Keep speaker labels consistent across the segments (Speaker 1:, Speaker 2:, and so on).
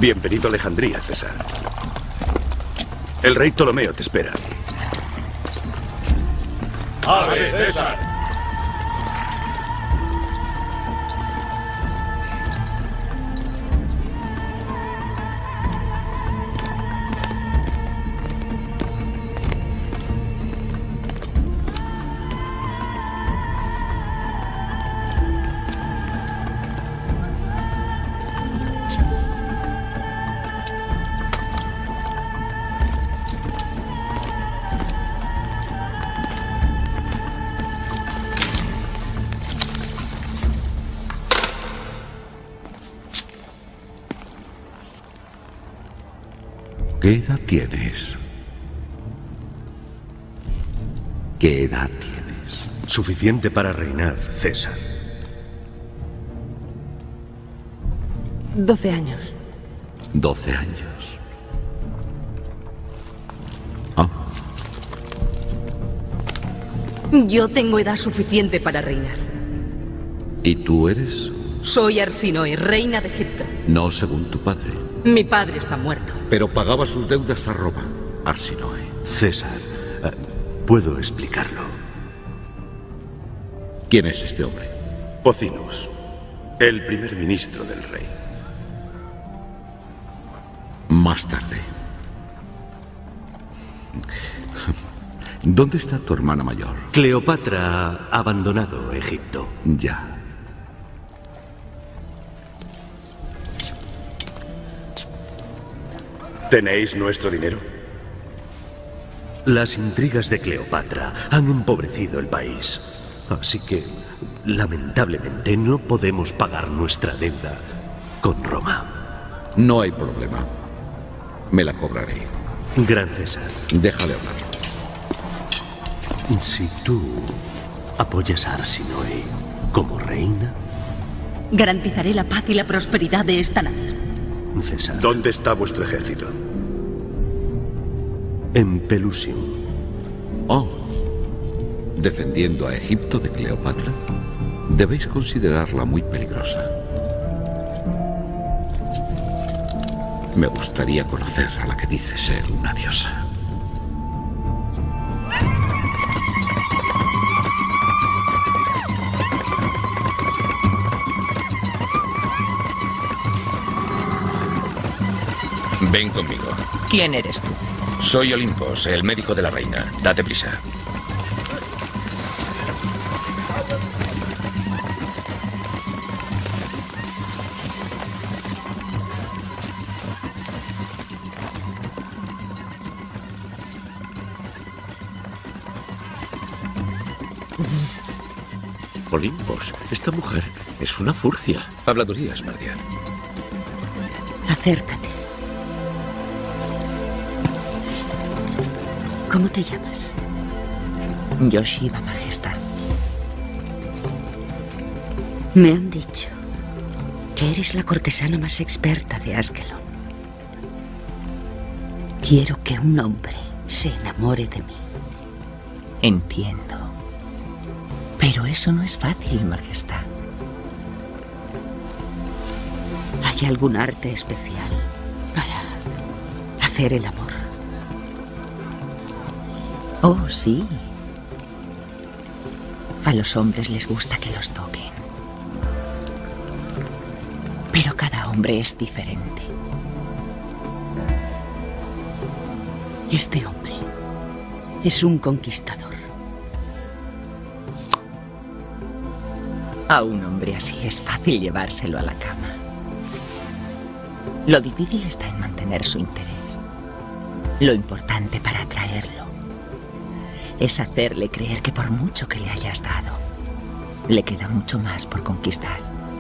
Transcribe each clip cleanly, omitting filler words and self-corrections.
Speaker 1: Bienvenido a Alejandría, César. El rey Ptolomeo te espera.
Speaker 2: ¡Ave, César!
Speaker 3: ¿Qué edad tienes? ¿Qué edad tienes?
Speaker 1: Suficiente para reinar, César.
Speaker 4: 12 años.
Speaker 3: 12 años. Ah.
Speaker 5: Yo tengo edad suficiente para reinar.
Speaker 3: ¿Y tú eres?
Speaker 5: Soy Arsinoe, reina de Egipto.
Speaker 3: No según tu padre.
Speaker 5: Mi padre está muerto.
Speaker 3: Pero pagaba sus deudas a Roma, Arsinoe.
Speaker 1: César, puedo explicarlo.
Speaker 3: ¿Quién es este hombre?
Speaker 1: Pocinus, el primer ministro del rey.
Speaker 3: Más tarde. ¿Dónde está tu hermana mayor?
Speaker 1: Cleopatra ha abandonado Egipto.
Speaker 3: Ya.
Speaker 1: ¿Tenéis nuestro dinero? Las intrigas de Cleopatra han empobrecido el país. Así que, lamentablemente, no podemos pagar nuestra deuda con Roma.
Speaker 3: No hay problema. Me la cobraré.
Speaker 1: Gran César.
Speaker 3: Déjale hablar.
Speaker 1: Si tú apoyas a Arsinoe como reina...
Speaker 5: Garantizaré la paz y la prosperidad de esta nación.
Speaker 1: César. ¿Dónde está vuestro ejército? En Pelusium.
Speaker 3: Oh. ¿Defendiendo a Egipto de Cleopatra? Debéis considerarla muy peligrosa. Me gustaría conocer a la que dice ser una diosa.
Speaker 6: Ven conmigo.
Speaker 7: ¿Quién eres tú?
Speaker 6: Soy Olimpos, el médico de la reina. Date prisa.
Speaker 8: Olimpos, esta mujer es una furcia.
Speaker 6: Habladurías, Mardia.
Speaker 4: Acércate. ¿Cómo te llamas?
Speaker 7: Yoshiba, Majestad.
Speaker 4: Me han dicho que eres la cortesana más experta de Askelon. Quiero que un hombre se enamore de mí.
Speaker 7: Entiendo. Pero eso no es fácil, Majestad.
Speaker 4: ¿Hay algún arte especial para hacer el amor?
Speaker 7: Oh, sí. A los hombres les gusta que los toquen. Pero cada hombre es diferente.
Speaker 4: Este hombre es un conquistador.
Speaker 7: A un hombre así es fácil llevárselo a la cama. Lo difícil está en mantener su interés. Lo importante para atraerlo es hacerle creer que por mucho que le hayas dado, le queda mucho más por conquistar.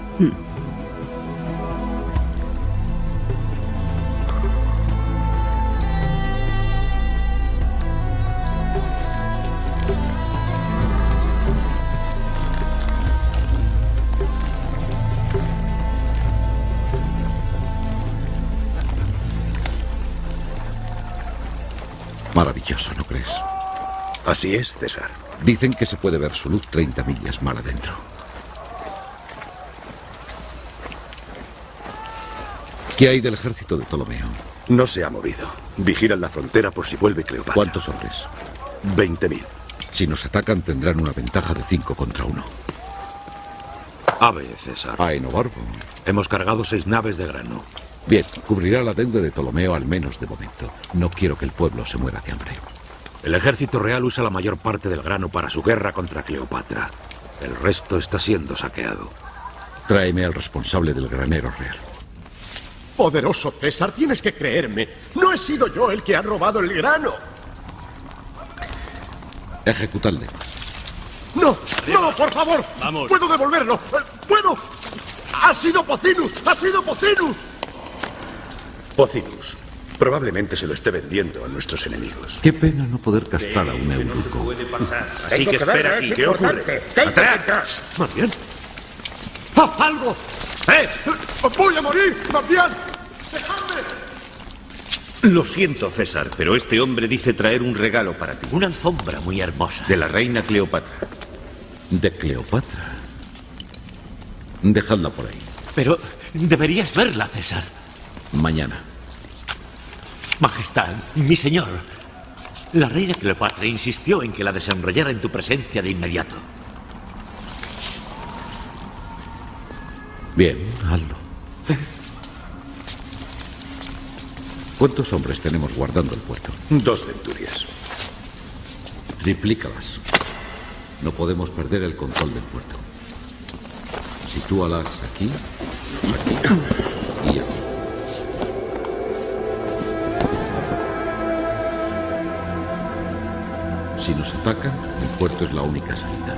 Speaker 3: Maravilloso, ¿no crees?
Speaker 1: Así es, César.
Speaker 3: Dicen que se puede ver su luz 30 millas mar adentro. ¿Qué hay del ejército de Ptolomeo?
Speaker 1: No se ha movido. Vigilan la frontera por si vuelve Cleopatra.
Speaker 3: ¿Cuántos hombres?
Speaker 1: 20.000.
Speaker 3: Si nos atacan tendrán una ventaja de 5 contra 1.
Speaker 2: Ave, César.
Speaker 3: Aenobarbo.
Speaker 2: Hemos cargado 6 naves de grano.
Speaker 3: Bien, cubrirá la deuda de Ptolomeo al menos de momento. No quiero que el pueblo se muera de hambre.
Speaker 2: El ejército real usa la mayor parte del grano para su guerra contra Cleopatra. El resto está siendo saqueado.
Speaker 3: Tráeme al responsable del granero real.
Speaker 9: Poderoso César, tienes que creerme. No he sido yo el que ha robado el grano.
Speaker 3: Ejecutadle.
Speaker 9: ¡No! ¡No, por favor!
Speaker 2: Vamos.
Speaker 9: ¡Puedo devolverlo! ¡Puedo! ¡Ha sido Pocinus! ¡Ha sido Pocinus!
Speaker 1: Pocinus. Probablemente se lo esté vendiendo a nuestros enemigos.
Speaker 3: Qué pena no poder castrar a un eunuco.
Speaker 1: Así que espera aquí. ¿Qué ocurre? ¡Atrás!
Speaker 9: ¡Mardián! ¡Haz algo! ¡Voy a morir! ¡Mardián! ¡Dejadme!
Speaker 8: Lo siento, César, pero este hombre dice traer un regalo para ti. Una alfombra muy hermosa. De la reina Cleopatra.
Speaker 3: ¿De Cleopatra? Dejadla por ahí.
Speaker 8: Pero deberías verla, César.
Speaker 3: Mañana.
Speaker 8: Majestad, mi señor. La reina Cleopatra insistió en que la desenrollara en tu presencia de inmediato.
Speaker 3: Bien, hazlo. ¿Cuántos hombres tenemos guardando el puerto?
Speaker 1: 2 centurias.
Speaker 3: Triplícalas. No podemos perder el control del puerto. Sitúalas aquí, aquí y aquí. Si nos atacan, el puerto es la única salida.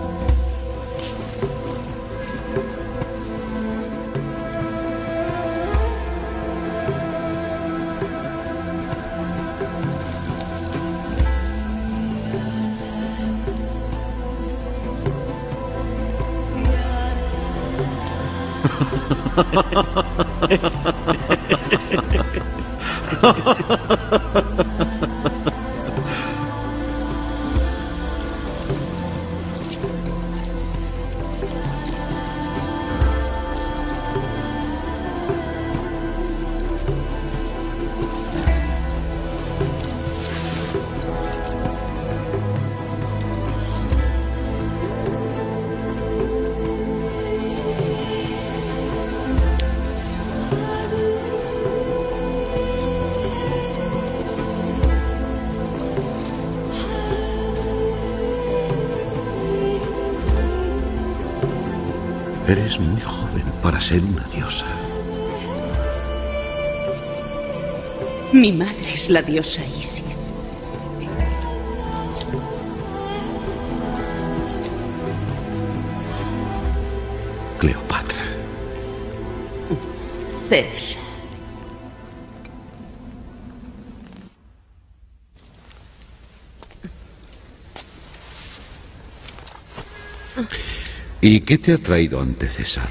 Speaker 3: Eres muy joven para ser una diosa.
Speaker 4: Mi madre es la diosa Isis.
Speaker 3: Cleopatra.
Speaker 4: César.
Speaker 3: ¿Y qué te ha traído ante César?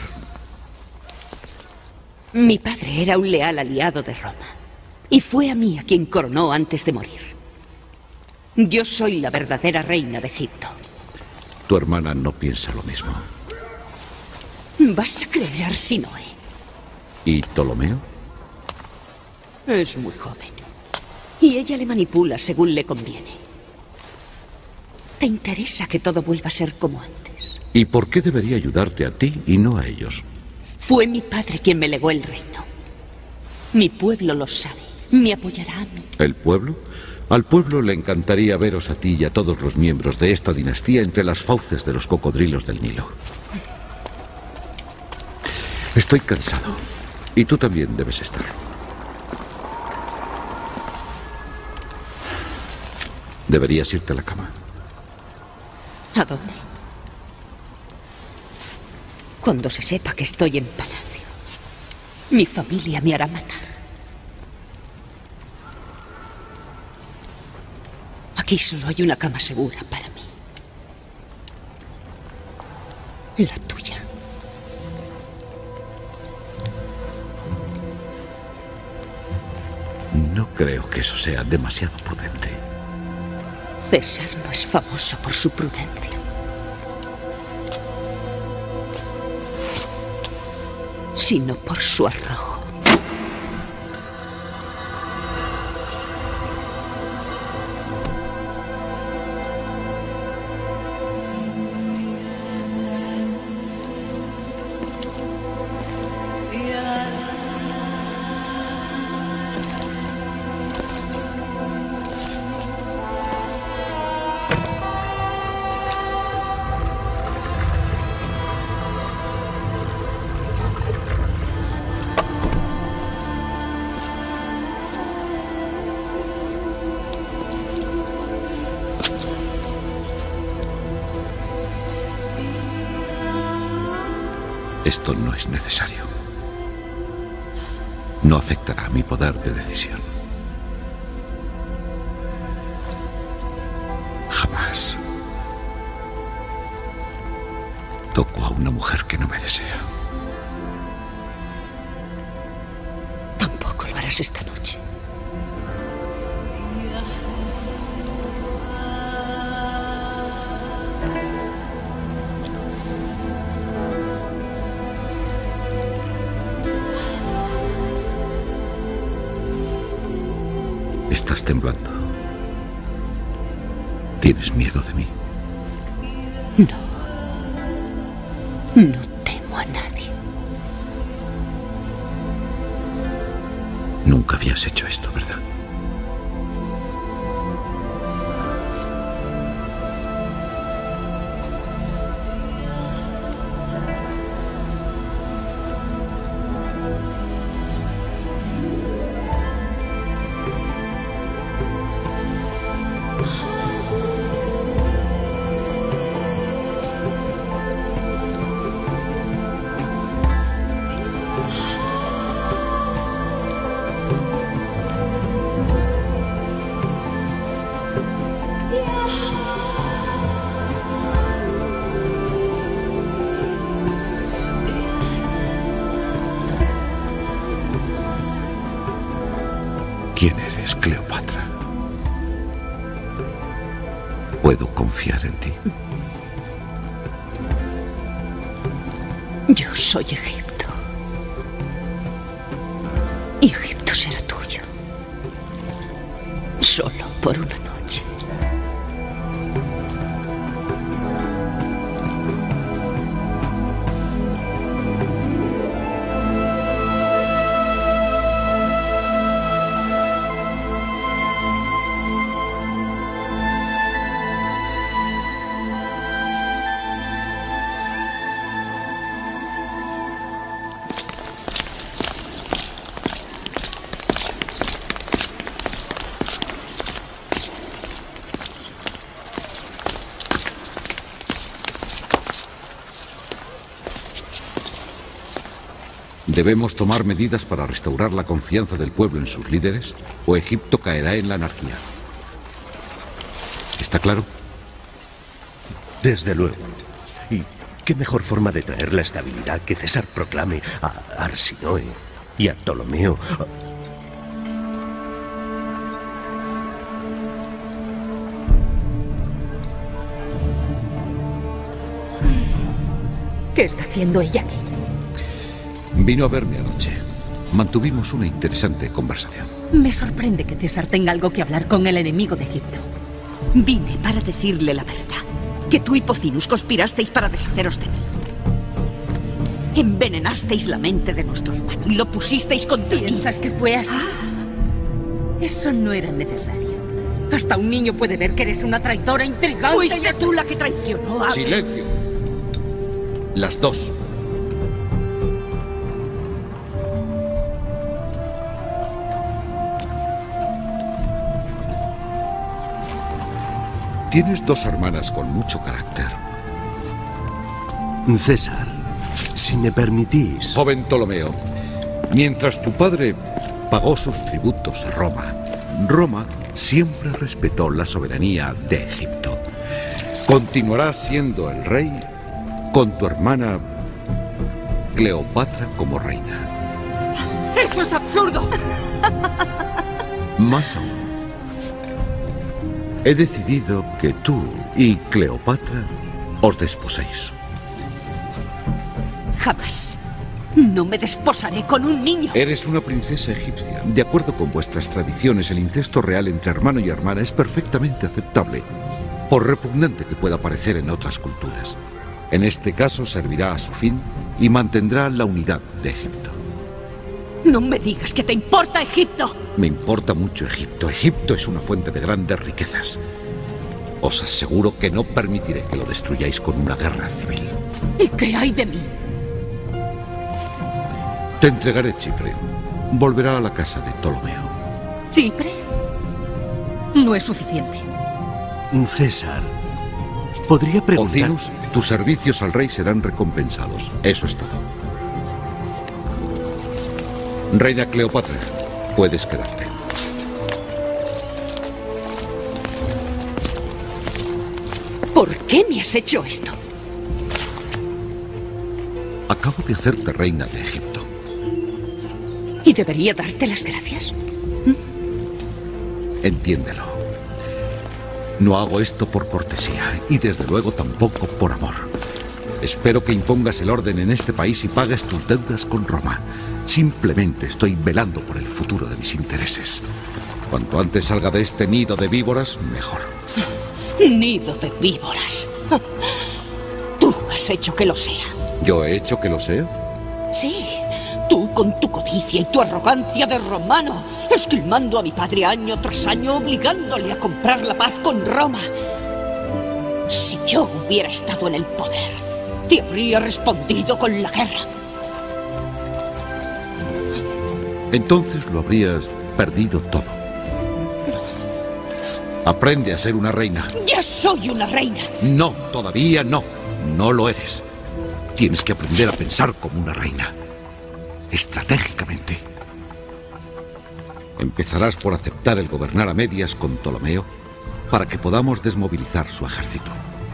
Speaker 4: Mi padre era un leal aliado de Roma. Y fue a mí a quien coronó antes de morir. Yo soy la verdadera reina de Egipto.
Speaker 3: Tu hermana no piensa lo mismo.
Speaker 4: Vas a creer a Arsinoe.
Speaker 3: ¿Y Ptolomeo?
Speaker 4: Es muy joven. Y ella le manipula según le conviene. ¿Te interesa que todo vuelva a ser como antes?
Speaker 3: ¿Y por qué debería ayudarte a ti y no a ellos?
Speaker 4: Fue mi padre quien me legó el reino. Mi pueblo lo sabe. Me apoyará a mí.
Speaker 3: ¿El pueblo? Al pueblo le encantaría veros a ti y a todos los miembros de esta dinastía entre las fauces de los cocodrilos del Nilo. Estoy cansado. Y tú también debes estarlo. Deberías irte a la cama.
Speaker 4: ¿A dónde? Cuando se sepa que estoy en palacio, mi familia me hará matar. Aquí solo hay una cama segura para mí. La tuya.
Speaker 3: No creo que eso sea demasiado prudente.
Speaker 4: César no es famoso por su prudencia. Sino por su arrojo.
Speaker 3: Esto no es necesario. No afectará a mi poder de decisión. Jamás toco a una mujer que no me desea.
Speaker 4: Tampoco lo harás esta noche.
Speaker 3: Estás temblando. ¿Tienes miedo de mí?
Speaker 4: No temo a nadie.
Speaker 3: Nunca habías hecho esto, ¿verdad? ¿Quién eres, Cleopatra? ¿Puedo confiar en ti?
Speaker 4: Yo soy Egipto. Y Egipto será tuyo. Solo por una noche.
Speaker 3: ¿Debemos tomar medidas para restaurar la confianza del pueblo en sus líderes o Egipto caerá en la anarquía? ¿Está claro?
Speaker 1: Desde luego. ¿Y qué mejor forma de traer la estabilidad que César proclame a Arsinoe y a Ptolomeo?
Speaker 5: ¿Qué está haciendo ella aquí?
Speaker 3: Vino a verme anoche. Mantuvimos una interesante conversación.
Speaker 5: Me sorprende que César tenga algo que hablar con el enemigo de Egipto.
Speaker 4: Vine para decirle la verdad. Que tú y Pocinus conspirasteis para deshaceros de mí. Envenenasteis la mente de nuestro hermano y lo pusisteis contra mí.
Speaker 5: ¿Piensas que fue así? Eso no era necesario. Hasta un niño puede ver que eres una traidora intrigante.
Speaker 4: Fuiste tú la que traicionó a...
Speaker 3: ¡Silencio! Las dos. Tienes dos hermanas con mucho carácter.
Speaker 1: César, si me permitís...
Speaker 3: Joven Ptolomeo, mientras tu padre pagó sus tributos a Roma, Roma siempre respetó la soberanía de Egipto. Continuarás siendo el rey con tu hermana Cleopatra como reina.
Speaker 5: ¡Eso es absurdo!
Speaker 3: Más aún. He decidido que tú y Cleopatra os desposéis.
Speaker 4: Jamás. No me desposaré con un niño.
Speaker 3: Eres una princesa egipcia. De acuerdo con vuestras tradiciones, el incesto real entre hermano y hermana es perfectamente aceptable, por repugnante que pueda parecer en otras culturas. En este caso servirá a su fin y mantendrá la unidad de Egipto.
Speaker 4: No me digas que te importa Egipto.
Speaker 3: Me importa mucho Egipto. Egipto es una fuente de grandes riquezas. Os aseguro que no permitiré que lo destruyáis con una guerra civil.
Speaker 5: ¿Y qué hay de mí?
Speaker 3: Te entregaré Chipre. Volverá a la casa de Ptolomeo.
Speaker 5: ¿Chipre? No es suficiente.
Speaker 1: César, podría preguntar...
Speaker 3: Pocinus, tus servicios al rey serán recompensados. Eso es todo. Reina Cleopatra, puedes quedarte.
Speaker 4: ¿Por qué me has hecho esto?
Speaker 3: Acabo de hacerte reina de Egipto.
Speaker 4: ¿Y debería darte las gracias?
Speaker 3: Entiéndelo. No hago esto por cortesía y desde luego tampoco por amor. Espero que impongas el orden en este país y pagues tus deudas con Roma. Simplemente estoy velando por el futuro de mis intereses. Cuanto antes salga de este nido de víboras, mejor.
Speaker 4: Nido de víboras. Tú has hecho que lo sea.
Speaker 3: ¿Yo he hecho que lo sea?
Speaker 4: Sí, tú con tu codicia y tu arrogancia de romano, esquilmando a mi padre año tras año, obligándole a comprar la paz con Roma. Si yo hubiera estado en el poder, te habría respondido con la guerra.
Speaker 3: Entonces lo habrías perdido todo. Aprende a ser una reina.
Speaker 4: ¡Ya soy una reina!
Speaker 3: No, todavía no. No lo eres. Tienes que aprender a pensar como una reina. Estratégicamente. Empezarás por aceptar el gobernar a medias con Ptolomeo para que podamos desmovilizar su ejército.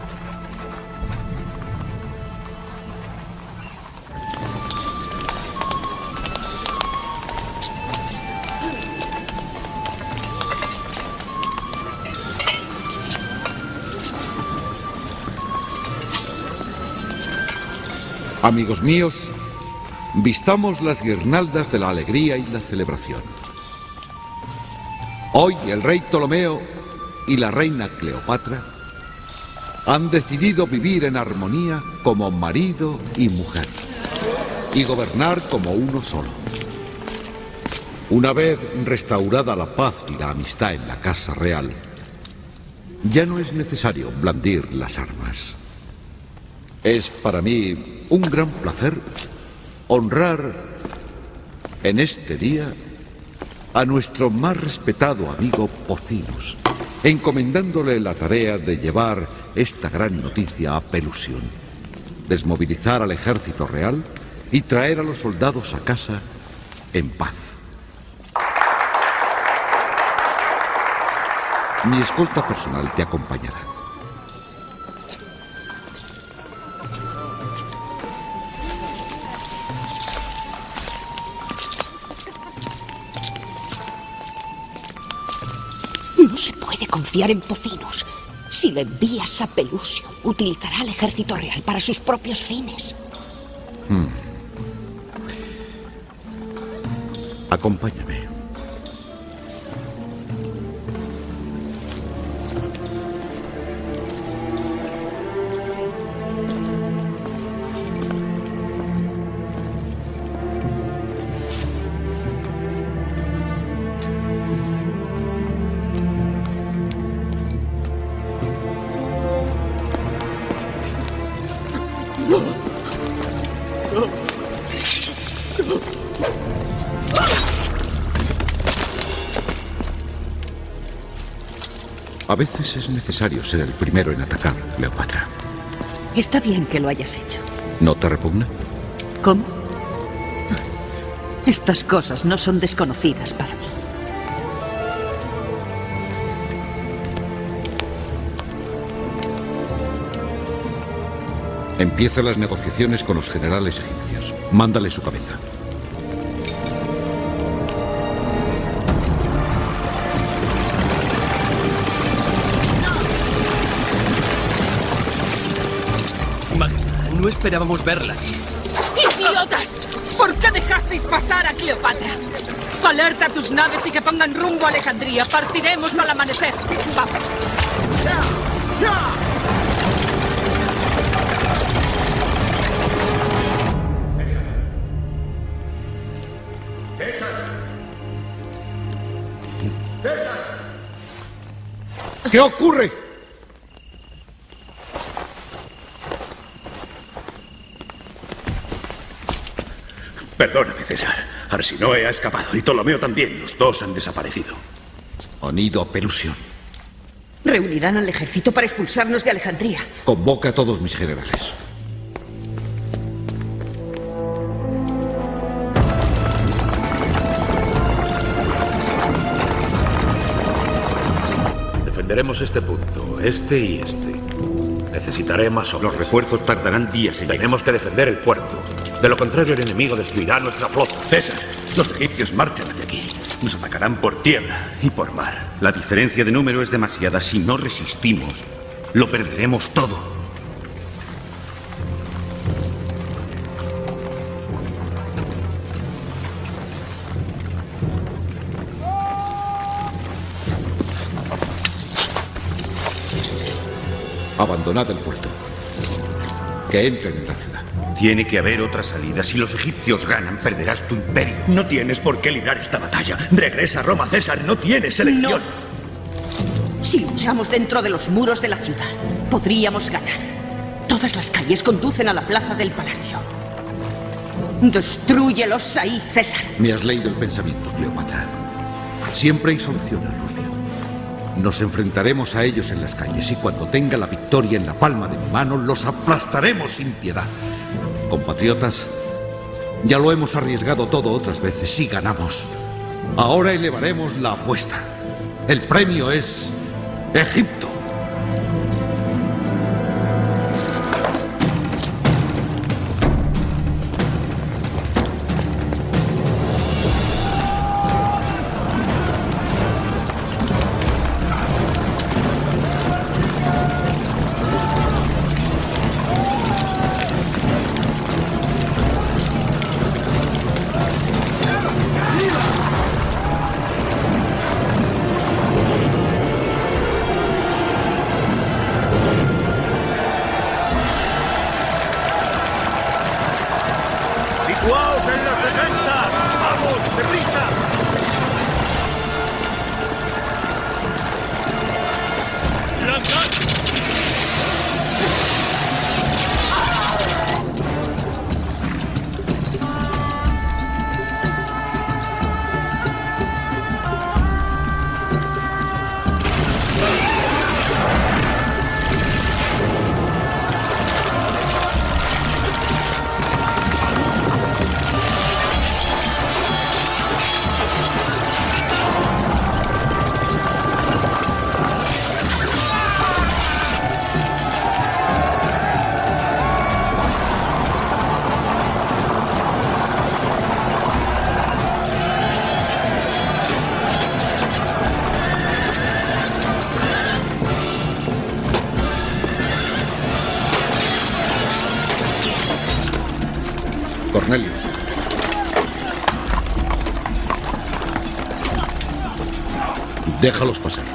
Speaker 3: Amigos míos, vistamos las guirnaldas de la alegría y la celebración. Hoy el rey Ptolomeo y la reina Cleopatra han decidido vivir en armonía como marido y mujer y gobernar como uno solo. Una vez restaurada la paz y la amistad en la casa real, ya no es necesario blandir las armas. Es para mí un gran placer honrar en este día a nuestro más respetado amigo Pocinus, encomendándole la tarea de llevar esta gran noticia a Pelusión, desmovilizar al ejército real y traer a los soldados a casa en paz. Mi escolta personal te acompañará.
Speaker 4: No se puede confiar en Pocinus. Si le envías a Pelusio, utilizará al ejército real para sus propios fines.
Speaker 3: Acompáñame. A veces es necesario ser el primero en atacar, Cleopatra.
Speaker 4: Está bien que lo hayas hecho.
Speaker 3: ¿No te repugna?
Speaker 4: ¿Cómo? Estas cosas no son desconocidas para mí.
Speaker 3: Empieza las negociaciones con los generales egipcios. Mándale su cabeza.
Speaker 10: No esperábamos verla.
Speaker 5: ¡Idiotas! ¿Por qué dejasteis pasar a Cleopatra? Alerta a tus naves y que pongan rumbo a Alejandría. Partiremos al amanecer. Vamos.
Speaker 3: ¿Qué ocurre?
Speaker 8: Perdóname, César. Arsinoe ha escapado y Ptolomeo también. Los dos han desaparecido.
Speaker 3: Han ido a Pelusión.
Speaker 4: Reunirán al ejército para expulsarnos de Alejandría.
Speaker 3: Convoca a todos mis generales.
Speaker 2: Defenderemos este punto, este y este. Necesitaré más hombres.
Speaker 8: Los refuerzos tardarán días en llegar.
Speaker 2: Tenemos que defender el puerto. De lo contrario, el enemigo destruirá nuestra flota.
Speaker 11: César, los egipcios marchan hacia aquí. Nos atacarán por tierra y por mar.
Speaker 8: La diferencia de número es demasiada. Si no resistimos, lo perderemos todo.
Speaker 3: Abandonad el puerto. Que entren en la ciudad.
Speaker 8: Tiene que haber otra salida. Si los egipcios ganan, perderás tu imperio.
Speaker 11: No tienes por qué librar esta batalla. Regresa a Roma, César. No tienes elección.
Speaker 4: No. Si luchamos dentro de los muros de la ciudad, podríamos ganar. Todas las calles conducen a la plaza del palacio. Destrúyelos ahí, César.
Speaker 3: Me has leído el pensamiento, Cleopatra. Siempre hay soluciones, Rufio. Nos enfrentaremos a ellos en las calles y cuando tenga la victoria en la palma de mi mano, los aplastaremos sin piedad. Compatriotas, ya lo hemos arriesgado todo otras veces y ganamos. Ahora elevaremos la apuesta. El premio es Egipto.
Speaker 9: ¡Situaos en las defensas! ¡Vamos, deprisa!
Speaker 3: Cornelio. Déjalos pasar.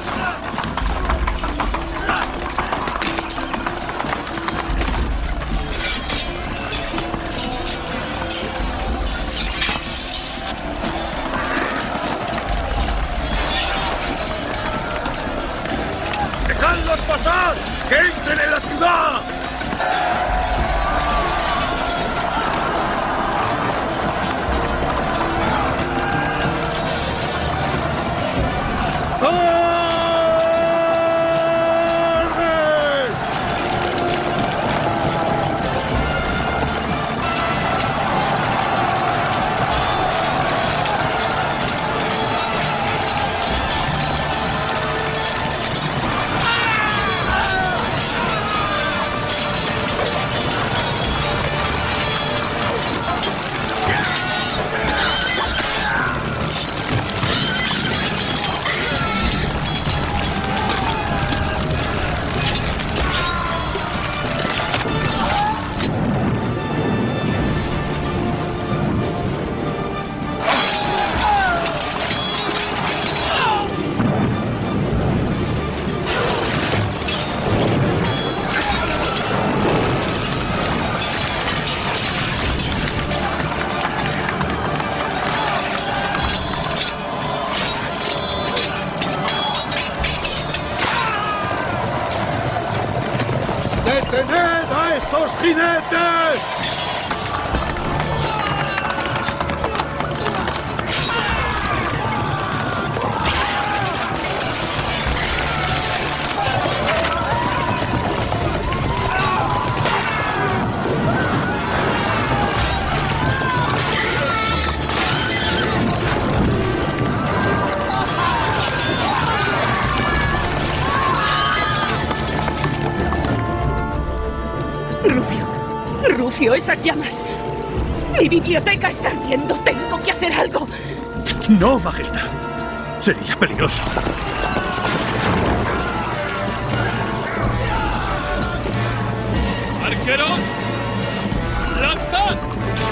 Speaker 9: ¡Dejadlos pasar! ¡Que entren en la ciudad! ¡Detened a esos jinetes!
Speaker 4: esas llamas. Mi biblioteca está ardiendo. Tengo que hacer algo.
Speaker 11: No, Majestad. Sería peligroso.
Speaker 10: ¡Arquero! ¡Lanzad!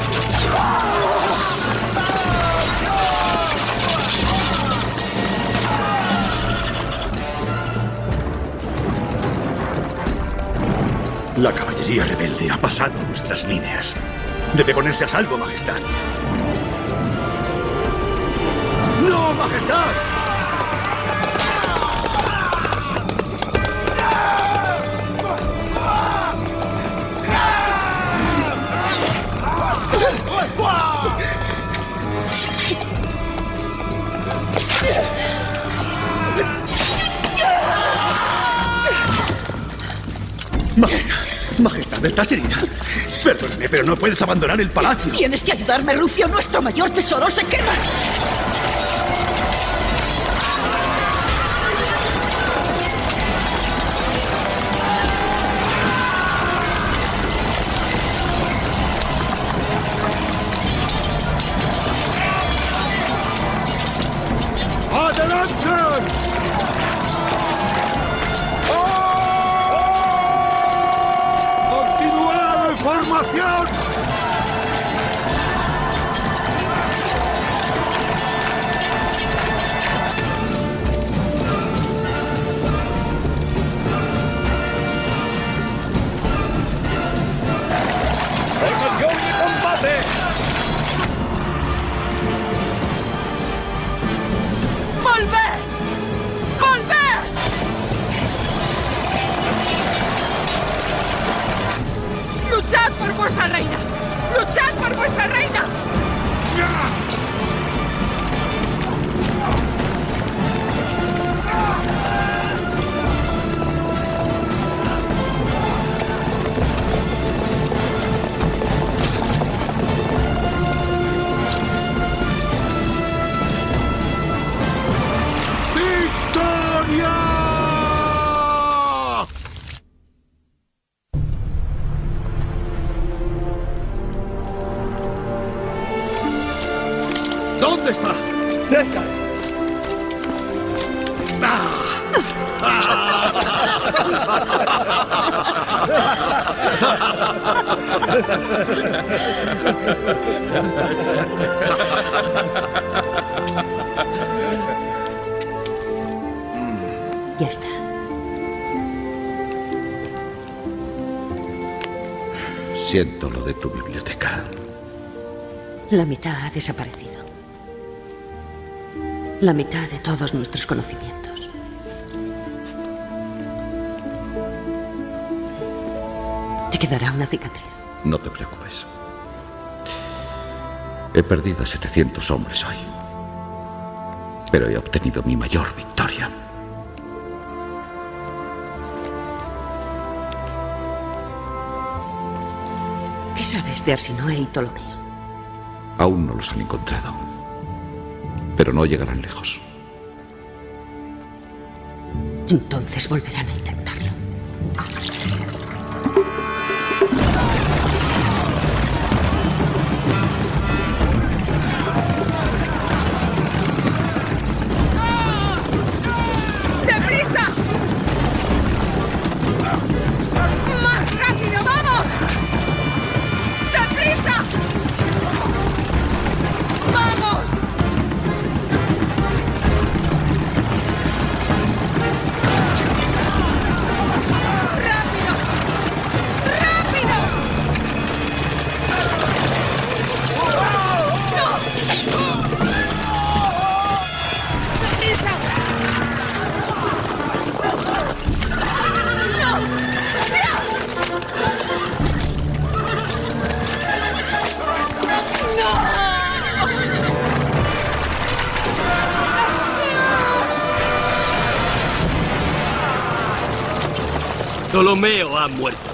Speaker 11: La caballería rebelde ha pasado nuestras líneas. Debe ponerse a salvo, Majestad. ¡No, Majestad! Majestad, estás herida. Perdóname, pero no puedes abandonar el palacio.
Speaker 4: Tienes que ayudarme, Rufio. Nuestro mayor tesoro se quema.
Speaker 11: ¡Adelante! ¡Continuad en formación! ¡Formación de combate!
Speaker 5: ¡Volver! ¡Volver! ¡Luchad por vuestra reina! ¡Luchad por vuestra reina!
Speaker 11: ¡Victoria! ¿Dónde está? ¡César!
Speaker 4: Ya está.
Speaker 3: Siento lo de tu biblioteca.
Speaker 4: La mitad ha desaparecido. La mitad de todos nuestros conocimientos. Te quedará una cicatriz.
Speaker 3: No te preocupes. He perdido a 700 hombres hoy. Pero he obtenido mi mayor victoria.
Speaker 4: ¿Qué sabes de Arsinoe y Ptolomeo?
Speaker 3: Aún no los han encontrado. Pero no llegarán lejos.
Speaker 4: Entonces volverán a intentarlo.
Speaker 5: ¡Deprisa! ¡Más rápido, vamos! ¡Deprisa! ¡Vamos! ¡Rápido! ¡Rápido! ¡No! ¡Deprisa!
Speaker 10: Ptolomeo ha muerto.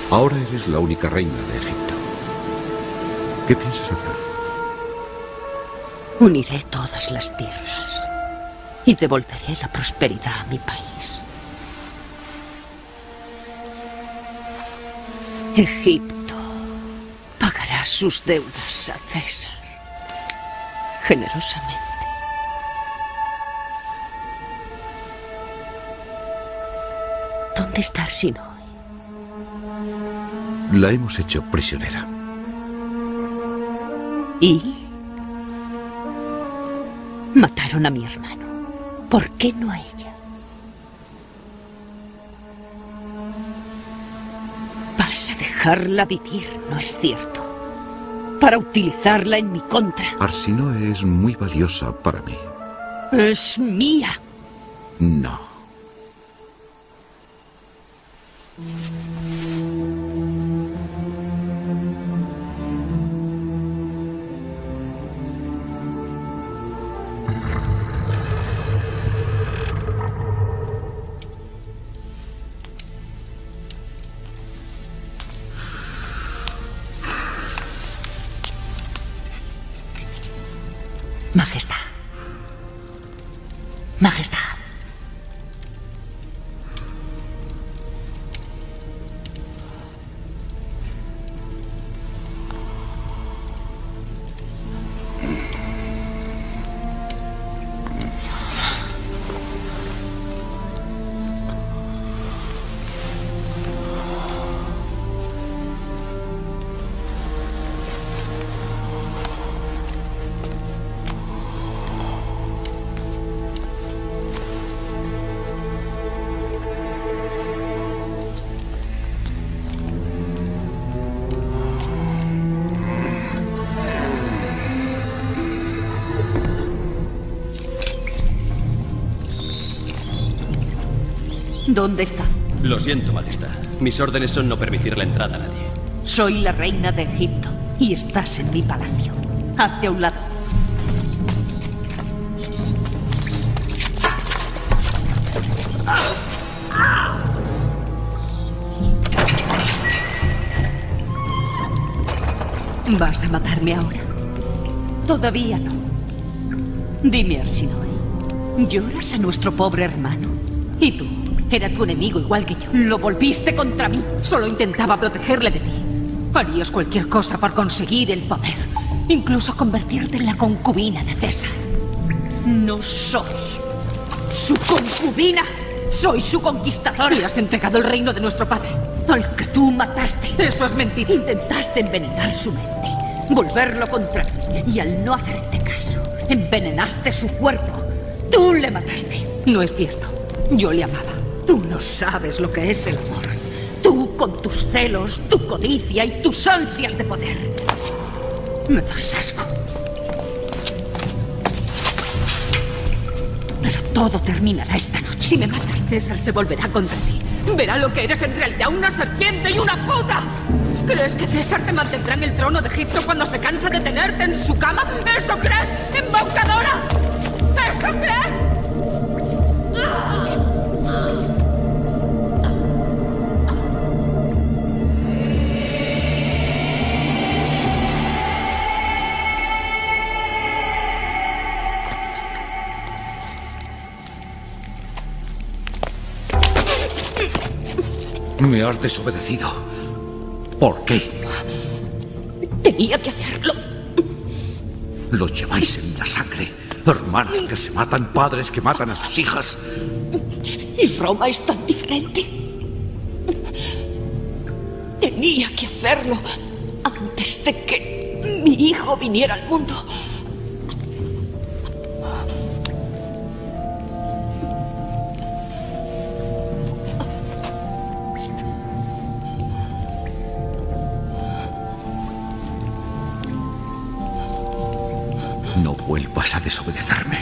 Speaker 3: Ahora eres la única reina de Egipto. ¿Qué piensas hacer?
Speaker 4: Uniré todas las tierras y devolveré la prosperidad a mi país. Egipto pagará sus deudas a César generosamente. ¿Dónde está Arsinoe?
Speaker 3: La hemos hecho prisionera.
Speaker 4: ¿Y? Mataron a mi hermano. ¿Por qué no a ella? Vas a dejarla vivir, ¿no es cierto? Para utilizarla en mi contra.
Speaker 3: Arsinoe es muy valiosa para mí.
Speaker 4: Es mía.
Speaker 3: No.
Speaker 7: Majestad. Majestad.
Speaker 4: ¿Dónde está?
Speaker 10: Lo siento, Majestad. Mis órdenes son no permitir la entrada a nadie.
Speaker 4: Soy la reina de Egipto y estás en mi palacio. Hazte a un lado. ¿Vas a matarme ahora? Todavía no. Dime, Arsinoe, ¿lloras a nuestro pobre hermano? ¿Y tú? Era tu enemigo igual que yo. Lo volviste contra mí.
Speaker 5: Solo intentaba protegerle de ti. Harías cualquier cosa por conseguir el poder. Incluso convertirte en la concubina de César.
Speaker 4: No soy su concubina. Soy su conquistadora.
Speaker 5: Y has entregado el reino de nuestro padre.
Speaker 4: Al que tú mataste.
Speaker 5: Eso es mentira.
Speaker 4: Intentaste envenenar su mente, volverlo contra mí. Y al no hacerte caso, envenenaste su cuerpo. Tú le mataste.
Speaker 5: No es cierto. Yo le amaba.
Speaker 4: Tú no sabes lo que es el amor. Tú con tus celos, tu codicia y tus ansias de poder. Me das asco. Pero todo terminará esta noche.
Speaker 5: Si me matas, César se volverá contra ti. Verá lo que eres en realidad, una serpiente y una puta. ¿Crees que César te mantendrá en el trono de Egipto cuando se cansa de tenerte en su cama? ¿Eso crees, embaucadora? ¿Eso crees?
Speaker 3: Me has desobedecido. ¿Por qué?
Speaker 4: Tenía que hacerlo.
Speaker 3: Lo lleváis en la sangre. Hermanas que se matan, padres que matan a sus hijas.
Speaker 4: Y Roma es tan diferente. Tenía que hacerlo antes de que mi hijo viniera al mundo.
Speaker 3: No vuelvas a desobedecerme.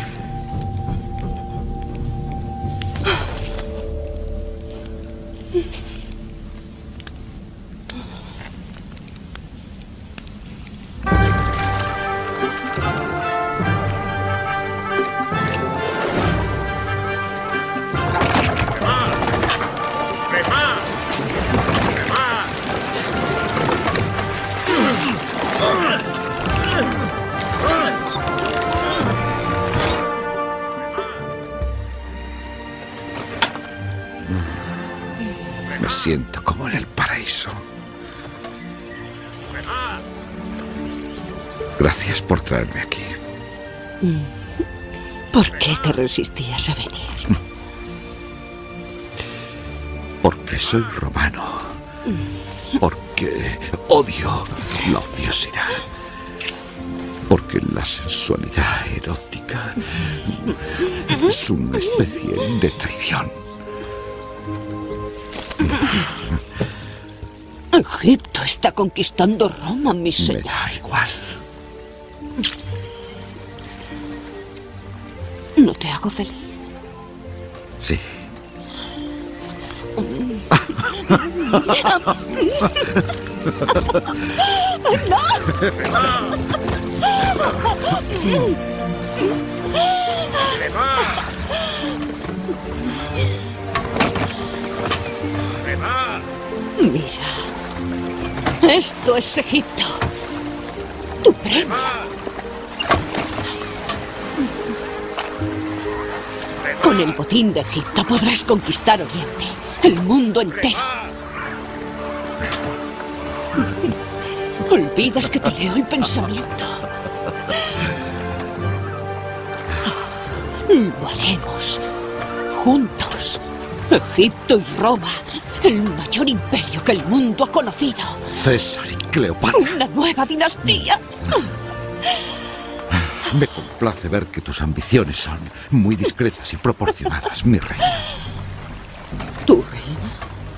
Speaker 3: Me siento como en el paraíso. Gracias por traerme aquí.
Speaker 4: ¿Por qué te resistías a venir?
Speaker 3: Porque soy romano. Porque odio la ociosidad. Porque la sensualidad erótica es una especie de traición.
Speaker 4: Egipto está conquistando Roma, mi señor.
Speaker 3: Me da igual.
Speaker 4: ¿No te hago feliz?
Speaker 3: Sí.
Speaker 4: Mira, esto es Egipto. Tu premio. Con el botín de Egipto podrás conquistar Oriente, el mundo entero. Olvidas que te leo el pensamiento. Lo haremos juntos. Egipto y Roma, el mayor imperio que el mundo ha conocido.
Speaker 3: César y Cleopatra.
Speaker 4: Una nueva dinastía.
Speaker 3: Me complace ver que tus ambiciones son muy discretas y proporcionadas, mi reina.
Speaker 4: ¿Tu reina?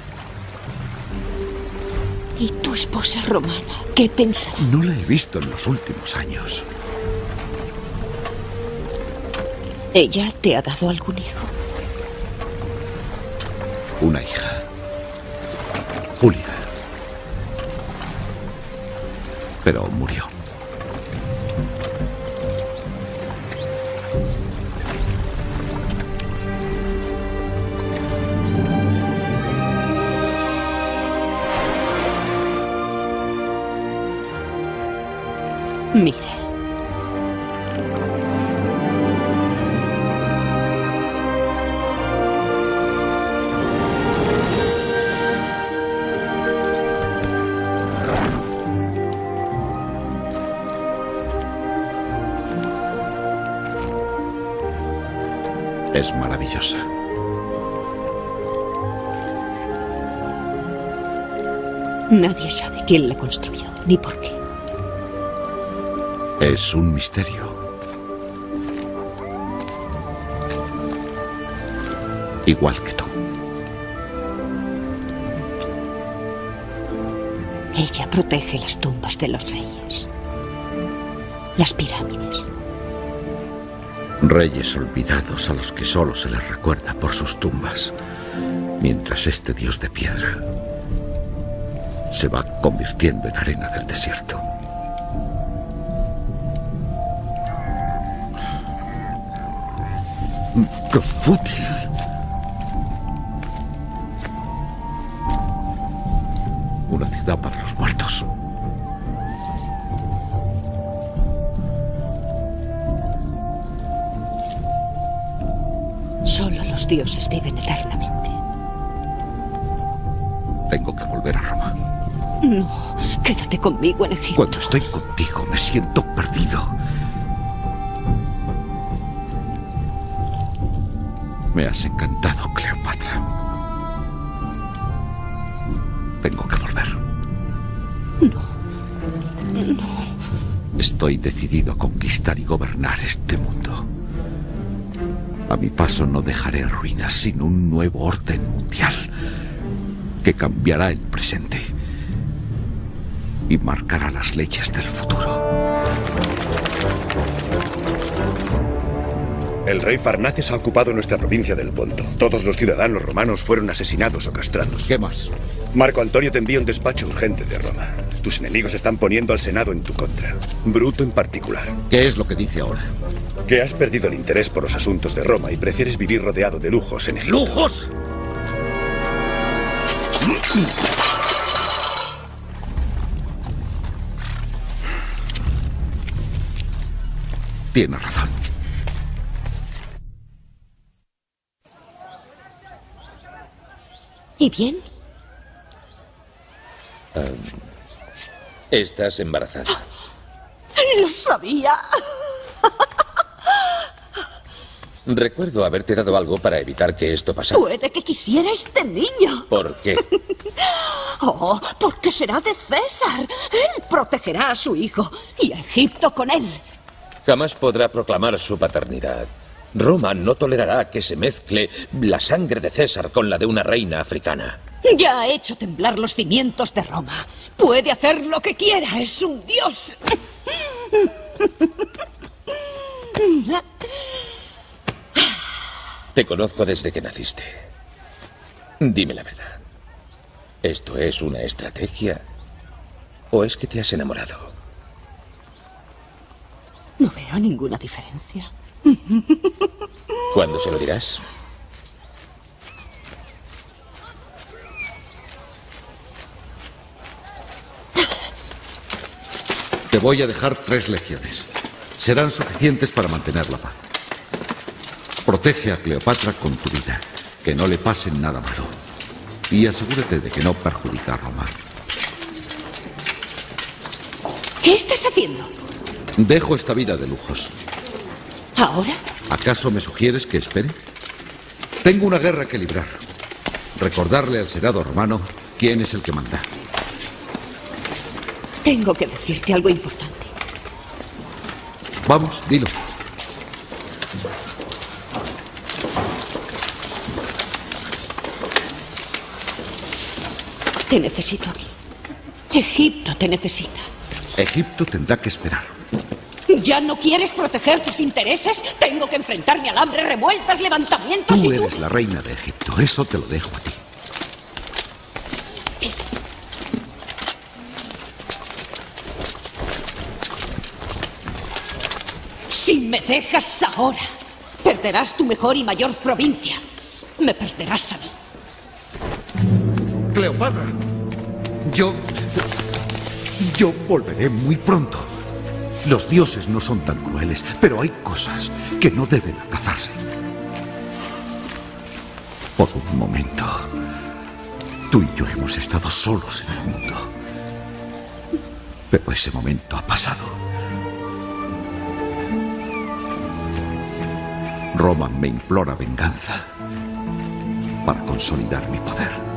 Speaker 4: ¿Y tu esposa romana? ¿Qué pensará?
Speaker 3: No la he visto en los últimos años.
Speaker 4: ¿Ella te ha dado algún hijo?
Speaker 3: Una hija. Julia. Pero murió.
Speaker 4: Mire.
Speaker 3: Es maravillosa.
Speaker 4: Nadie sabe quién la construyó, ni por qué.
Speaker 3: Es un misterio. Igual que tú.
Speaker 4: Ella protege las tumbas de los reyes. Las pirámides.
Speaker 3: Reyes olvidados a los que solo se les recuerda por sus tumbas, mientras este dios de piedra se va convirtiendo en arena del desierto. ¡Qué fútil! Una ciudad para los muertos.
Speaker 4: Solo los dioses viven eternamente.
Speaker 3: Tengo que volver a Roma.
Speaker 4: No, quédate conmigo en Egipto.
Speaker 3: Cuando estoy contigo me siento perdido. Me has encantado, Cleopatra. Tengo que volver.
Speaker 4: No.
Speaker 3: Estoy decidido a conquistar y gobernar este mundo. A mi paso no dejaré ruinas sin un nuevo orden mundial que cambiará el presente y marcará las leyes del futuro.
Speaker 11: El rey Farnaces ha ocupado nuestra provincia del Ponto. Todos los ciudadanos romanos fueron asesinados o castrados.
Speaker 3: ¿Qué más?
Speaker 11: Marco Antonio te envía un despacho urgente de Roma. Tus enemigos están poniendo al Senado en tu contra. Bruto en particular.
Speaker 3: ¿Qué es lo que dice ahora?
Speaker 11: Que has perdido el interés por los asuntos de Roma y prefieres vivir rodeado de lujos en Egipto.
Speaker 3: ¡Lujos! Tienes razón.
Speaker 4: ¿Y bien?
Speaker 6: Estás embarazada.
Speaker 4: Lo sabía.
Speaker 6: Recuerdo haberte dado algo para evitar que esto pasara.
Speaker 4: Puede que quisiera este niño.
Speaker 6: ¿Por qué?
Speaker 4: Oh, porque será de César. Él protegerá a su hijo y a Egipto con él.
Speaker 6: Jamás podrá proclamar su paternidad. Roma no tolerará que se mezcle la sangre de César con la de una reina africana.
Speaker 4: Ya ha hecho temblar los cimientos de Roma. Puede hacer lo que quiera. Es un dios.
Speaker 6: Te conozco desde que naciste. Dime la verdad. ¿Esto es una estrategia o es que te has enamorado?
Speaker 4: No veo ninguna diferencia.
Speaker 6: ¿Cuándo se lo dirás?
Speaker 3: Te voy a dejar 3 legiones. Serán suficientes para mantener la paz. Protege a Cleopatra con tu vida. Que no le pase nada malo. Y asegúrate de que no perjudica a Roma.
Speaker 4: ¿Qué estás haciendo?
Speaker 3: Dejo esta vida de lujos.
Speaker 4: ¿Ahora?
Speaker 3: ¿Acaso me sugieres que espere? Tengo una guerra que librar. Recordarle al Senado romano quién es el que manda.
Speaker 4: Tengo que decirte algo importante.
Speaker 3: Vamos, dilo.
Speaker 4: Te necesito aquí. Egipto te necesita.
Speaker 3: Egipto tendrá que esperar.
Speaker 4: ¿Ya no quieres proteger tus intereses? Tengo que enfrentarme al hambre, revueltas, levantamientos
Speaker 3: Tú
Speaker 4: y
Speaker 3: eres la reina de Egipto. Eso te lo dejo a ti.
Speaker 4: Si me dejas ahora, perderás tu mejor y mayor provincia. Me perderás a mí.
Speaker 3: Cleopatra, yo volveré muy pronto. Los dioses no son tan crueles, pero hay cosas que no deben aplazarse. Por un momento, tú y yo hemos estado solos en el mundo. Pero ese momento ha pasado. Roma me implora venganza para consolidar mi poder.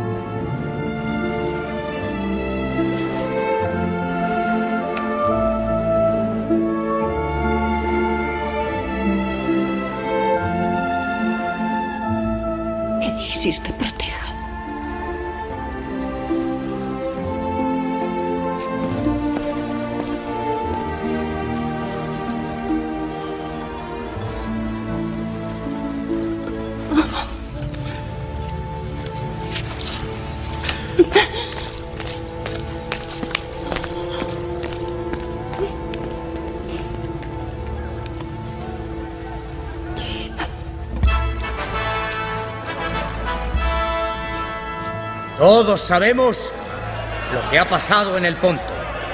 Speaker 4: Isis te proteja.
Speaker 12: Todos sabemos lo que ha pasado en el Ponto.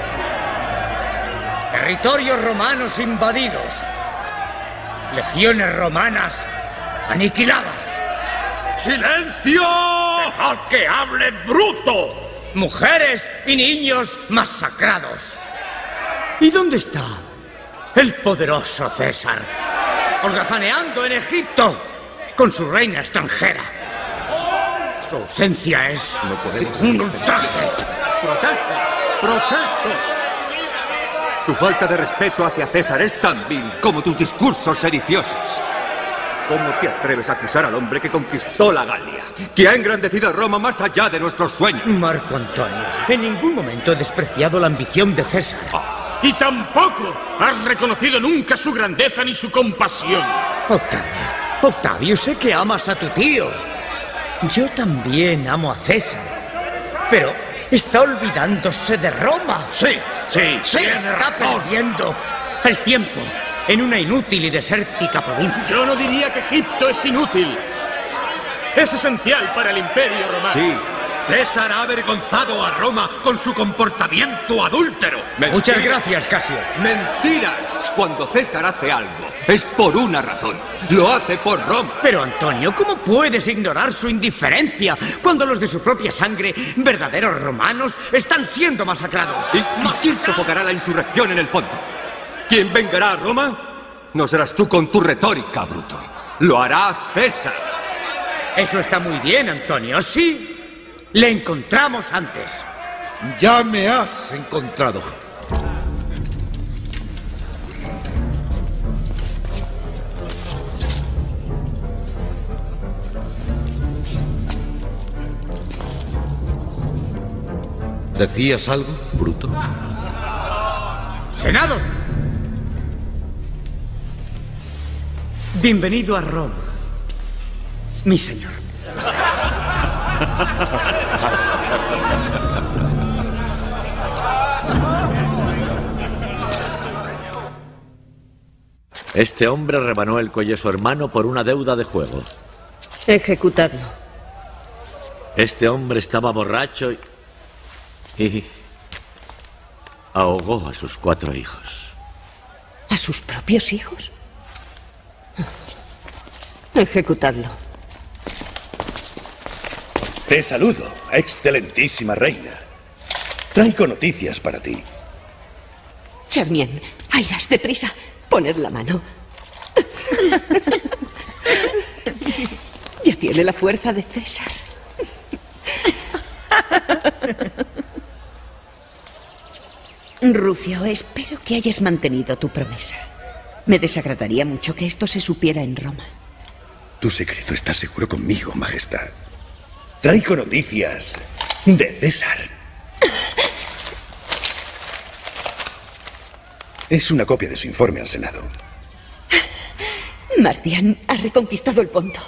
Speaker 12: Territorios romanos invadidos. Legiones romanas aniquiladas.
Speaker 11: ¡Silencio! ¡Dejad que hable, bruto!
Speaker 12: Mujeres y niños masacrados. ¿Y dónde está el poderoso César? Holgazaneando en Egipto con su reina extranjera. Su ausencia es un ultraje.
Speaker 11: ¡Protesto! ¡Protesto! Tu falta de respeto hacia César es tan vil como tus discursos sediciosos. ¿Cómo te atreves a acusar al hombre que conquistó la Galia? Que ha engrandecido a Roma más allá de nuestros sueños.
Speaker 12: Marco Antonio, en ningún momento he despreciado la ambición de César.
Speaker 13: Y tampoco has reconocido nunca su grandeza ni su compasión.
Speaker 12: Octavio, sé que amas a tu tío. Yo también amo a César, pero está olvidándose de Roma.
Speaker 11: Sí,
Speaker 12: está perdiendo el tiempo en una inútil y desértica provincia.
Speaker 13: Yo no diría que Egipto es inútil. Es esencial para el Imperio Romano.
Speaker 11: Sí, César ha avergonzado a Roma con su comportamiento adúltero.
Speaker 12: Muchas gracias, Casio.
Speaker 11: ¡Mentiras! cuando César hace algo, es por una razón. Lo hace por Roma.
Speaker 12: Pero Antonio, ¿cómo puedes ignorar su indiferencia cuando los de su propia sangre, verdaderos romanos, están siendo masacrados?
Speaker 11: ¿Y quién sofocará la insurrección en el fondo? ¿Quién vengará a Roma? No serás tú con tu retórica, bruto. Lo hará César.
Speaker 12: Eso está muy bien, Antonio. Sí, le encontramos antes.
Speaker 3: Ya me has encontrado. ¿Decías algo, bruto?
Speaker 12: Senado. Bienvenido a Roma, mi señor.
Speaker 14: Este hombre rebanó el cuello a su hermano por una deuda de juego.
Speaker 4: Ejecutadlo.
Speaker 14: Este hombre estaba borracho y ahogó a sus 4 hijos.
Speaker 4: ¿A sus propios hijos? Ejecutadlo.
Speaker 15: Te saludo, excelentísima reina. Traigo noticias para ti.
Speaker 4: Charmian, Airas, deprisa. Poned la mano. Ya tiene la fuerza de César. Rufio, espero que hayas mantenido tu promesa. Me desagradaría mucho que esto se supiera en Roma.
Speaker 15: Tu secreto está seguro conmigo, Majestad. Traigo noticias de César. Es una copia de su informe al Senado.
Speaker 4: Mardian ha reconquistado el Ponto.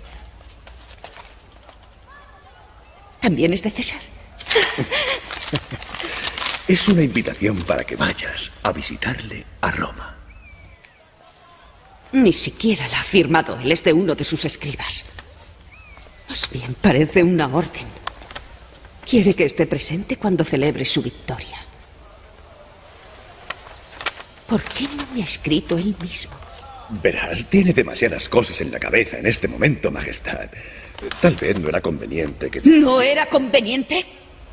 Speaker 4: ¿También es de César?
Speaker 15: Es una invitación para que vayas a visitarle a Roma.
Speaker 4: Ni siquiera la ha firmado él, es de uno de sus escribas. Más bien parece una orden. Quiere que esté presente cuando celebre su victoria. ¿Por qué no me ha escrito él mismo?
Speaker 15: Verás, tiene demasiadas cosas en la cabeza en este momento, Majestad. Tal vez no era conveniente que...
Speaker 4: ¿No era conveniente?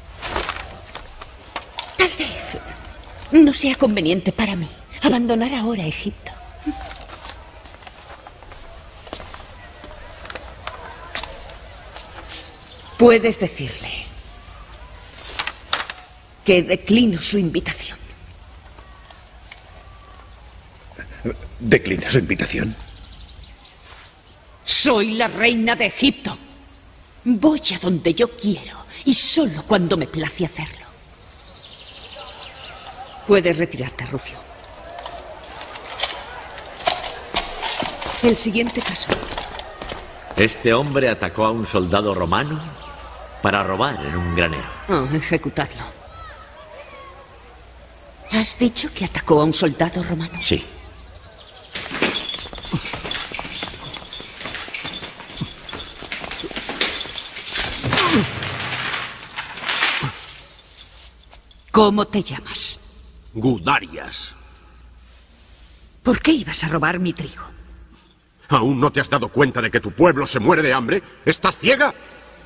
Speaker 4: Tal vez no sea conveniente para mí abandonar ahora Egipto. Puedes decirle que declino su invitación.
Speaker 15: ¿Declina su invitación?
Speaker 4: Soy la reina de Egipto. Voy a donde yo quiero y solo cuando me place hacerlo. Puedes retirarte, Rufio. El siguiente caso.
Speaker 14: Este hombre atacó a un soldado romano para robar en un granero.
Speaker 4: Oh, ejecutadlo. ¿Has dicho que atacó a un soldado romano?
Speaker 14: Sí.
Speaker 4: ¿Cómo te llamas?
Speaker 9: Gudarias.
Speaker 4: ¿Por qué ibas a robar mi trigo?
Speaker 9: ¿Aún no te has dado cuenta de que tu pueblo se muere de hambre? ¿Estás ciega?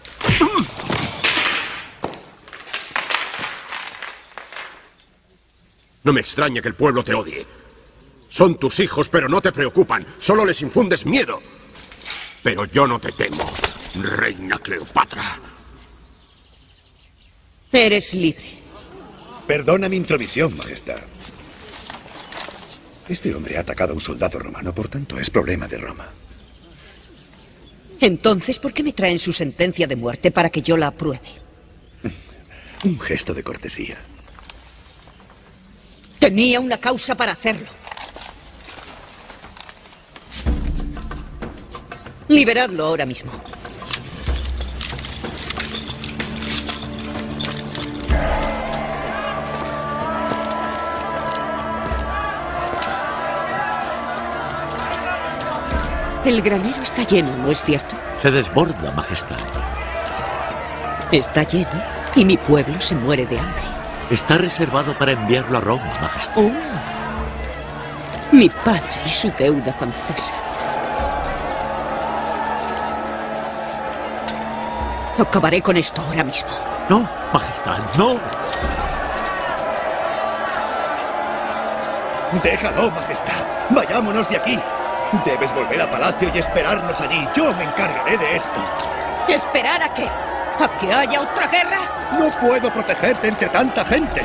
Speaker 9: No me extraña que el pueblo te odie. Son tus hijos, pero no te preocupan. Solo les infundes miedo. Pero yo no te temo, reina Cleopatra.
Speaker 4: Eres libre.
Speaker 15: Perdona mi intromisión, Majestad. Este hombre ha atacado a un soldado romano, por tanto es problema de Roma.
Speaker 4: Entonces, ¿por qué me traen su sentencia de muerte para que yo la apruebe?
Speaker 15: Un gesto de cortesía.
Speaker 4: Tenía una causa para hacerlo. Liberadlo ahora mismo. El granero está lleno, ¿no es cierto?
Speaker 14: Se desborda, Majestad.
Speaker 4: Está lleno y mi pueblo se muere de hambre.
Speaker 14: Está reservado para enviarlo a Roma, Majestad.
Speaker 4: Oh. Mi padre y su deuda con César. Acabaré con esto ahora mismo.
Speaker 14: No, Majestad, no.
Speaker 15: Déjalo, Majestad. Vayámonos de aquí. Debes volver a palacio y esperarnos allí. Yo me encargaré de esto.
Speaker 4: ¿Esperar a qué? ¿A que haya otra guerra?
Speaker 15: No puedo protegerte entre tanta gente.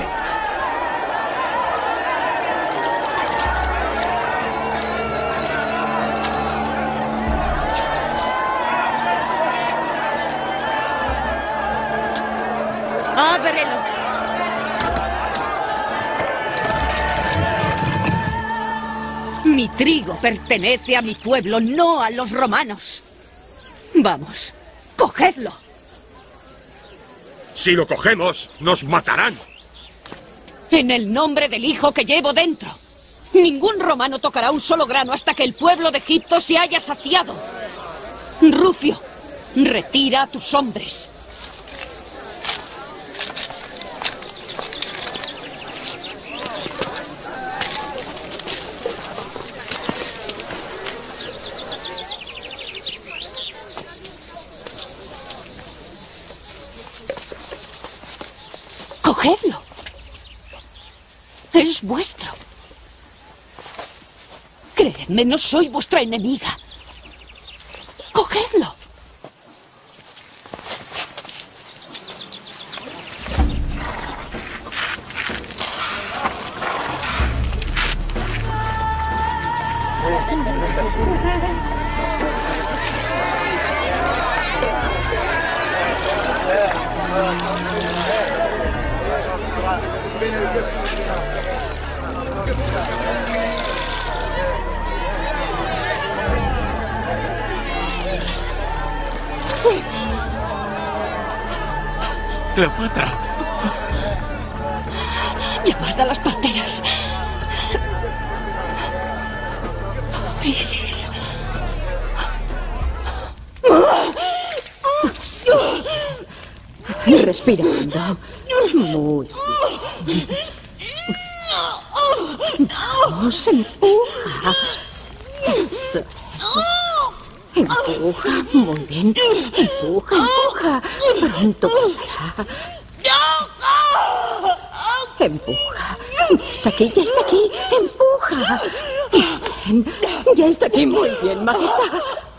Speaker 4: ¡Ábrelo! Mi trigo pertenece a mi pueblo, no a los romanos. Vamos, cogedlo.
Speaker 9: Si lo cogemos, nos matarán.
Speaker 4: En el nombre del hijo que llevo dentro. Ningún romano tocará un solo grano hasta que el pueblo de Egipto se haya saciado. Rufio, retira a tus hombres. Cogedlo. Es vuestro. Creedme, no soy vuestra enemiga. Cogedlo.
Speaker 14: Cleopatra.
Speaker 4: Llamad a las parteras. Isis.
Speaker 16: Sí. Respira hondo. Muy bien. Vamos, empuja. Eso es. Empuja, muy bien. Empuja, empuja. Pronto pasará. Empuja. Ya está aquí, ya está aquí. Empuja. Bien. Ya está aquí, muy bien, Majestad.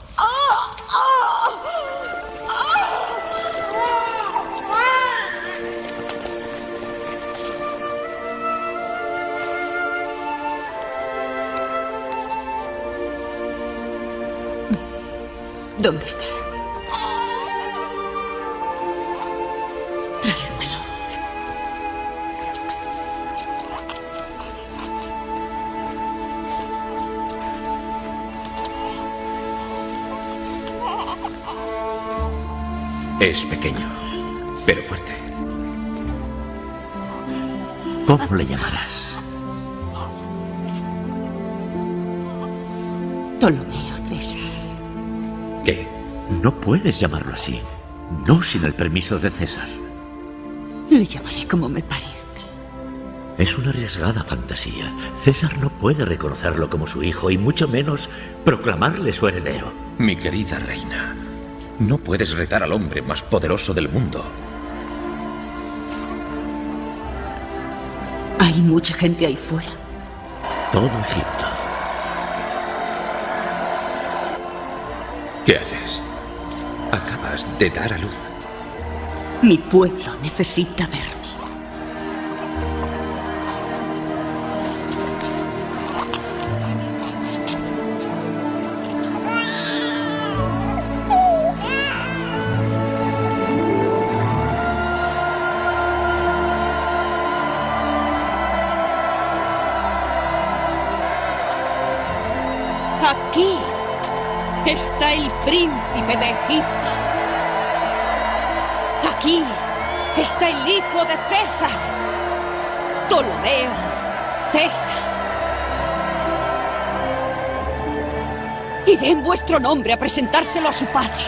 Speaker 4: ¿Dónde está? Traédmelo.
Speaker 8: Es pequeño, pero fuerte.
Speaker 14: ¿Cómo le llamarás?
Speaker 4: Ptolomeo César.
Speaker 14: ¿Qué? No puedes llamarlo así. No sin el permiso de César.
Speaker 4: Le llamaré como me parezca.
Speaker 14: Es una arriesgada fantasía. César no puede reconocerlo como su hijo y mucho menos proclamarle su heredero.
Speaker 6: Mi querida reina, no puedes retar al hombre más poderoso del mundo.
Speaker 4: Hay mucha gente ahí fuera.
Speaker 14: Todo Egipto.
Speaker 6: ¿Qué haces? Acabas de dar a luz.
Speaker 4: Mi pueblo necesita verme. Aquí está el príncipe de Egipto. Aquí está el hijo de César, Ptolomeo César. Iré en vuestro nombre a presentárselo a su padre.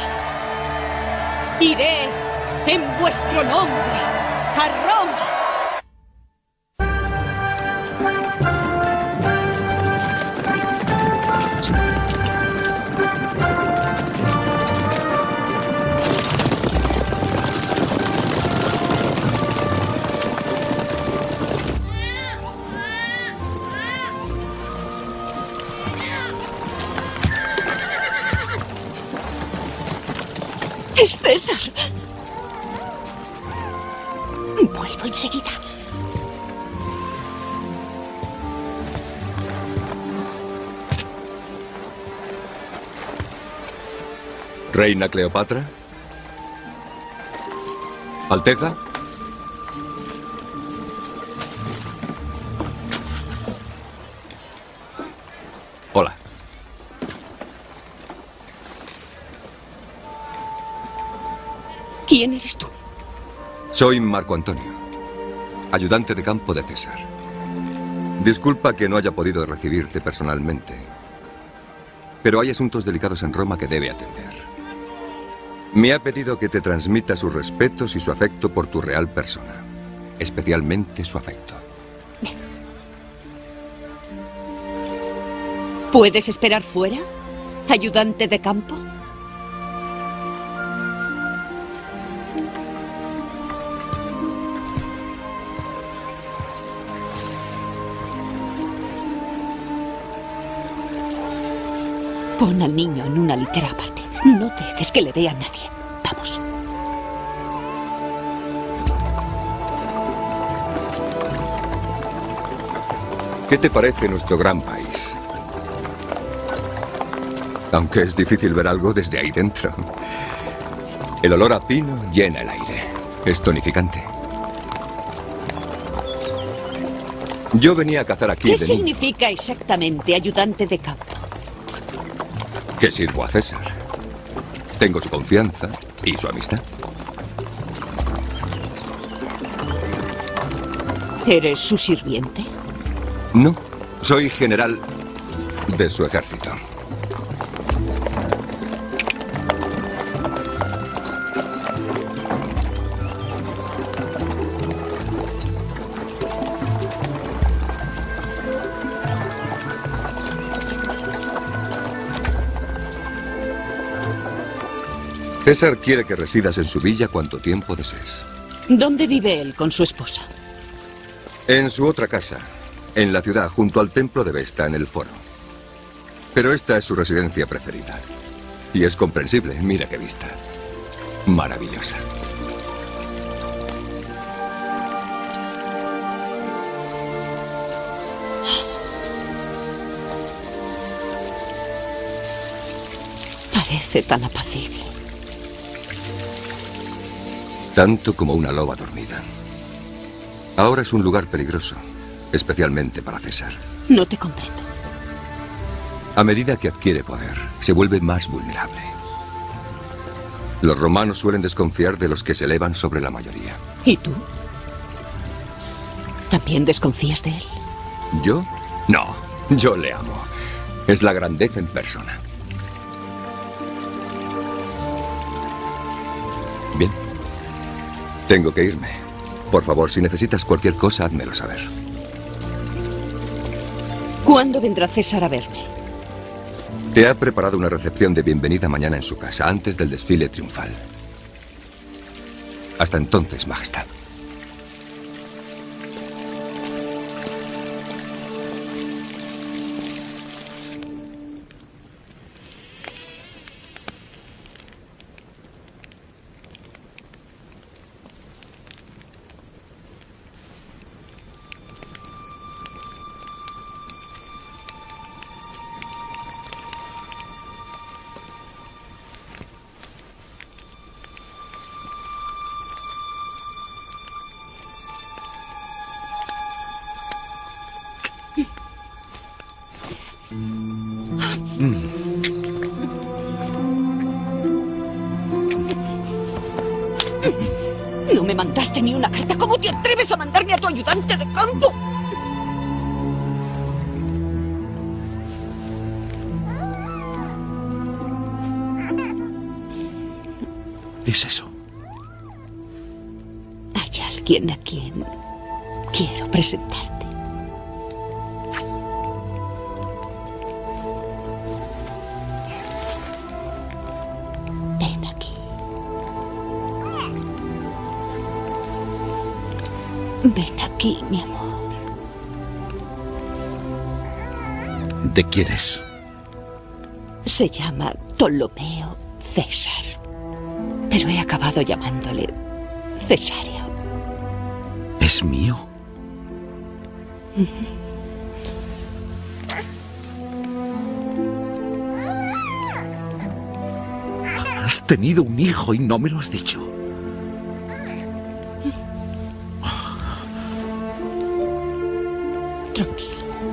Speaker 4: Iré en vuestro nombre a Roma. es, César? Vuelvo enseguida.
Speaker 17: Reina Cleopatra. Alteza. Hola.
Speaker 4: ¿Quién eres tú?
Speaker 17: Soy Marco Antonio, ayudante de campo de César. Disculpa que no haya podido recibirte personalmente, pero hay asuntos delicados en Roma que debe atender. Me ha pedido que te transmita sus respetos y su afecto por tu real persona, especialmente su afecto.
Speaker 4: ¿Puedes esperar fuera, ayudante de campo? Pon al niño en una litera aparte. No dejes que le vea nadie. Vamos.
Speaker 17: ¿Qué te parece nuestro gran país? Aunque es difícil ver algo desde ahí dentro. El olor a pino llena el aire. Es tonificante. Yo venía a cazar aquí
Speaker 4: ¿Qué
Speaker 17: de niño.
Speaker 4: significa exactamente ayudante de campo?
Speaker 17: Que sirvo a César. Tengo su confianza y su amistad.
Speaker 4: ¿Eres su sirviente?
Speaker 17: No, soy general de su ejército. César quiere que residas en su villa cuanto tiempo desees.
Speaker 4: ¿Dónde vive él con su esposa?
Speaker 17: En su otra casa, en la ciudad, junto al templo de Vesta, en el foro. Pero esta es su residencia preferida. Y es comprensible, mira qué vista. Maravillosa.
Speaker 4: Parece tan apacible.
Speaker 17: Tanto como una loba dormida. Ahora es un lugar peligroso, especialmente para César.
Speaker 4: No te comprendo.
Speaker 17: A medida que adquiere poder, se vuelve más vulnerable. Los romanos suelen desconfiar de los que se elevan sobre la mayoría.
Speaker 4: ¿Y tú? ¿También desconfías de él?
Speaker 17: ¿Yo? No, yo le amo. Es la grandeza en persona. Bien. Tengo que irme. Por favor, si necesitas cualquier cosa, házmelo saber.
Speaker 4: ¿Cuándo vendrá César a verme?
Speaker 17: Te ha preparado una recepción de bienvenida mañana en su casa, antes del desfile triunfal. Hasta entonces, Majestad.
Speaker 4: No me mandaste ni una carta. ¿Cómo te atreves a mandarme a tu ayudante de campo?
Speaker 3: ¿Qué es eso?
Speaker 4: Hay alguien a quien quiero presentarte. Ven aquí. Ven aquí, mi amor.
Speaker 3: ¿De quién es?
Speaker 4: Se llama Ptolomeo César. Pero he acabado llamándole Cesario.
Speaker 3: ¿Es mío? Has tenido un hijo y no me lo has dicho.
Speaker 4: Tranquilo.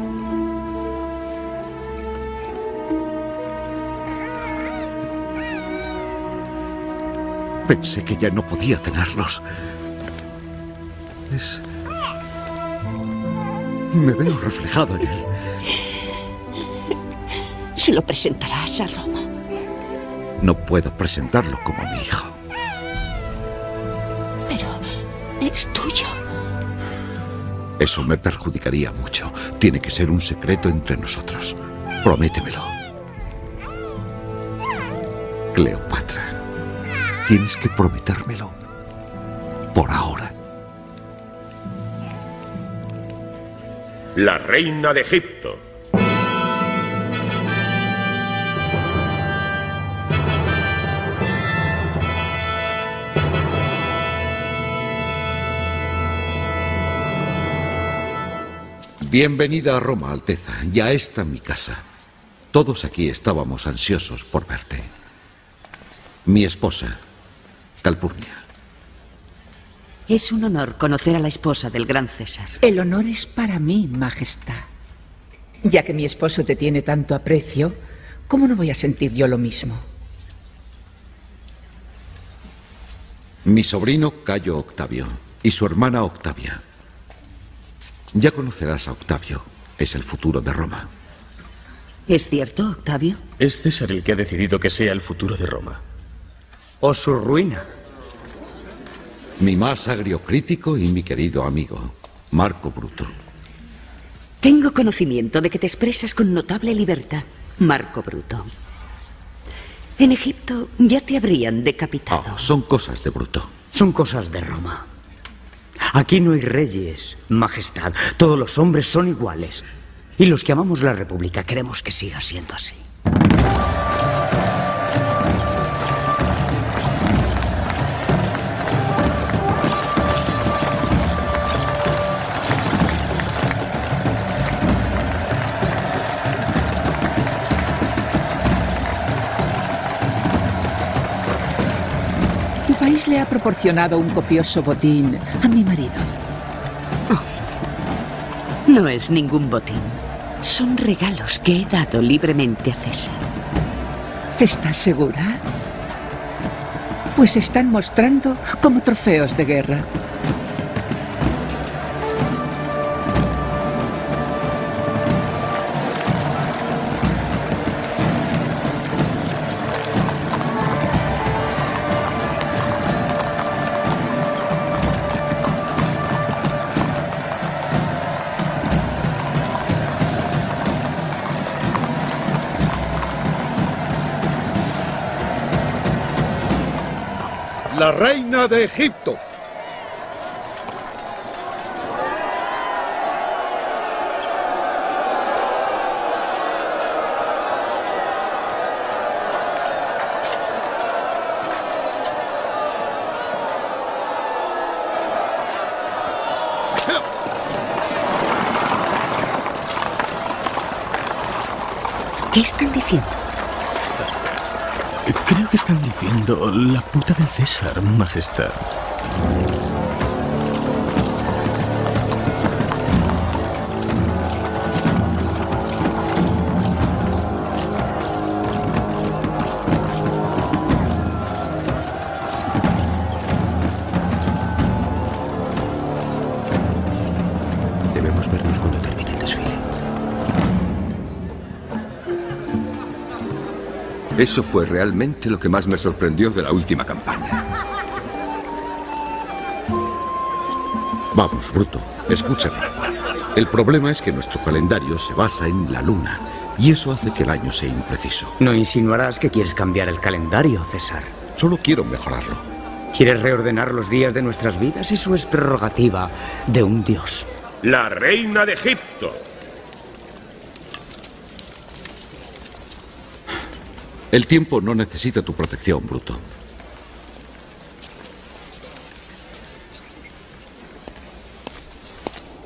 Speaker 3: Pensé que ya no podía tenerlos. Me veo reflejado en él.
Speaker 4: Se lo presentarás a Roma.
Speaker 3: No puedo presentarlo como mi hijo.
Speaker 4: Pero es tuyo.
Speaker 3: Eso me perjudicaría mucho. Tiene que ser un secreto entre nosotros. Prométemelo. Cleopatra, tienes que prometérmelo. Por ahora.
Speaker 18: La reina de Egipto.
Speaker 3: Bienvenida a Roma, Alteza. Ya está mi casa. Todos aquí estábamos ansiosos por verte. Mi esposa, Calpurnia.
Speaker 7: Es un honor conocer a la esposa del gran César.
Speaker 19: El honor es para mí, Majestad. Ya que mi esposo te tiene tanto aprecio, ¿cómo no voy a sentir yo lo mismo?
Speaker 3: Mi sobrino Cayo Octavio y su hermana Octavia. Ya conocerás a Octavio. Es el futuro de Roma.
Speaker 7: ¿Es cierto, Octavio?
Speaker 10: Es César el que ha decidido que sea el futuro de Roma.
Speaker 12: O su ruina.
Speaker 3: Mi más agrio crítico y mi querido amigo, Marco Bruto.
Speaker 7: Tengo conocimiento de que te expresas con notable libertad, Marco Bruto. En Egipto ya te habrían decapitado.
Speaker 3: Son cosas de Bruto.
Speaker 12: Son cosas de Roma. Aquí no hay reyes, Majestad. Todos los hombres son iguales. Y los que amamos la República queremos que siga siendo así.
Speaker 19: Tu país le ha proporcionado un copioso botín a mi marido.
Speaker 7: No es ningún botín. Son regalos que he dado libremente a César.
Speaker 19: ¿Estás segura? Pues se están mostrando como trofeos de guerra.
Speaker 3: La reina de Egipto.
Speaker 7: ¿Qué están diciendo?
Speaker 10: Creo que están diciendo la puta del César, Majestad. Debemos vernos cuando termine el desfile.
Speaker 17: Eso fue realmente lo que más me sorprendió de la última campaña.
Speaker 3: Vamos, Bruto, escúchame. El problema es que nuestro calendario se basa en la luna, y eso hace que el año sea impreciso.
Speaker 12: No insinuarás que quieres cambiar el calendario, César.
Speaker 3: Solo quiero mejorarlo.
Speaker 12: ¿Quieres reordenar los días de nuestras vidas? Eso es prerrogativa de un dios.
Speaker 18: La reina de Egipto.
Speaker 3: El tiempo no necesita tu protección, Bruto.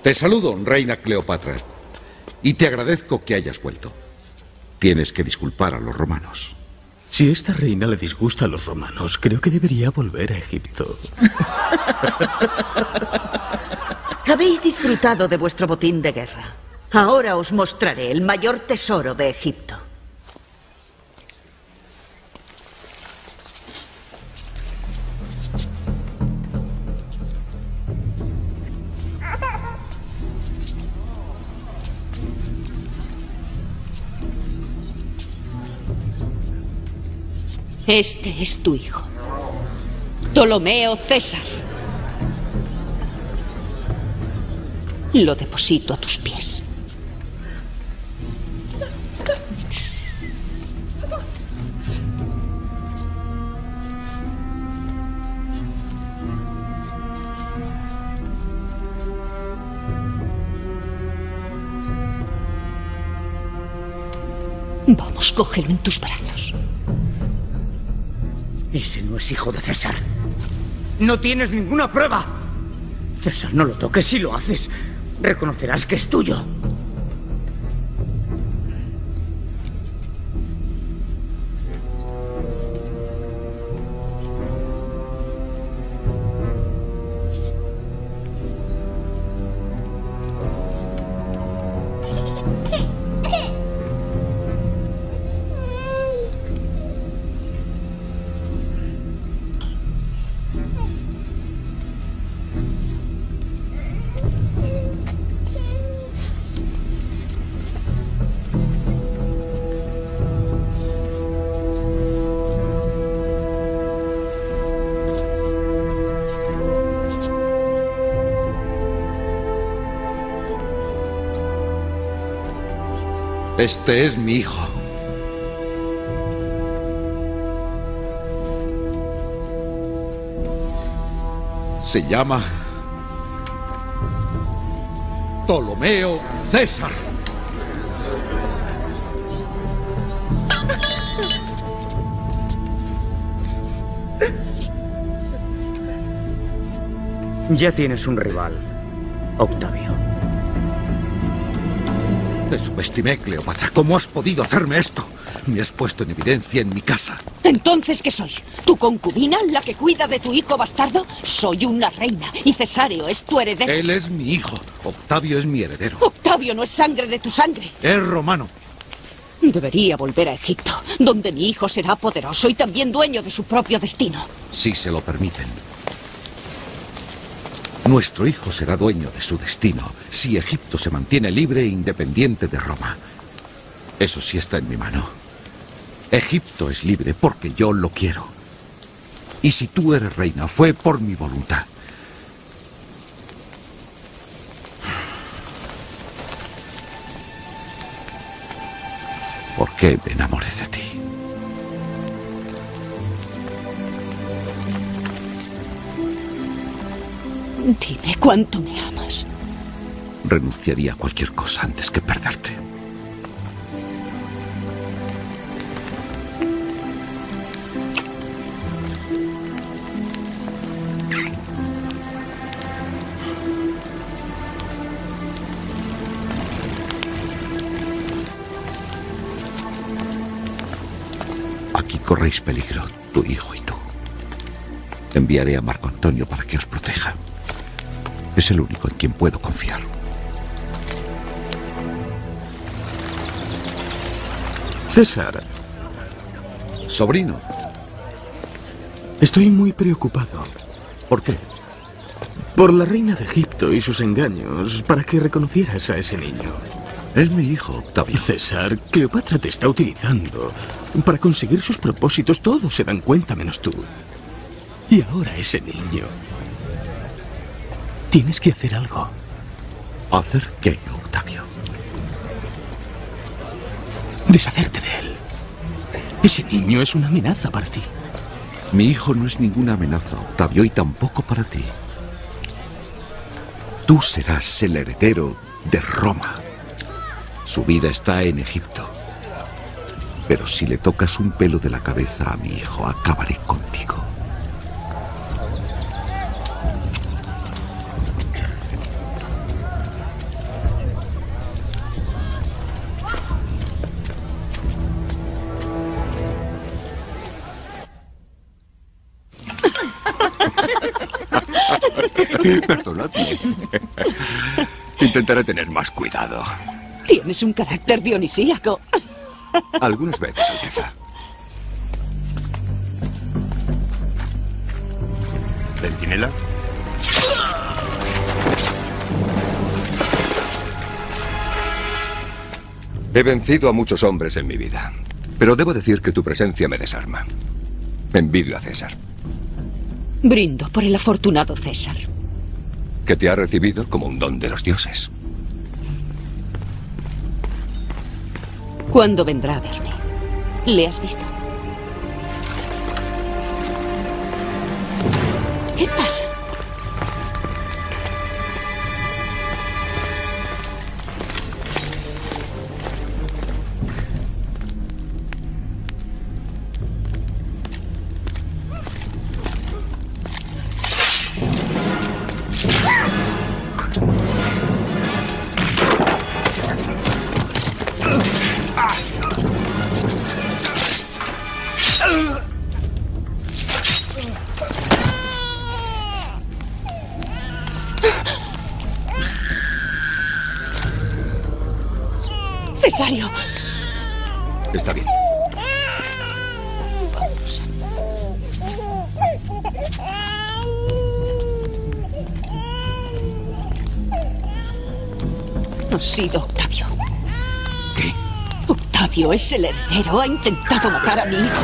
Speaker 3: Te saludo, reina Cleopatra, y te agradezco que hayas vuelto. Tienes que disculpar a los romanos.
Speaker 20: Si esta reina le disgusta a los romanos, creo que debería volver a Egipto.
Speaker 4: Habéis disfrutado de vuestro botín de guerra. Ahora os mostraré el mayor tesoro de Egipto. Este es tu hijo, Ptolomeo César. Lo deposito a tus pies. Vamos, cógelo en tus brazos.
Speaker 12: Ese no es hijo de César. No tienes ninguna prueba. César, no lo toques. Si lo haces, reconocerás que es tuyo.
Speaker 3: Este es mi hijo. Se llama Ptolomeo César.
Speaker 12: Ya tienes un rival, Octavio.
Speaker 3: Te subestimé, Cleopatra. ¿Cómo has podido hacerme esto? Me has puesto en evidencia en mi casa.
Speaker 4: ¿Entonces qué soy? ¿Tu concubina, la que cuida de tu hijo bastardo? Soy una reina y Cesáreo es tu heredero.
Speaker 3: Él es mi hijo. Octavio es mi heredero.
Speaker 4: Octavio no es sangre de tu sangre.
Speaker 3: Es romano.
Speaker 4: Debería volver a Egipto, donde mi hijo será poderoso y también dueño de su propio destino.
Speaker 3: Si se lo permiten. Nuestro hijo será dueño de su destino si Egipto se mantiene libre e independiente de Roma. Eso sí está en mi mano. Egipto es libre porque yo lo quiero. Y si tú eres reina, fue por mi voluntad. ¿Por qué me enamoré de ti?
Speaker 4: Dime cuánto me amas.
Speaker 3: Renunciaría a cualquier cosa antes que perderte. Aquí corréis peligro, tu hijo y tú. Enviaré a Marco Antonio para que os proteja. Es el único en quien puedo confiar.
Speaker 20: César.
Speaker 3: Sobrino.
Speaker 20: Estoy muy preocupado.
Speaker 3: ¿Por qué?
Speaker 20: Por la reina de Egipto y sus engaños para que reconocieras a ese niño.
Speaker 3: Es mi hijo, Octavio.
Speaker 20: César, Cleopatra te está utilizando para conseguir sus propósitos. Todos se dan cuenta menos tú. Y ahora ese niño. Tienes que hacer algo.
Speaker 3: ¿Hacer qué, Octavio?
Speaker 20: Deshacerte de él. Ese niño es una amenaza para ti.
Speaker 3: Mi hijo no es ninguna amenaza, Octavio, y tampoco para ti. Tú serás el heredero de Roma. Su vida está en Egipto. Pero si le tocas un pelo de la cabeza a mi hijo, acabaré contigo.
Speaker 17: Perdonadme. Intentaré tener más cuidado.
Speaker 4: Tienes un carácter dionisíaco.
Speaker 17: Algunas veces, Alteza.
Speaker 8: ¿Centinela?
Speaker 17: He vencido a muchos hombres en mi vida, pero debo decir que tu presencia me desarma. Envidio a César,
Speaker 4: Brindo por el afortunado César.
Speaker 17: que te ha recibido como un don de los dioses.
Speaker 4: ¿Cuándo vendrá a verme? ¿Le has visto? ¿Qué pasa? Cesario.
Speaker 17: Está bien.
Speaker 4: Ha sido Octavio.
Speaker 17: ¿Qué?
Speaker 4: Octavio es el heredero. Ha intentado matar a mi hijo.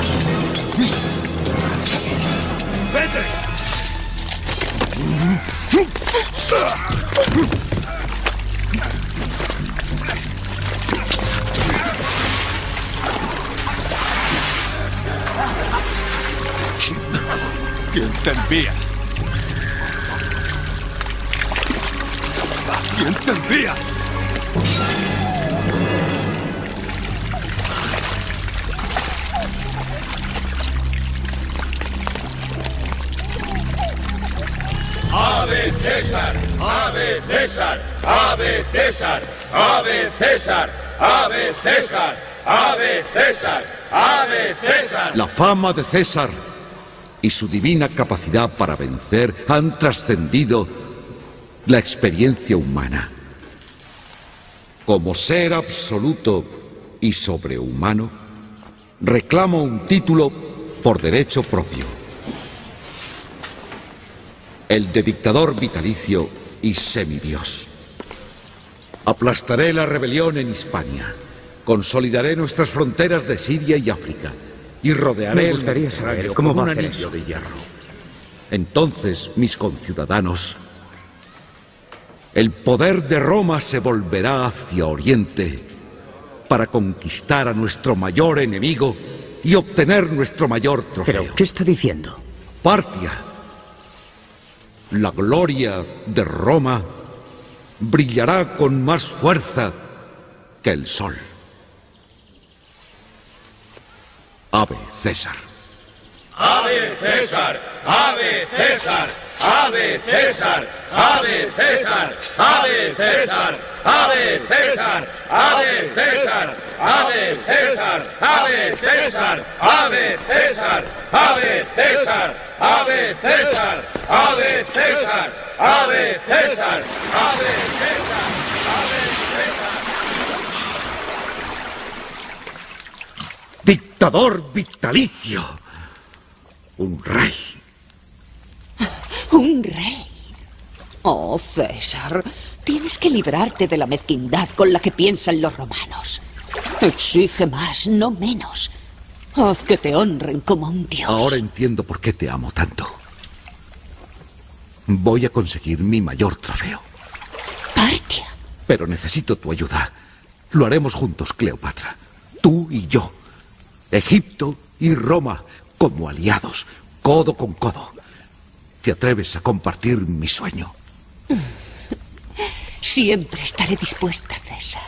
Speaker 17: ¿Quién te envía? ¿Quién te envía?
Speaker 18: ¡Ave César! ¡Ave César! ¡Ave César! ¡Ave César! ¡Ave César! ¡Ave César! ¡Ave César!
Speaker 3: La fama de César y su divina capacidad para vencer han trascendido la experiencia humana. Como ser absoluto y sobrehumano, reclamo un título por derecho propio. El de dictador vitalicio y semidios. Aplastaré la rebelión en Hispania. Consolidaré nuestras fronteras de Siria y África. Y rodearé
Speaker 12: Me gustaría
Speaker 3: el
Speaker 12: saber
Speaker 3: Mediterráneo
Speaker 12: cómo
Speaker 3: con
Speaker 12: va a
Speaker 3: un
Speaker 12: hacer
Speaker 3: anillo
Speaker 12: eso.
Speaker 3: de hierro. Entonces, mis conciudadanos, el poder de Roma se volverá hacia Oriente para conquistar a nuestro mayor enemigo y obtener nuestro mayor trofeo.
Speaker 12: ¿Pero qué está diciendo?
Speaker 3: Partia. La gloria de Roma brillará con más fuerza que el sol. Ave César.
Speaker 18: ¡Ave César! ¡Ave César! ¡Ave César! ¡Ave César! ¡Ave César! ¡Ave César! ¡Ave César! ¡Ave César! ¡Ave César! ¡Ave César! ¡Ave César! ¡Ave César! ¡Ave César! ¡Ave César! ¡Ave César!
Speaker 3: Dictador vitalicio. Un rey.
Speaker 4: ¿Un rey? Oh, César, tienes que librarte de la mezquindad con la que piensan los romanos. Exige más, no menos. Haz que te honren como a un dios.
Speaker 3: Ahora entiendo por qué te amo tanto. Voy a conseguir mi mayor trofeo.
Speaker 4: Partia.
Speaker 3: Pero necesito tu ayuda. Lo haremos juntos, Cleopatra. Tú y yo. Egipto y Roma como aliados, codo con codo. ¿Te atreves a compartir mi sueño?
Speaker 4: Siempre estaré dispuesta, César.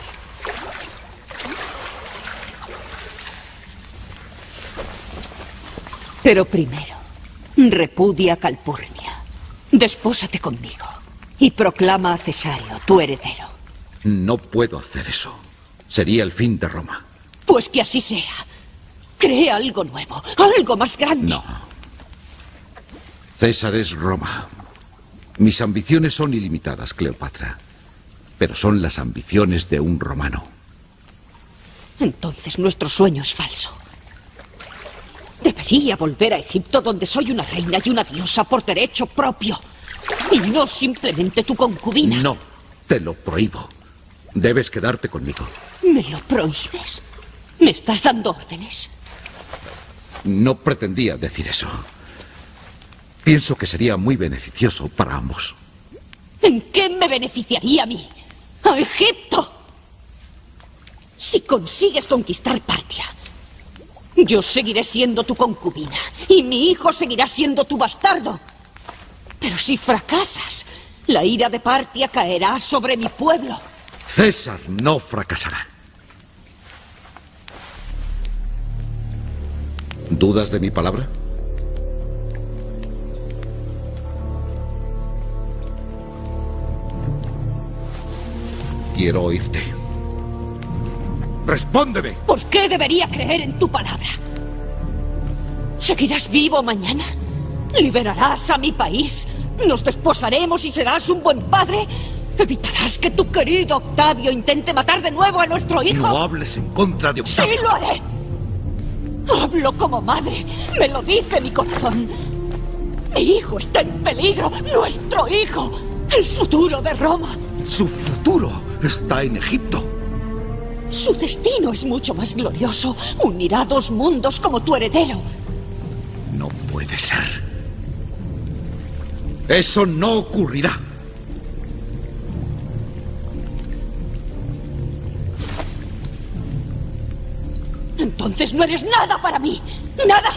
Speaker 4: Pero primero, repudia a Calpurnia. Despósate conmigo y proclama a Cesario tu heredero.
Speaker 3: No puedo hacer eso. Sería el fin de Roma.
Speaker 4: Pues que así sea. Crea algo nuevo, algo más grande.
Speaker 3: No. César es Roma. Mis ambiciones son ilimitadas, Cleopatra. Pero son las ambiciones de un romano.
Speaker 4: Entonces nuestro sueño es falso. Debería volver a Egipto, donde soy una reina y una diosa por derecho propio. Y no simplemente tu concubina.
Speaker 3: No, te lo prohíbo. Debes quedarte conmigo.
Speaker 4: ¿Me lo prohíbes? ¿Me estás dando órdenes?
Speaker 3: No pretendía decir eso. Pienso que sería muy beneficioso para ambos.
Speaker 4: ¿En qué me beneficiaría a mí? ¡A Egipto! Si consigues conquistar Partia, yo seguiré siendo tu concubina y mi hijo seguirá siendo tu bastardo. Pero si fracasas, la ira de Partia caerá sobre mi pueblo.
Speaker 3: César no fracasará. ¿Dudas de mi palabra? Quiero oírte. ¡Respóndeme!
Speaker 4: ¿Por qué debería creer en tu palabra? ¿Seguirás vivo mañana? ¿Liberarás a mi país? ¿Nos desposaremos y serás un buen padre? ¿Evitarás que tu querido Octavio intente matar de nuevo a nuestro hijo?
Speaker 3: No hables en contra de Octavio.
Speaker 4: ¡Sí lo haré! Hablo como madre. Me lo dice mi corazón. Mi hijo está en peligro. ¡Nuestro hijo! ¡El futuro de Roma!
Speaker 3: Su futuro está en Egipto.
Speaker 4: Su destino es mucho más glorioso. Unirá dos mundos como tu heredero.
Speaker 3: No puede ser. Eso no ocurrirá.
Speaker 4: Entonces no eres nada para mí. ¡Nada!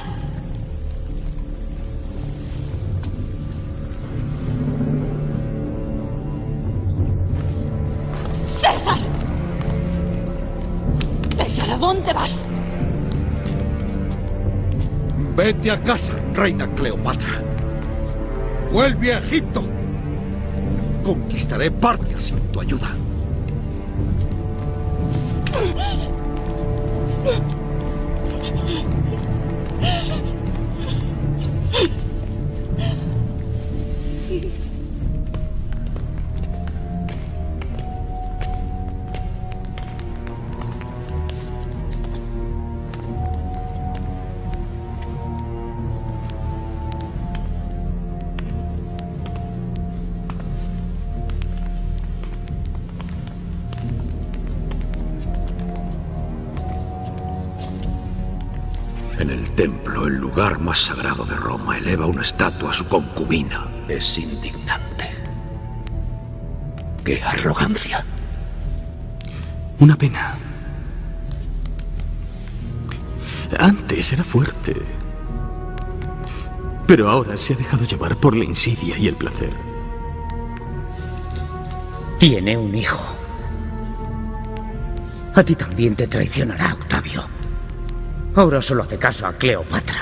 Speaker 4: ¡César! ¡César, ¿a dónde vas?
Speaker 3: Vete a casa, reina Cleopatra. Vuelve a Egipto. Conquistaré Partia sin tu ayuda.
Speaker 2: En el templo, el lugar más sagrado de Roma, eleva una estatua a su concubina.
Speaker 1: Es indignante. ¡Qué arrogancia!
Speaker 20: Una pena. Antes era fuerte. Pero ahora se ha dejado llevar por la insidia y el placer.
Speaker 12: Tiene un hijo. A ti también te traicionará, Octavio. Ahora solo hace caso a Cleopatra.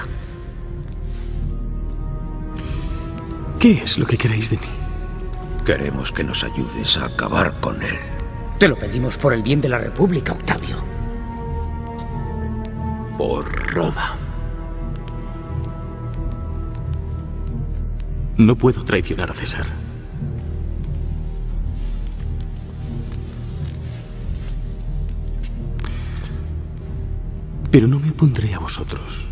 Speaker 20: ¿Qué es lo que queréis de mí?
Speaker 2: Queremos que nos ayudes a acabar con él.
Speaker 12: Te lo pedimos por el bien de la República, Octavio.
Speaker 1: Por Roma.
Speaker 20: No puedo traicionar a César. Pero no me opondré a vosotros.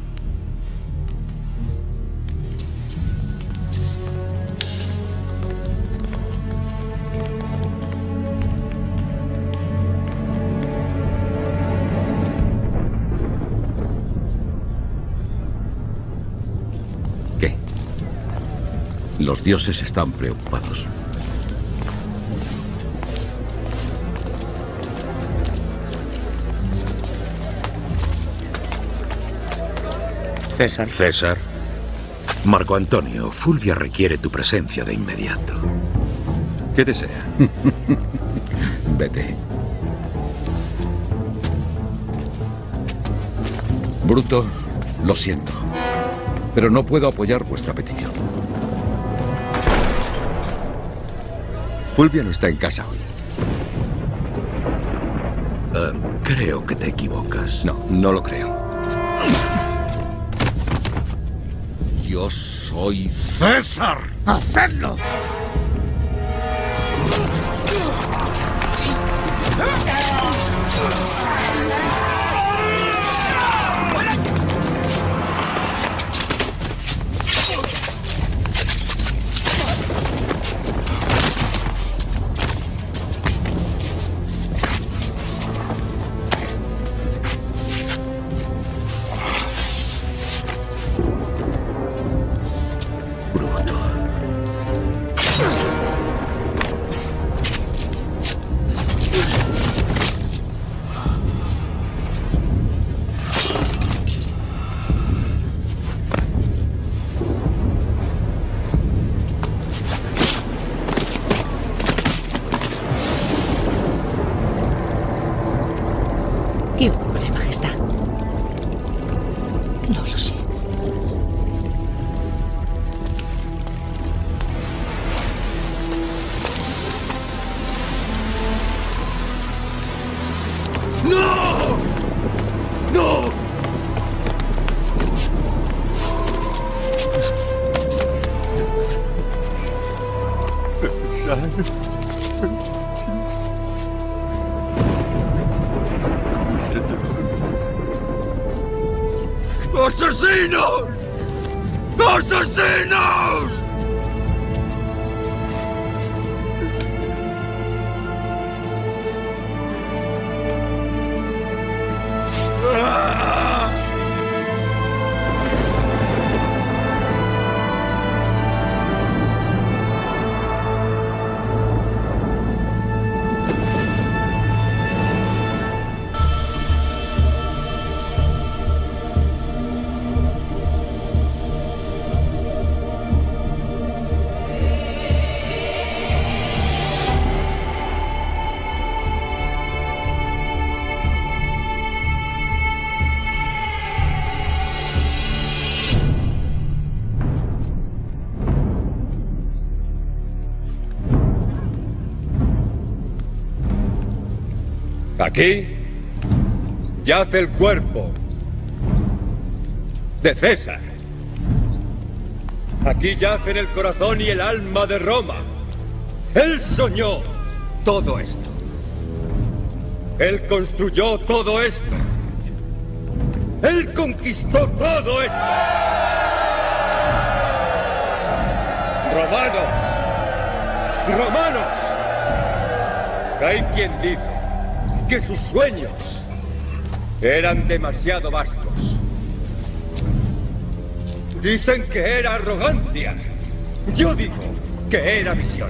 Speaker 3: ¿Qué? Los dioses están preocupados.
Speaker 2: César. César. Marco Antonio, Fulvia requiere tu presencia de inmediato.
Speaker 17: ¿Qué desea?
Speaker 3: Vete. Bruto, lo siento, pero no puedo apoyar vuestra petición.
Speaker 17: Fulvia no está en casa hoy.
Speaker 2: Creo que te equivocas.
Speaker 17: No, no lo creo.
Speaker 3: Yo soy César.
Speaker 12: ¡Hacedlo!
Speaker 9: César.
Speaker 18: ¡Asesinos! ¡Asesinos!
Speaker 21: Aquí yace el cuerpo de César. Aquí yacen el corazón y el alma de Roma. Él soñó todo esto. Él construyó todo esto. Él conquistó todo esto. ¡Romanos! ¡Romanos! Hay quien dice que sus sueños eran demasiado vastos. Dicen que era arrogancia. Yo digo que era visión.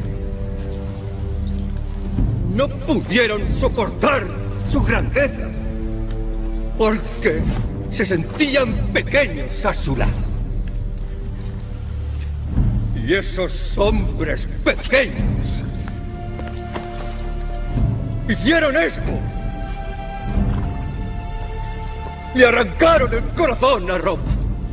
Speaker 21: No pudieron soportar su grandeza porque se sentían pequeños a su lado. Y esos hombres pequeños hicieron esto. Le arrancaron el corazón a Roma.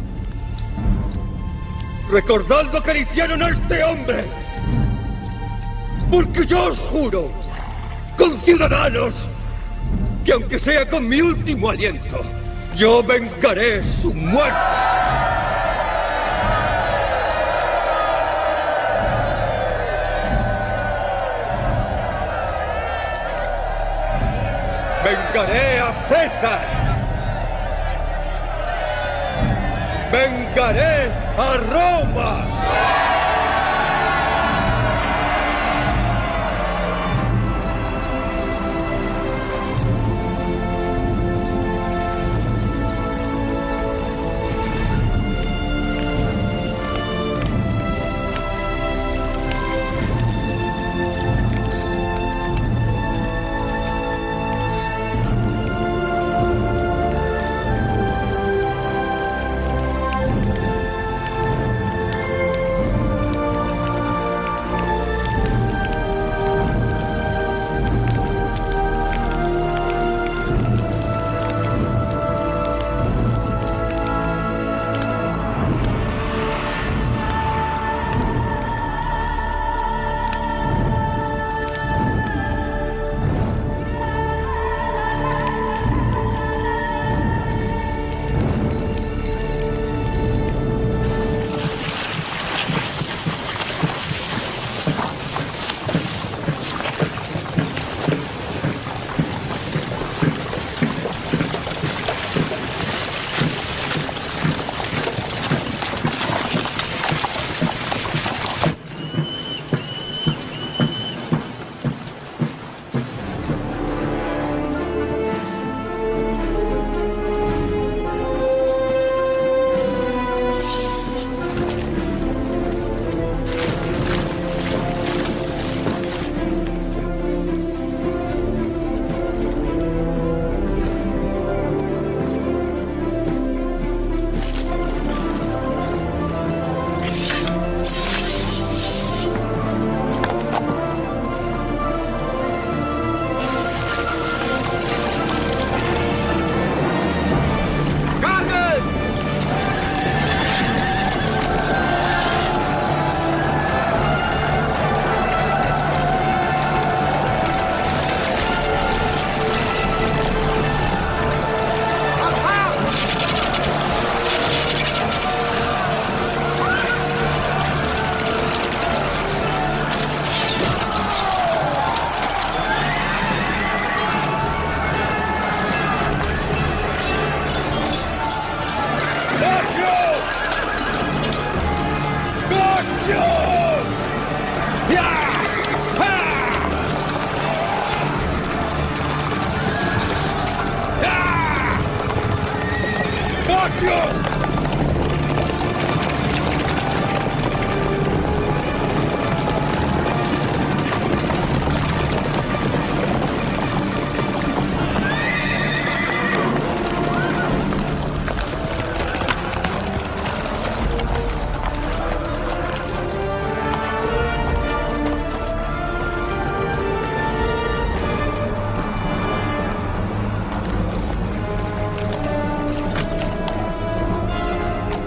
Speaker 21: Recordad lo que le hicieron a este hombre. Porque yo os juro, conciudadanos, que aunque sea con mi último aliento, yo vengaré su muerte. ¡Vengaré a César! ¡Vengaré a Roma!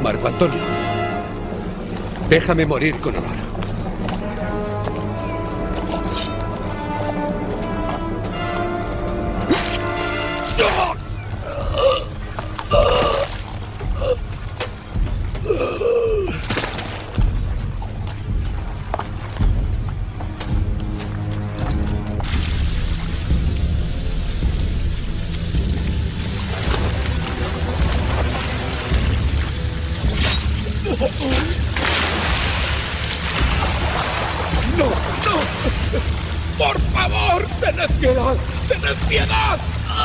Speaker 11: Marco Antonio. Déjame morir con honor.
Speaker 18: ¡No! ¡No! ¡Por favor! ¡Tened piedad! ¡Tened piedad!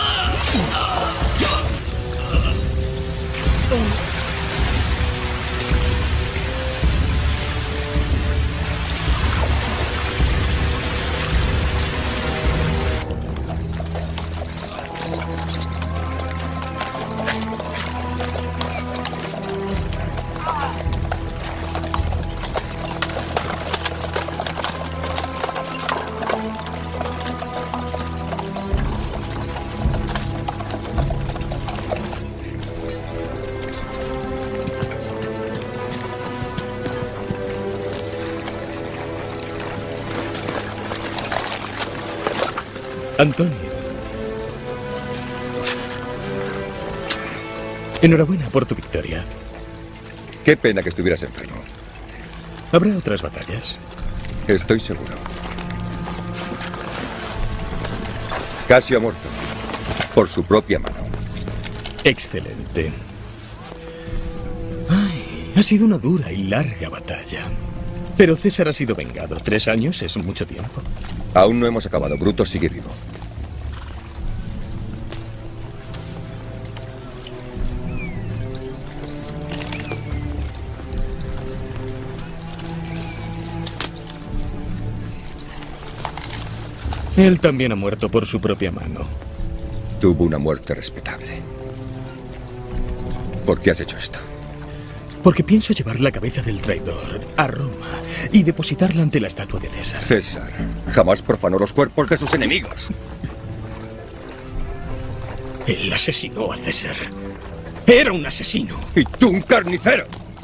Speaker 20: Antonio. Enhorabuena por tu victoria.
Speaker 17: Qué pena que estuvieras enfermo.
Speaker 20: ¿Habrá otras batallas?
Speaker 17: Estoy seguro. Casio ha muerto. Por su propia mano.
Speaker 20: Excelente. Ay, ha sido una dura y larga batalla. Pero César ha sido vengado. 3 años es mucho tiempo.
Speaker 17: Aún no hemos acabado. Bruto sigue vivo.
Speaker 20: Él también ha muerto por su propia mano.
Speaker 17: Tuvo una muerte respetable. ¿Por qué has hecho esto?
Speaker 20: Porque pienso llevar la cabeza del traidor a Roma y depositarla ante la estatua de César.
Speaker 17: César jamás profanó los cuerpos de sus enemigos.
Speaker 20: Él asesinó a César. Era un asesino.
Speaker 17: Y tú un carnicero.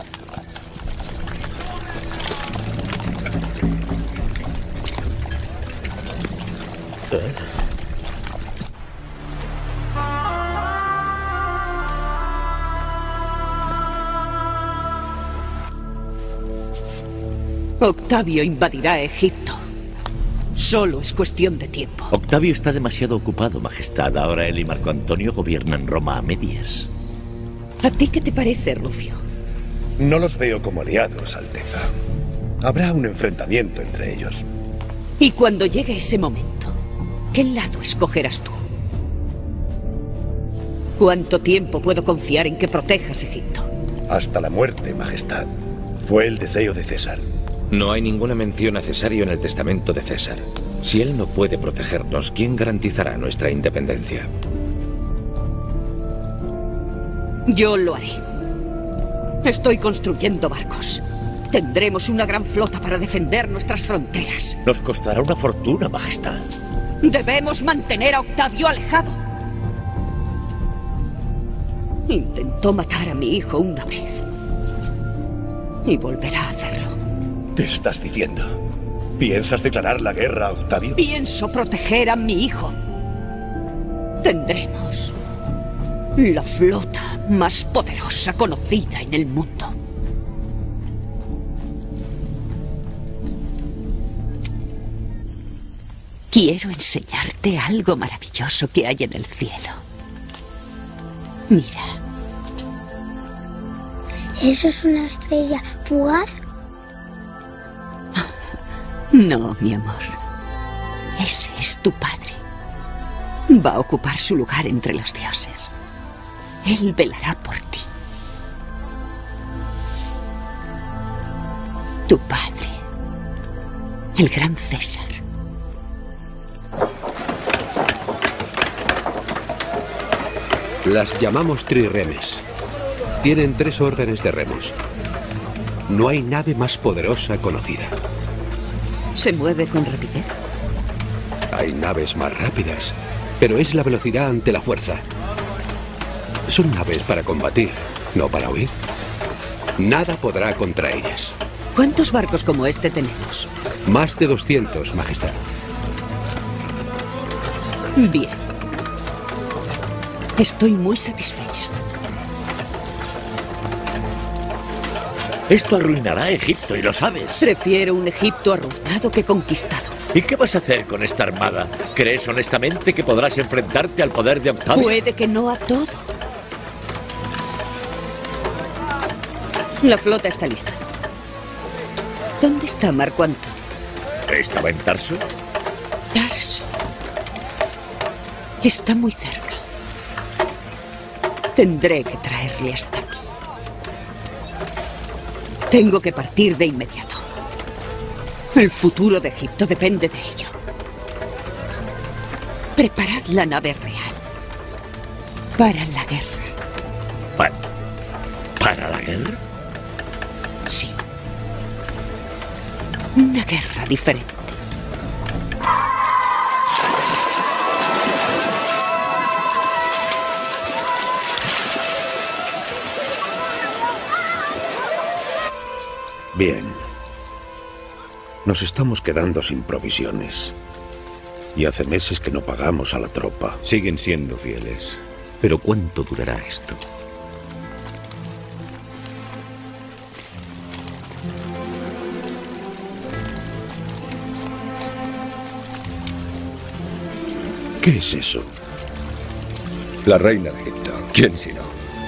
Speaker 4: Octavio invadirá Egipto. Solo es cuestión de tiempo.
Speaker 14: Octavio está demasiado ocupado, Majestad. Ahora él y Marco Antonio gobiernan Roma a medias.
Speaker 4: ¿A ti qué te parece, Rufio?
Speaker 15: No los veo como aliados, Alteza. Habrá un enfrentamiento entre ellos.
Speaker 4: Y cuando llegue ese momento, ¿qué lado escogerás tú? ¿Cuánto tiempo puedo confiar en que protejas Egipto?
Speaker 15: Hasta la muerte, Majestad. Fue el deseo de César.
Speaker 6: No hay ninguna mención a Cesario en el testamento de César. Si él no puede protegernos, ¿quién garantizará nuestra independencia?
Speaker 4: Yo lo haré. Estoy construyendo barcos. Tendremos una gran flota para defender nuestras fronteras.
Speaker 14: Nos costará una fortuna, Majestad.
Speaker 4: Debemos mantener a Octavio alejado. Intentó matar a mi hijo una vez. Y volverá a hacerlo.
Speaker 15: ¿Qué estás diciendo? ¿Piensas declarar la guerra a Octavio?
Speaker 4: Pienso proteger a mi hijo. Tendremos la flota más poderosa conocida en el mundo. Quiero enseñarte algo maravilloso que hay en el cielo. Mira.
Speaker 5: ¿Eso es una estrella fugaz?
Speaker 4: No, mi amor. Ese es tu padre. Va a ocupar su lugar entre los dioses. Él velará por ti. Tu padre, el gran César.
Speaker 22: Las llamamos trirremes. Tienen 3 órdenes de remos. No hay nave más poderosa conocida.
Speaker 4: ¿Se mueve con rapidez?
Speaker 22: Hay naves más rápidas, pero es la velocidad ante la fuerza. Son naves para combatir, no para huir. Nada podrá contra ellas.
Speaker 4: ¿Cuántos barcos como este tenemos?
Speaker 22: Más de 200, Majestad.
Speaker 4: Bien. Estoy muy satisfecha.
Speaker 14: Esto arruinará a Egipto y lo sabes.
Speaker 4: Prefiero un Egipto arruinado que conquistado.
Speaker 14: ¿Y qué vas a hacer con esta armada? ¿Crees honestamente que podrás enfrentarte al poder de Octavio?
Speaker 4: Puede que no a todo. La flota está lista. ¿Dónde está Marco Antonio?
Speaker 14: ¿Estaba en Tarso?
Speaker 4: Tarso. Está muy cerca. Tendré que traerle hasta aquí. Tengo que partir de inmediato. El futuro de Egipto depende de ello. Preparad la nave real. Para la guerra.
Speaker 14: ¿Para la guerra?
Speaker 4: Sí. Una guerra diferente.
Speaker 2: Bien. Nos estamos quedando sin provisiones. Y hace meses que no pagamos a la tropa.
Speaker 8: Siguen siendo fieles. Pero ¿cuánto durará esto?
Speaker 2: ¿Qué es eso?
Speaker 17: La reina de Egipto. ¿Quién si no?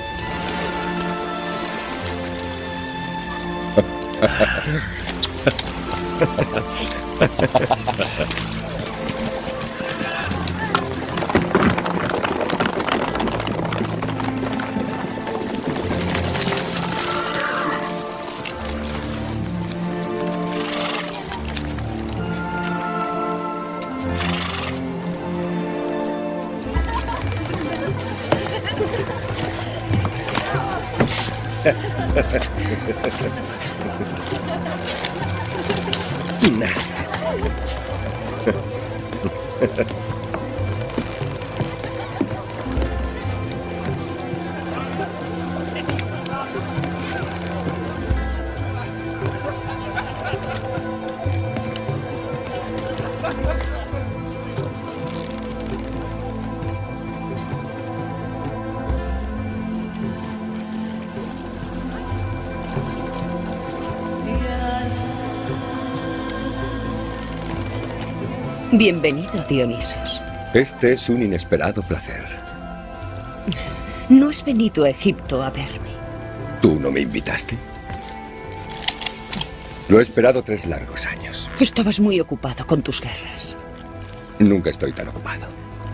Speaker 4: Bienvenido, Dionisos.
Speaker 17: Este es un inesperado placer.
Speaker 4: No has venido a Egipto a verme.
Speaker 17: ¿Tú no me invitaste? Lo he esperado 3 largos años.
Speaker 4: Estabas muy ocupado con tus guerras.
Speaker 17: Nunca estoy tan ocupado.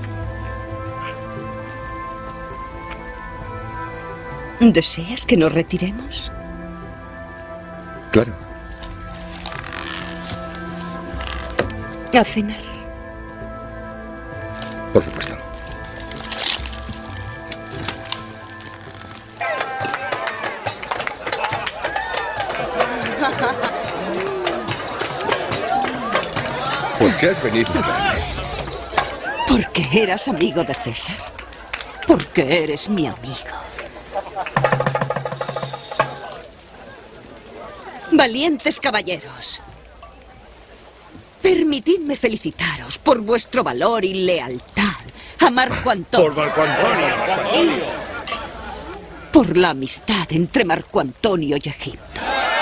Speaker 4: ¿Deseas que nos retiremos?
Speaker 17: Claro.
Speaker 4: A cenar.
Speaker 17: Por supuesto. ¿Por qué has venido?
Speaker 4: Porque eras amigo de César. Porque eres mi amigo. Valientes caballeros. Permitidme felicitaros por vuestro valor y lealtad a Marco Antonio.
Speaker 21: Por Marco Antonio.
Speaker 4: Por la amistad entre Marco Antonio y Egipto.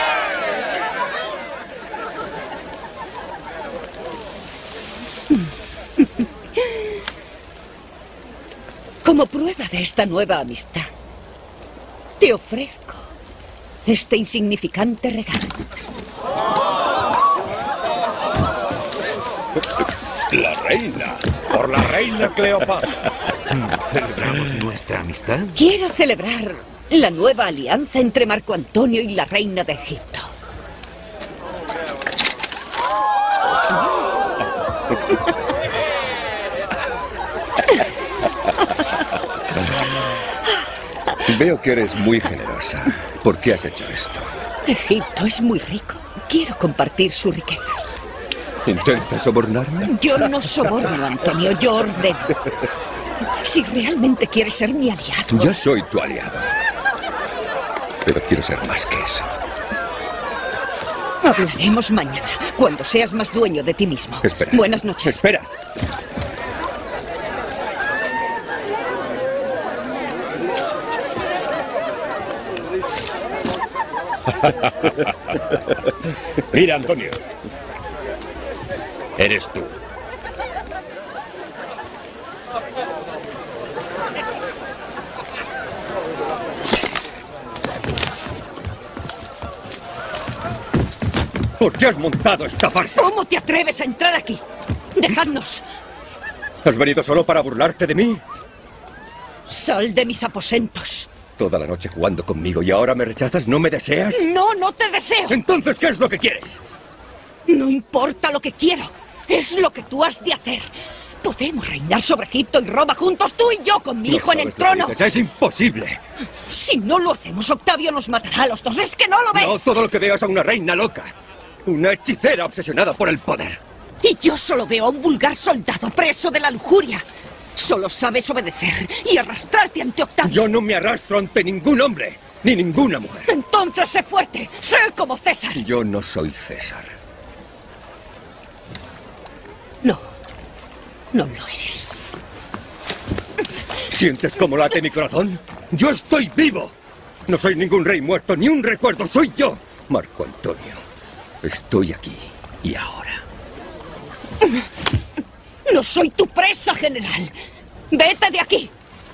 Speaker 4: Como prueba de esta nueva amistad, te ofrezco este insignificante regalo.
Speaker 2: La reina. Por la reina Cleopatra.
Speaker 22: ¿Celebramos nuestra amistad?
Speaker 4: Quiero celebrar la nueva alianza entre Marco Antonio y la reina de Egipto.
Speaker 17: Veo que eres muy generosa. ¿Por qué has hecho esto?
Speaker 4: Egipto es muy rico. Quiero compartir sus riquezas.
Speaker 17: ¿Intentas sobornarme?
Speaker 4: Yo no soborno, Antonio, yo ordeno. Si realmente quieres ser mi aliado...
Speaker 17: Yo soy tu aliado. Pero quiero ser más que eso.
Speaker 4: Hablaremos mañana, cuando seas más dueño de ti mismo.
Speaker 17: Espera.
Speaker 4: Buenas noches.
Speaker 17: Espera.
Speaker 21: Mira, Antonio. Eres tú. ¿Por qué has montado esta farsa?
Speaker 4: ¿Cómo te atreves a entrar aquí? ¡Dejadnos!
Speaker 21: ¿Has venido solo para burlarte de mí?
Speaker 4: Sal de mis aposentos.
Speaker 21: Toda la noche jugando conmigo y ahora me rechazas, ¿no me deseas?
Speaker 4: No, no te deseo.
Speaker 21: Entonces, ¿qué es lo que quieres?
Speaker 4: No importa lo que quiero. Es lo que tú has de hacer. Podemos reinar sobre Egipto y Roma juntos, tú y yo, con mi hijo en el trono.
Speaker 21: Es imposible.
Speaker 4: Si no lo hacemos, Octavio nos matará a los dos. ¿Es que no lo ves?
Speaker 21: No, todo lo que veo es a una reina loca. Una hechicera obsesionada por el poder.
Speaker 4: Y yo solo veo a un vulgar soldado preso de la lujuria. Solo sabes obedecer y arrastrarte ante Octavio.
Speaker 21: Yo no me arrastro ante ningún hombre, ni ninguna mujer.
Speaker 4: Entonces sé fuerte, sé como César.
Speaker 21: Yo no soy César.
Speaker 4: No, no lo eres.
Speaker 21: ¿Sientes cómo late mi corazón? ¡Yo estoy vivo! No soy ningún rey muerto, ni un recuerdo, soy yo, Marco Antonio. Estoy aquí y ahora.
Speaker 4: No soy tu presa, general. Vete de aquí.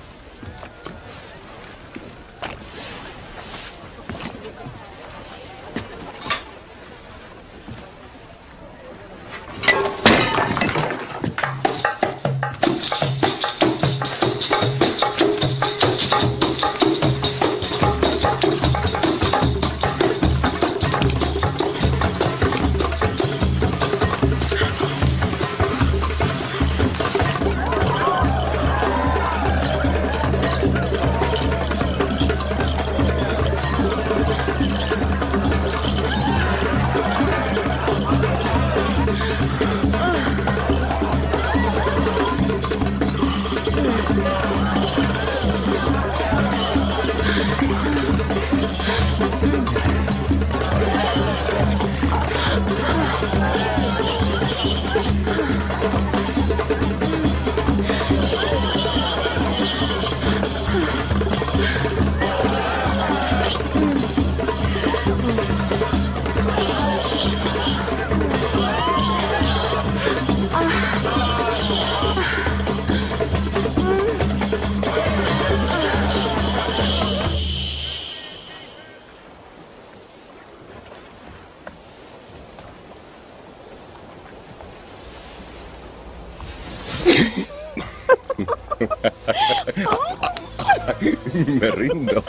Speaker 21: Me rindo.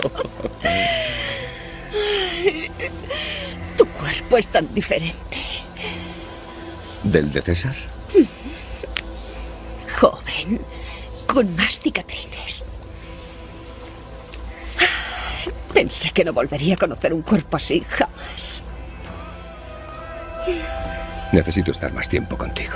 Speaker 4: Tu cuerpo es tan diferente.
Speaker 21: ¿Del de César?
Speaker 4: Joven, con más cicatrices. Pensé que no volvería a conocer un cuerpo así jamás.
Speaker 17: Necesito estar más tiempo contigo.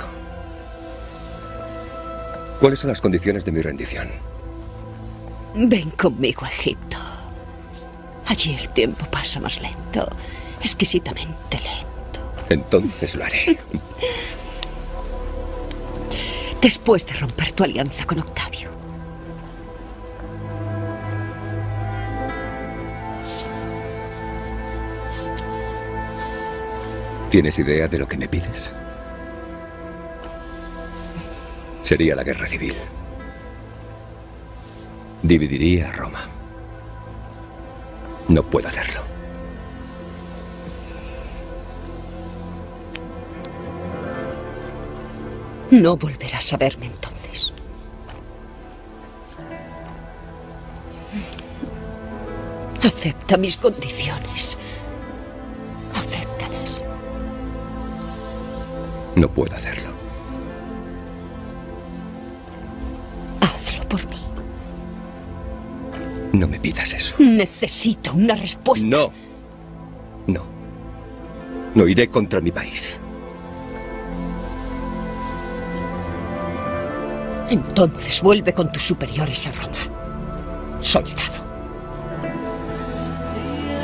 Speaker 17: ¿Cuáles son las condiciones de mi rendición?
Speaker 4: Ven conmigo a Egipto. Allí el tiempo pasa más lento, exquisitamente lento.
Speaker 17: Entonces lo haré.
Speaker 4: Después de romper tu alianza con Octavio.
Speaker 17: ¿Tienes idea de lo que me pides? Sería la guerra civil. Dividiría a Roma. No puedo hacerlo.
Speaker 4: No volverás a verme entonces. Acepta mis condiciones. Acéptalas.
Speaker 17: No puedo hacerlo.
Speaker 4: Hazlo por mí.
Speaker 17: No me pidas eso.
Speaker 4: Necesito una respuesta.
Speaker 17: No. No. No iré contra mi país.
Speaker 4: Entonces vuelve con tus superiores a Roma. Soldado.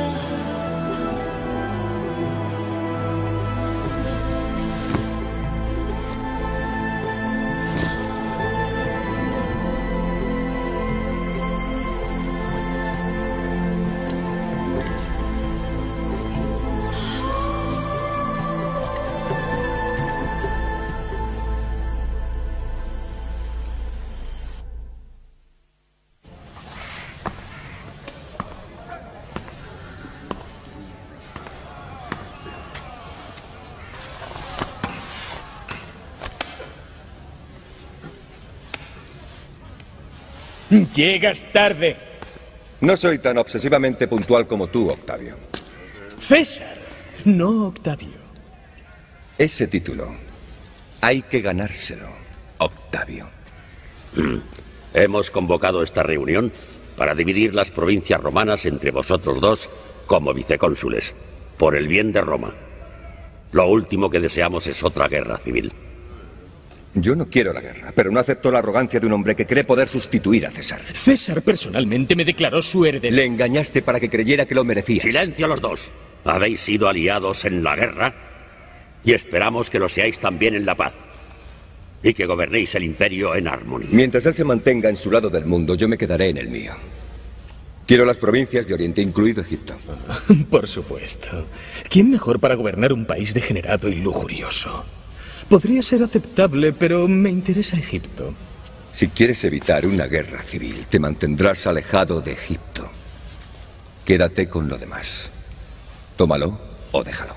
Speaker 12: Llegas tarde.
Speaker 17: No soy tan obsesivamente puntual como tú, Octavio.
Speaker 12: César, no Octavio.
Speaker 17: Ese título hay que ganárselo, Octavio.
Speaker 13: Hemos convocado esta reunión para dividir las provincias romanas entre vosotros dos como vicecónsules, por el bien de Roma. Lo último que deseamos es otra guerra civil.
Speaker 17: Yo no quiero la guerra, pero no acepto la arrogancia de un hombre que cree poder sustituir a César.
Speaker 12: César personalmente me declaró su heredero.
Speaker 17: Le engañaste para que creyera que lo merecías.
Speaker 13: ¡Silencio los dos! Habéis sido aliados en la guerra y esperamos que lo seáis también en la paz. Y que gobernéis el imperio en armonía.
Speaker 17: Mientras él se mantenga en su lado del mundo, yo me quedaré en el mío. Quiero las provincias de Oriente, incluido Egipto.
Speaker 20: Por supuesto. ¿Quién mejor para gobernar un país degenerado y lujurioso? Podría ser aceptable, pero me interesa Egipto.
Speaker 17: Si quieres evitar una guerra civil, te mantendrás alejado de Egipto. Quédate con lo demás. Tómalo o déjalo.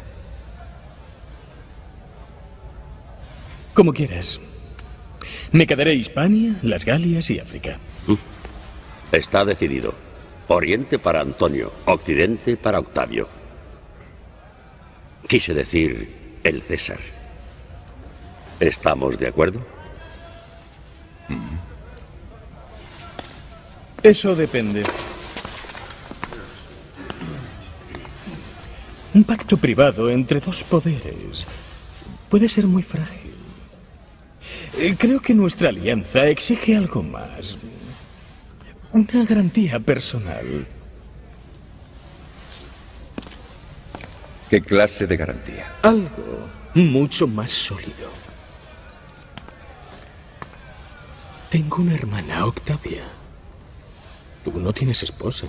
Speaker 20: Como quieras. Me quedaré Hispania, las Galias y África.
Speaker 13: Está decidido. Oriente para Antonio, Occidente para Octavio. Quise decir el César. ¿Estamos de acuerdo?
Speaker 20: Eso depende. Un pacto privado entre dos poderes puede ser muy frágil. Creo que nuestra alianza exige algo más. Una garantía personal.
Speaker 17: ¿Qué clase de garantía?
Speaker 20: Algo mucho más sólido. Tengo una hermana, Octavia. Tú no tienes esposa.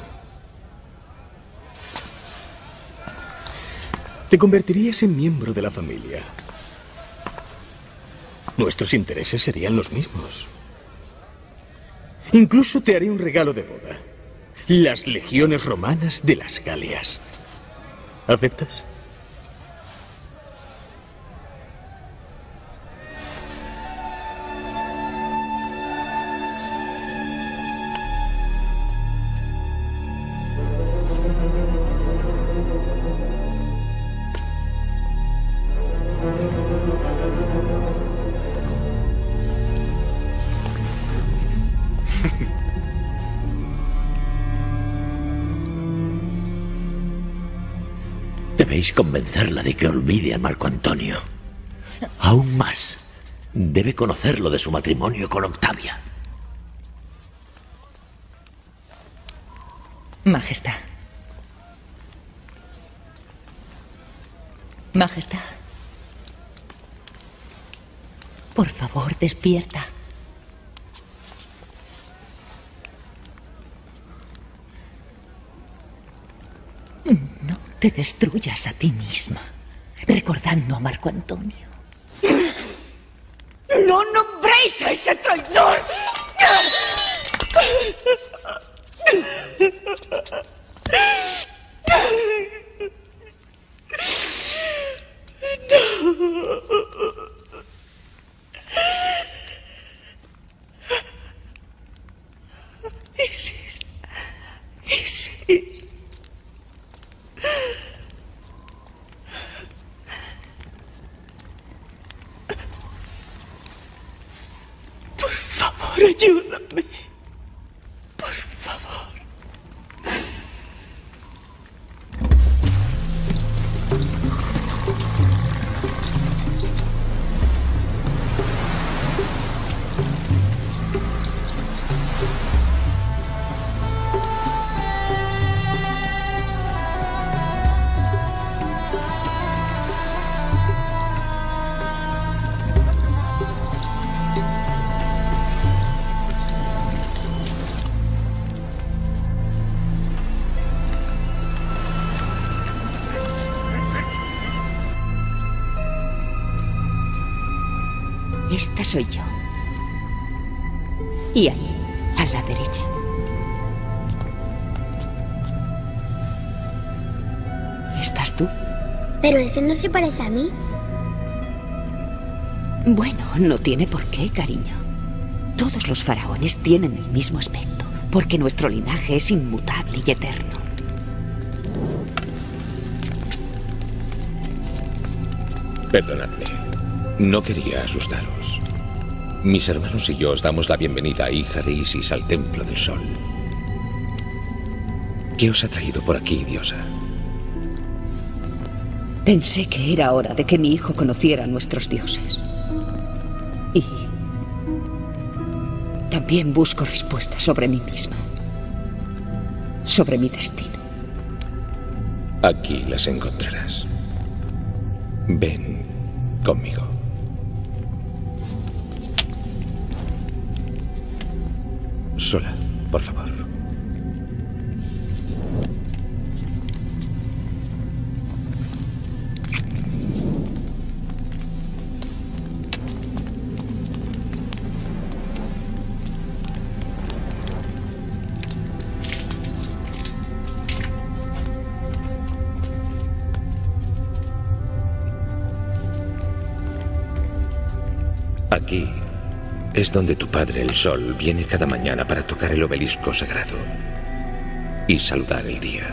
Speaker 20: Te convertirías en miembro de la familia. Nuestros intereses serían los mismos. Incluso te haré un regalo de boda. Las legiones romanas de las Galias. ¿Aceptas?
Speaker 14: Debéis convencerla de que olvide a Marco Antonio. Aún más, debe conocerlo de su matrimonio con Octavia.
Speaker 7: Majestad. Majestad. Por favor, despierta. No te destruyas a ti misma, recordando a Marco Antonio.
Speaker 4: ¡No nombréis a ese traidor! Isis. Por favor, ayúdame. Por favor.
Speaker 7: Esta soy yo. Y ahí, a la derecha. ¿Estás tú?
Speaker 5: Pero ese no se parece a mí.
Speaker 7: Bueno, no tiene por qué, cariño.
Speaker 4: Todos los faraones tienen el mismo aspecto, porque nuestro linaje es inmutable y eterno.
Speaker 6: Perdonadme. No quería asustaros. Mis hermanos y yo os damos la bienvenida, hija de Isis, al Templo del Sol. ¿Qué os ha traído por aquí, diosa?
Speaker 4: Pensé que era hora de que mi hijo conociera a nuestros dioses. Y también busco respuestas sobre mí misma. Sobre mi destino.
Speaker 6: Aquí las encontrarás. Ven conmigo. Sola, por favor. Aquí es donde tu padre, el Sol, viene cada mañana para tocar el obelisco sagrado y saludar el día.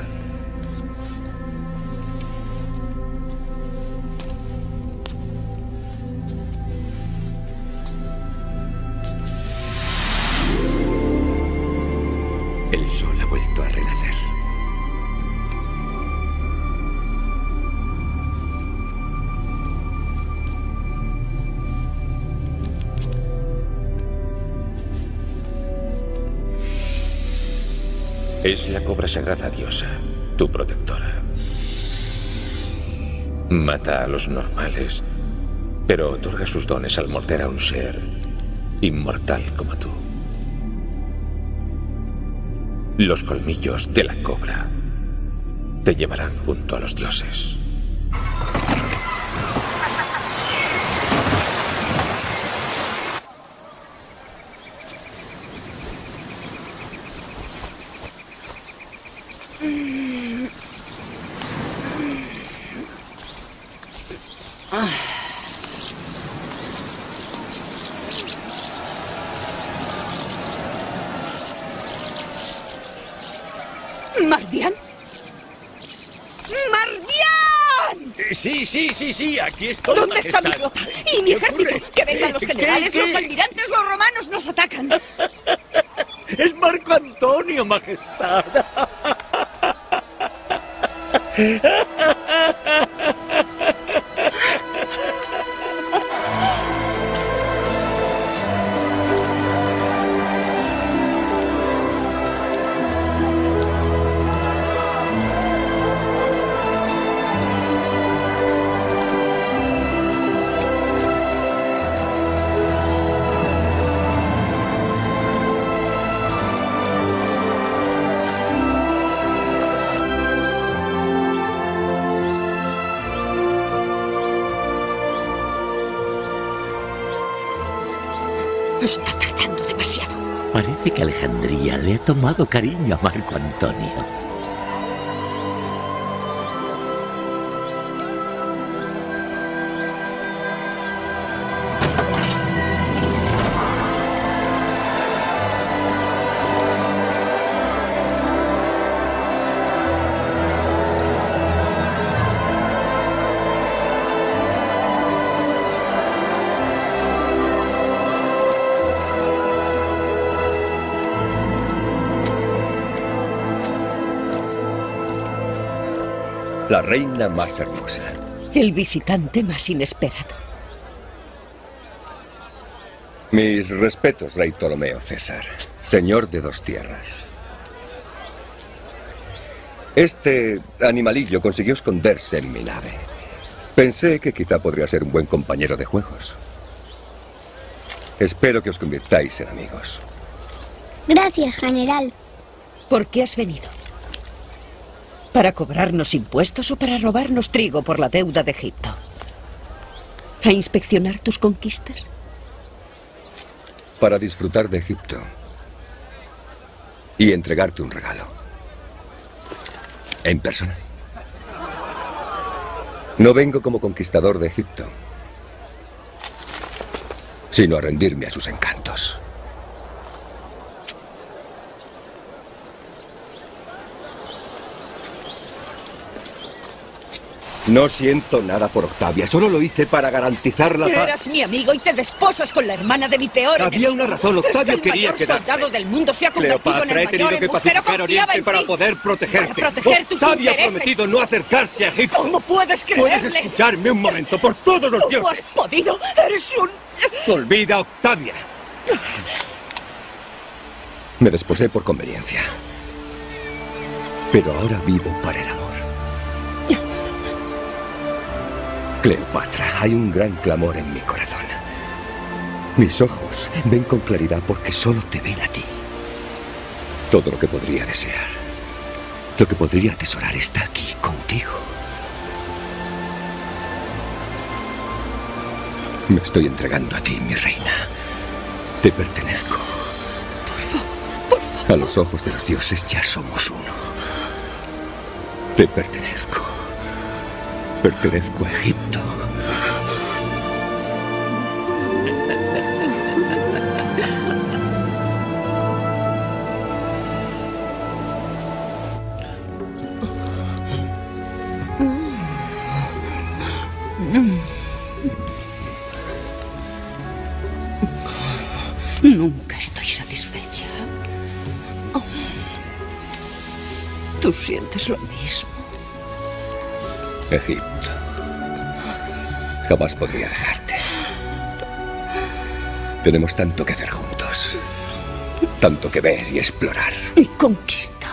Speaker 6: El Sol ha vuelto a renacer. Es la cobra sagrada, diosa, tu protectora. Mata a los normales, pero otorga sus dones al morder a un ser inmortal como tú. Los colmillos de la cobra te llevarán junto a los dioses.
Speaker 4: ¿Mardian? ¡Mardian!
Speaker 14: Sí, aquí estoy.
Speaker 4: ¿Dónde está mi
Speaker 14: Majestad?
Speaker 4: flota? ¡Y mi
Speaker 14: ¿Qué
Speaker 4: ejército!
Speaker 14: ocurre?
Speaker 4: ¡Que vengan los
Speaker 14: ¿Qué?
Speaker 4: generales, los almirantes, los romanos nos atacan!
Speaker 14: Es Marco Antonio, Majestad.
Speaker 4: Está tardando demasiado.
Speaker 14: Parece que Alejandría le ha tomado cariño a Marco Antonio.
Speaker 15: La reina más hermosa.
Speaker 4: El visitante más inesperado.
Speaker 15: Mis respetos, rey Ptolomeo César, señor de dos tierras. Este animalillo consiguió esconderse en mi nave. Pensé que quizá podría ser un buen compañero de juegos. Espero que os convirtáis en amigos.
Speaker 5: Gracias, general.
Speaker 4: ¿Por qué has venido? ¿Para cobrarnos impuestos o para robarnos trigo por la deuda de Egipto? ¿A inspeccionar tus conquistas?
Speaker 15: Para disfrutar de Egipto y entregarte un regalo. En persona. No vengo como conquistador de Egipto, sino a rendirme a sus encantos. No siento nada por Octavia, solo lo hice para garantizar la paz.
Speaker 4: Eras mi amigo y te desposas con la hermana de mi peor
Speaker 15: Había
Speaker 4: enemigo.
Speaker 15: una razón, Octavio
Speaker 4: Es que el
Speaker 15: quería
Speaker 4: mayor
Speaker 15: quedarse.
Speaker 4: soldado del mundo se ha convertido
Speaker 15: Cleopatra,
Speaker 4: en
Speaker 15: he
Speaker 4: el
Speaker 15: tenido
Speaker 4: mayor
Speaker 15: que
Speaker 4: embustero.
Speaker 15: pacificar
Speaker 4: Confiaba
Speaker 15: Oriente
Speaker 4: en
Speaker 15: para
Speaker 4: ti.
Speaker 15: poder protegerte.
Speaker 4: Para proteger tus
Speaker 15: Octavia ha
Speaker 4: intereses.
Speaker 15: prometido no acercarse a Egipto.
Speaker 4: ¿Cómo puedes creerle?
Speaker 15: Puedes escucharme un momento, por todos los
Speaker 4: ¿Cómo
Speaker 15: dioses.
Speaker 4: has podido? Eres un...
Speaker 15: Olvida, Octavia. Me desposé por conveniencia. Pero ahora vivo para el amor. Cleopatra, hay un gran clamor en mi corazón. Mis ojos ven con claridad porque solo te ven a ti. Todo lo que podría desear, lo que podría atesorar está aquí contigo. Me estoy entregando a ti, mi reina. Te pertenezco. Por favor. A los ojos de los dioses ya somos uno. Te pertenezco. Pertenezco a Egipto.
Speaker 4: Nunca estoy satisfecha. Tú sientes lo mismo.
Speaker 15: Egipto. Jamás podría dejarte. Tenemos tanto que hacer juntos. Tanto que ver y explorar.
Speaker 4: Y conquistar.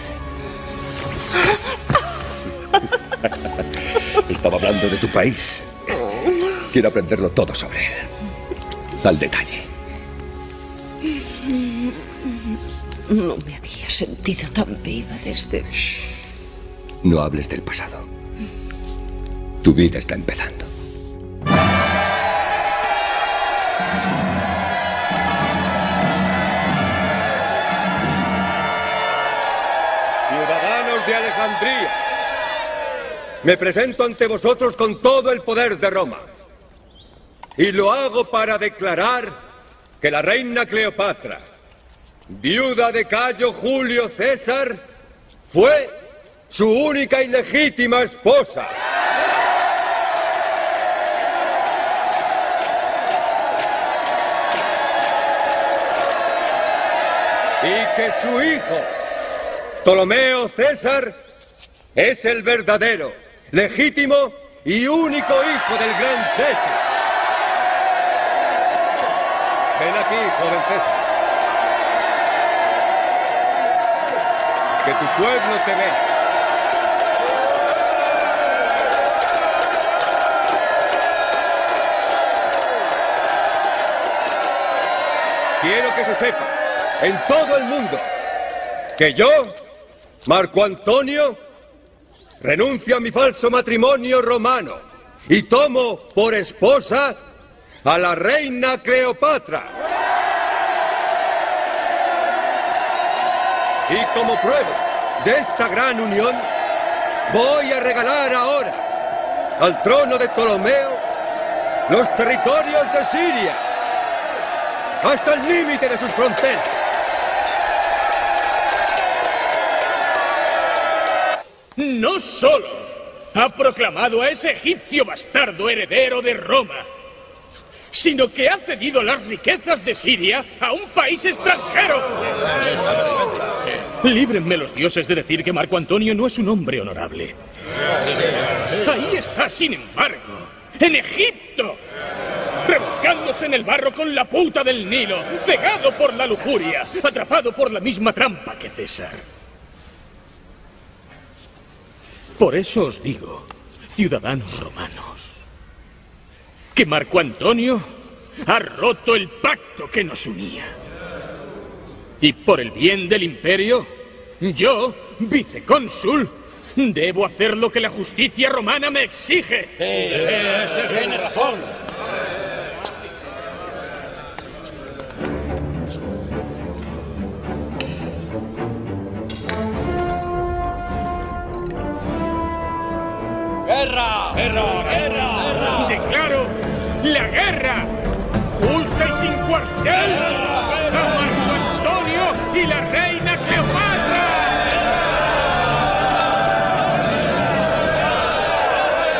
Speaker 15: Estaba hablando de tu país. Quiero aprenderlo todo sobre él. Al detalle.
Speaker 4: No me había sentido tan viva desde...
Speaker 15: No hables del pasado. Tu vida está empezando.
Speaker 21: Ciudadanos de Alejandría, me presento ante vosotros con todo el poder de Roma. Y lo hago para declarar que la reina Cleopatra, viuda de Cayo Julio César, fue su única y legítima esposa. Y que su hijo, Ptolomeo César, es el verdadero, legítimo y único hijo del gran César. Ven aquí, joven César. Que tu pueblo te ve. Quiero que se sepa, en todo el mundo, que yo, Marco Antonio, renuncio a mi falso matrimonio romano y tomo por esposa a la reina Cleopatra. Y como prueba de esta gran unión, voy a regalar ahora al trono de Ptolomeo los territorios de Siria, hasta el límite de sus fronteras.
Speaker 20: No solo ha proclamado a ese egipcio bastardo heredero de Roma, sino que ha cedido las riquezas de Siria a un país extranjero. Líbrenme los dioses de decir que Marco Antonio no es un hombre honorable. Ahí está, sin embargo, en Egipto, revolcándose en el barro con la puta del Nilo, cegado por la lujuria, atrapado por la misma trampa que César. Por eso os digo, ciudadanos romanos, que Marco Antonio ha roto el pacto que nos unía. Y por el bien del imperio, yo, vicecónsul, debo hacer lo que la justicia romana me exige.
Speaker 18: Tiene razón. ¡Guerra! ¡Guerra! ¡Guerra! ¡Guerra!
Speaker 20: ¡Declaro la guerra! ¡Justa y sin cuartel! ¡A Marco Antonio y la reina Cleopatra!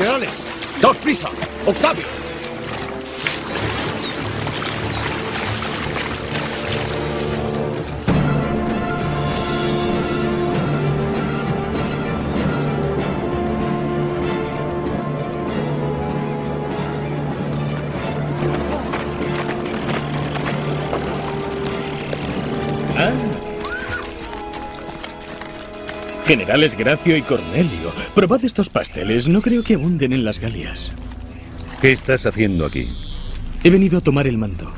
Speaker 9: Generales, daos prisa. Octavio.
Speaker 20: Generales Gracio y Cornelio, probad estos pasteles. No creo que abunden en las Galias.
Speaker 3: ¿Qué estás haciendo aquí?
Speaker 20: He venido a tomar el mando.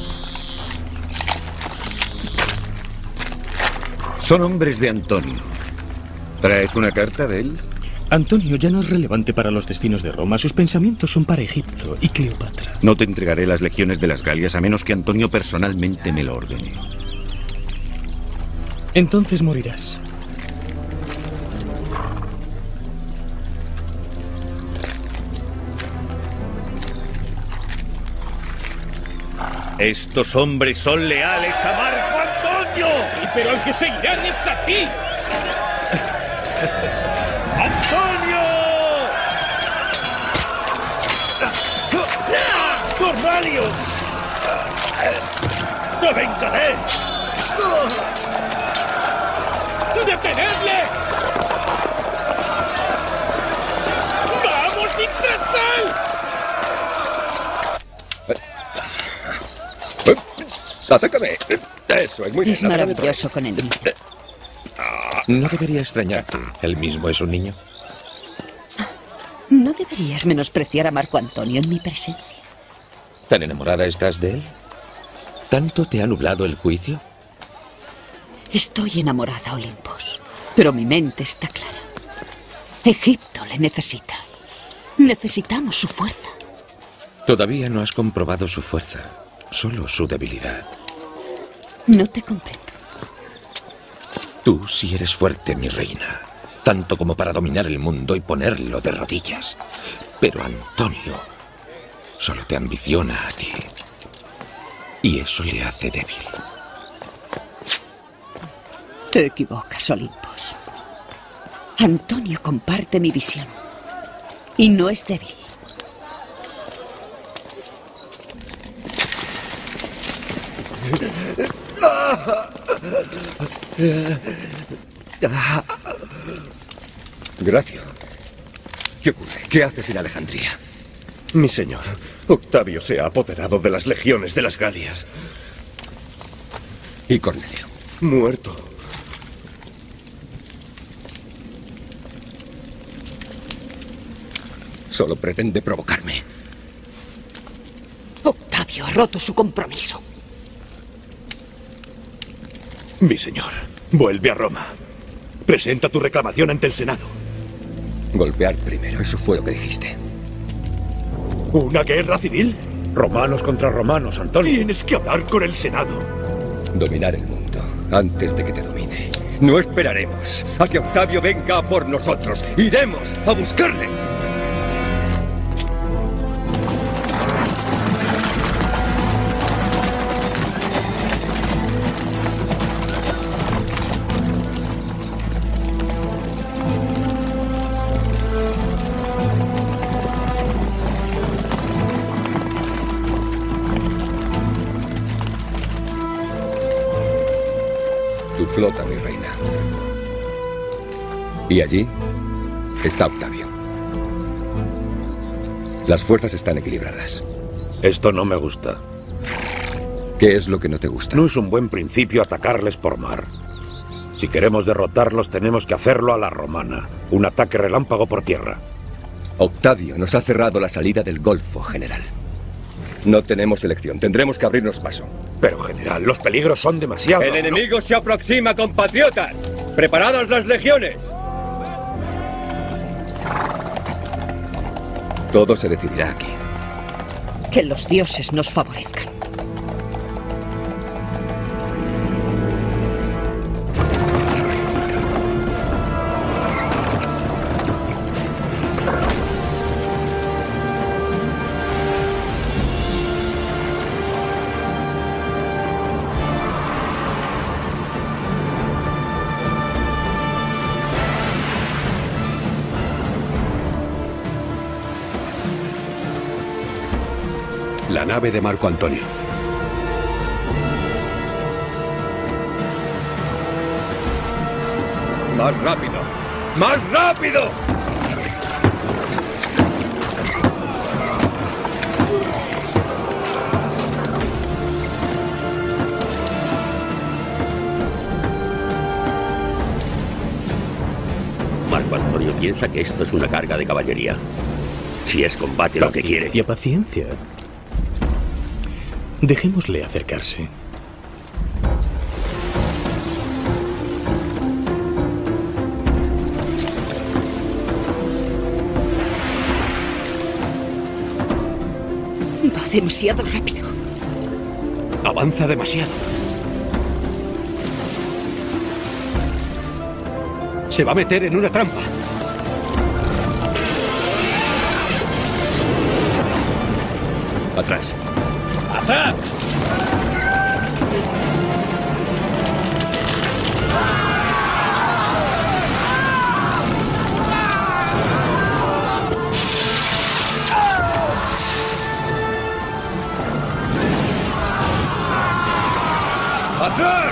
Speaker 3: Son hombres de Antonio. ¿Traes una carta de él?
Speaker 20: Antonio ya no es relevante para los destinos de Roma. Sus pensamientos son para Egipto y Cleopatra.
Speaker 8: No te entregaré las legiones de las Galias a menos que Antonio personalmente me lo ordene.
Speaker 20: Entonces morirás.
Speaker 8: Estos hombres son leales a Marco Antonio.
Speaker 18: Sí, pero al que seguirán es a ti.
Speaker 8: ¡Antonio!
Speaker 18: ¡Cornelio!
Speaker 8: ¡Te vengaré!
Speaker 18: ¡Detenedle! ¡Vamos y tras él!
Speaker 15: ¡Atácame! Eso es muy bien.
Speaker 7: Es maravilloso con el niño.
Speaker 6: No debería extrañarte. ¿Él mismo es un niño?
Speaker 7: No deberías menospreciar a Marco Antonio en mi presencia.
Speaker 6: ¿Tan enamorada estás de él? ¿Tanto te ha nublado el juicio?
Speaker 7: Estoy enamorada, Olimpos, pero mi mente está clara. Egipto le necesita. Necesitamos su fuerza.
Speaker 6: Todavía no has comprobado su fuerza, solo su debilidad.
Speaker 7: No te comprendo.
Speaker 6: Tú sí eres fuerte, mi reina, tanto como para dominar el mundo y ponerlo de rodillas. Pero Antonio solo te ambiciona a ti, y eso le hace débil.
Speaker 7: Te equivocas, Olimpos. Antonio comparte mi visión, y no es débil.
Speaker 15: Gracio. ¿Qué ocurre? ¿Qué haces en Alejandría?
Speaker 9: Mi señor, Octavio se ha apoderado de las legiones de las Galias.
Speaker 15: ¿Y Cornelio?
Speaker 9: Muerto.
Speaker 15: Solo pretende provocarme.
Speaker 7: Octavio ha roto su compromiso.
Speaker 9: Mi señor, vuelve a Roma. Presenta tu reclamación ante el Senado.
Speaker 15: Golpear primero, eso fue lo que dijiste.
Speaker 9: ¿Una guerra civil?
Speaker 11: Romanos contra romanos, Antonio.
Speaker 9: Tienes que hablar con el Senado.
Speaker 15: Dominar el mundo antes de que te domine. No esperaremos a que Octavio venga a por nosotros. Iremos a buscarle. Tu flota, mi reina. Y allí está Octavio. Las fuerzas están equilibradas.
Speaker 11: Esto no me gusta.
Speaker 15: ¿Qué es lo que no te gusta?
Speaker 11: No es un buen principio atacarles por mar. Si queremos derrotarlos, tenemos que hacerlo a la romana. Un ataque relámpago por tierra.
Speaker 15: Octavio nos ha cerrado la salida del Golfo, general. No tenemos elección. Tendremos que abrirnos paso.
Speaker 11: Pero, general, los peligros son demasiados.
Speaker 21: El enemigo se aproxima, compatriotas. ¡Preparadas las legiones!
Speaker 15: Todo se decidirá aquí.
Speaker 7: Que los dioses nos favorezcan.
Speaker 22: La nave de Marco Antonio.
Speaker 21: ¡Más rápido! ¡Más rápido!
Speaker 13: Marco Antonio piensa que esto es una carga de caballería. Si es combate lo que quiere.
Speaker 20: Paciencia. Dejémosle acercarse.
Speaker 4: Va demasiado rápido.
Speaker 22: Avanza demasiado. Se va a meter en una trampa.
Speaker 8: Atrás.
Speaker 21: ¡Atrás! ¡Atrás!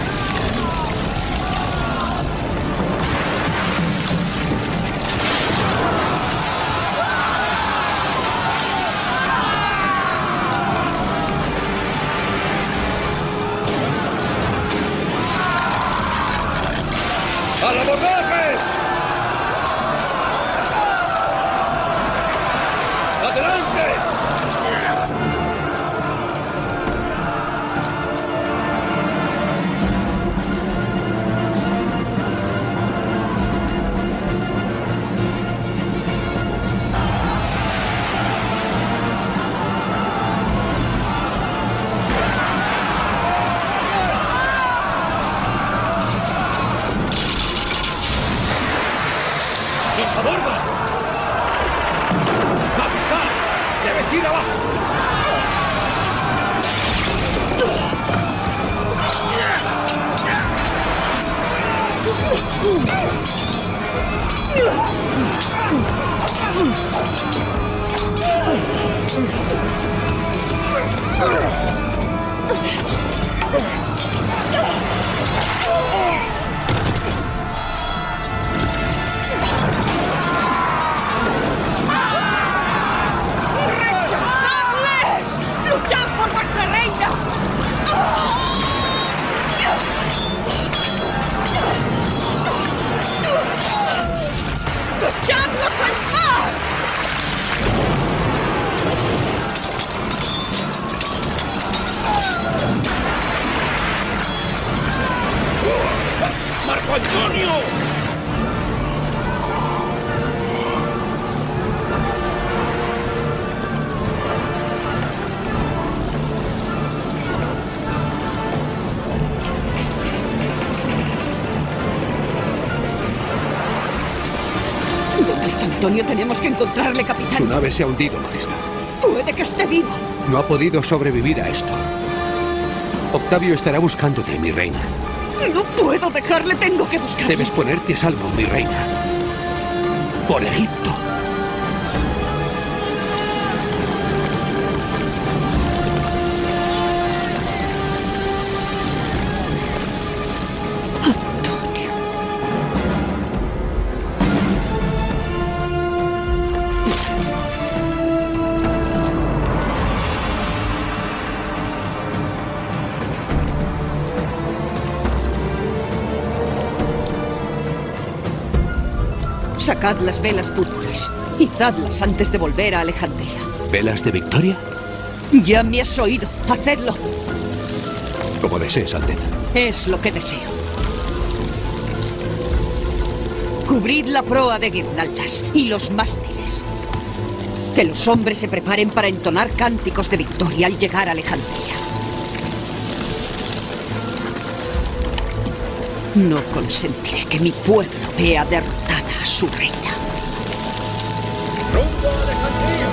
Speaker 21: ¡Al abordaje! ¡Adelante! ¡Nos abordan! ¡Capitán! ¡Debes ir abajo!
Speaker 4: ¡Luchad por vuestra reina! ¡Luchadlos al mar!
Speaker 21: ¡Marco Antonio!
Speaker 4: ¿Dónde está Antonio? Tenemos que encontrarle, capitán.
Speaker 22: Su nave se ha hundido, Majestad.
Speaker 4: Puede que esté vivo.
Speaker 22: No ha podido sobrevivir a esto. Octavio estará buscándote, mi reina.
Speaker 4: No puedo dejarle, tengo que buscarle.
Speaker 22: Debes ponerte a salvo, mi reina. Por Egipto.
Speaker 4: Sacad las velas púrpuras. Izadlas antes de volver a Alejandría.
Speaker 22: ¿Velas de victoria?
Speaker 4: Ya me has oído. Hacedlo.
Speaker 22: Como desees, Alteza.
Speaker 4: Es lo que deseo. Cubrid la proa de guirnaldas y los mástiles. Que los hombres se preparen para entonar cánticos de victoria al llegar a Alejandría. No consentiré que mi pueblo vea derrotada a su reina.
Speaker 21: ¡Rumbo a Alejandría!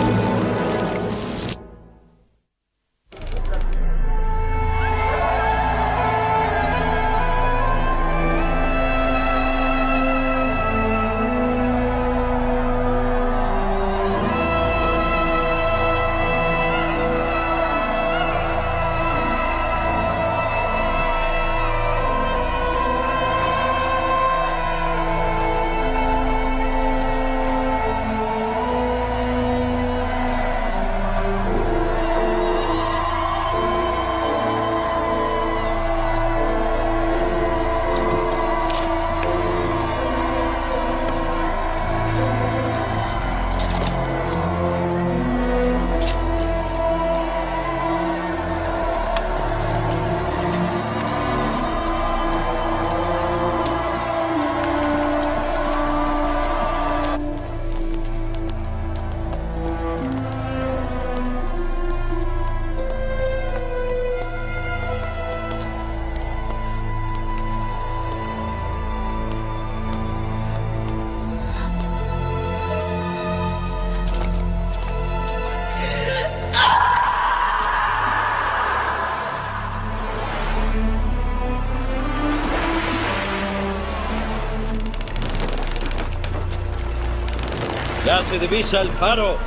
Speaker 21: se divisa el faro.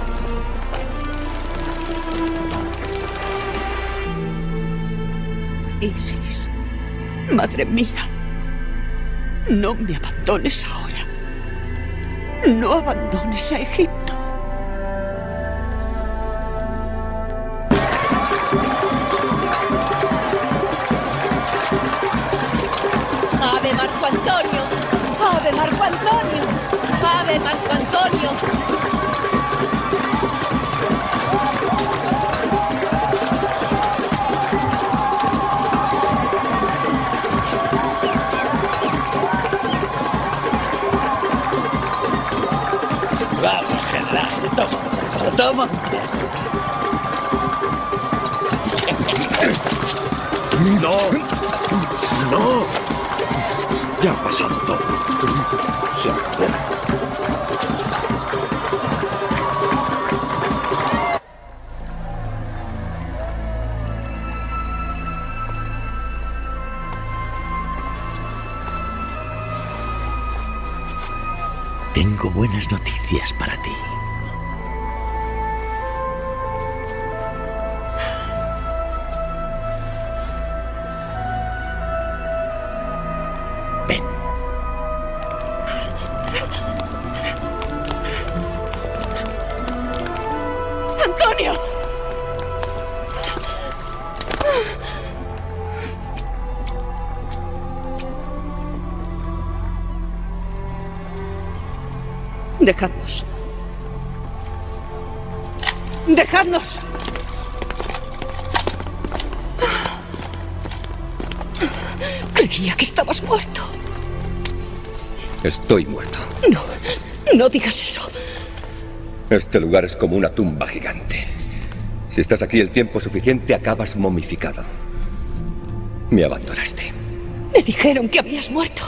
Speaker 4: Isis, madre mía, no me abandones ahora. No abandones a Egipto.
Speaker 16: ¡Ave Marco Antonio! ¡Ave Marco Antonio! ¡Ave Marco Antonio!
Speaker 21: Vamos, general, toma.
Speaker 2: ¡No! Ya ha pasado todo. Se acabó.
Speaker 14: Tengo buenas noticias para ti. Ven.
Speaker 4: ¡Antonio! Dejadnos. ¡Dejadnos! Creía que estabas muerto.
Speaker 17: Estoy muerto.
Speaker 4: No, no digas eso.
Speaker 17: Este lugar es como una tumba gigante. Si estás aquí el tiempo suficiente, acabas momificado. Me abandonaste.
Speaker 4: Me dijeron que habías muerto.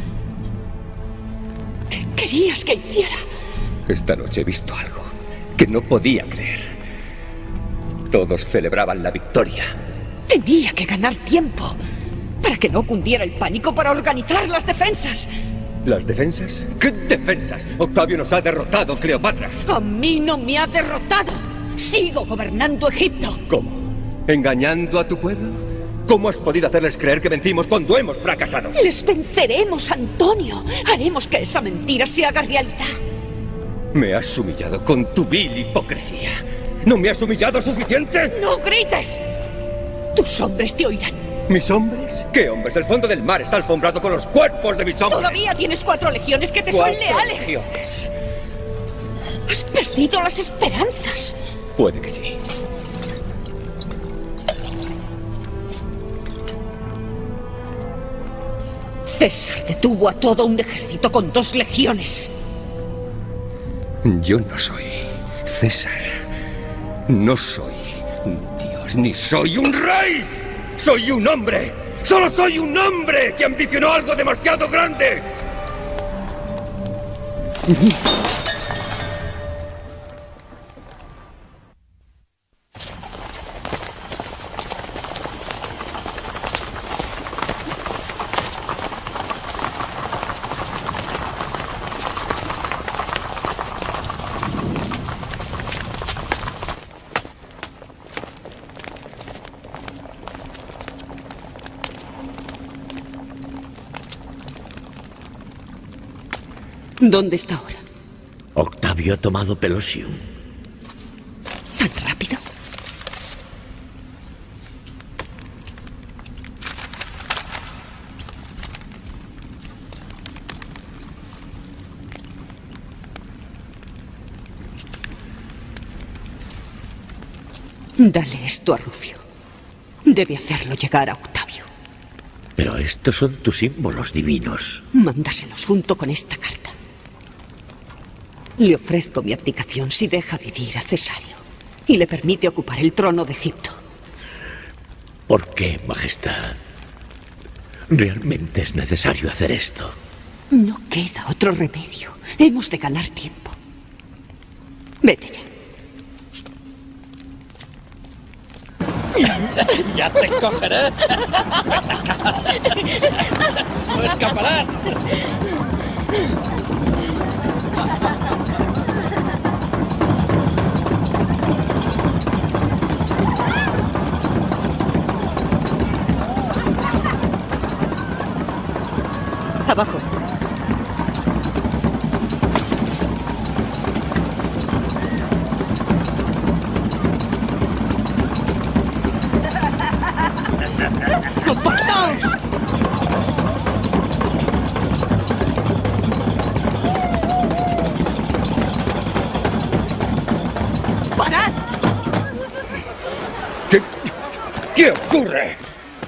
Speaker 4: ¿Qué querías que hiciera?
Speaker 17: Esta noche he visto algo que no podía creer. Todos celebraban la victoria.
Speaker 4: Tenía que ganar tiempo para que no cundiera el pánico, para organizar las defensas.
Speaker 17: ¿Las defensas? ¿Qué defensas? Octavio nos ha derrotado, Cleopatra.
Speaker 4: A mí no me ha derrotado. Sigo gobernando Egipto.
Speaker 17: ¿Cómo? ¿Engañando a tu pueblo? ¿Cómo has podido hacerles creer que vencimos cuando hemos fracasado?
Speaker 4: Les venceremos, Antonio. Haremos que esa mentira se haga realidad.
Speaker 17: Me has humillado con tu vil hipocresía. ¿No me has humillado suficiente?
Speaker 4: ¡No grites! Tus hombres te oirán.
Speaker 17: ¿Mis hombres? ¿Qué hombres? El fondo del mar está alfombrado con los cuerpos de mis hombres.
Speaker 4: Todavía tienes 4 legiones que te son leales.
Speaker 17: Legiones.
Speaker 4: Has perdido las esperanzas.
Speaker 17: Puede que sí.
Speaker 4: César detuvo a todo un ejército con 2 legiones.
Speaker 17: Yo no soy César. No soy un dios, ni soy un rey. ¡Soy un hombre! ¡Solo soy un hombre que ambicionó algo demasiado grande!
Speaker 4: ¿Dónde está ahora?
Speaker 14: Octavio ha tomado Pelosium.
Speaker 4: ¿Tan rápido? Dale esto a Rufio. Debe hacerlo llegar a Octavio.
Speaker 14: Pero estos son tus símbolos divinos.
Speaker 4: Mándaselos junto con esta carta. Le ofrezco mi abdicación si deja vivir a Cesario y le permite ocupar el trono de Egipto.
Speaker 14: ¿Por qué, Majestad? ¿Realmente es necesario hacer esto?
Speaker 4: No queda otro remedio. Hemos de ganar tiempo. Vete ya.
Speaker 21: ¡Ya te cogeré! ¡No escaparás!
Speaker 4: Abajo. ¡Apartaos! ¡Parad!
Speaker 21: ¿Qué ocurre?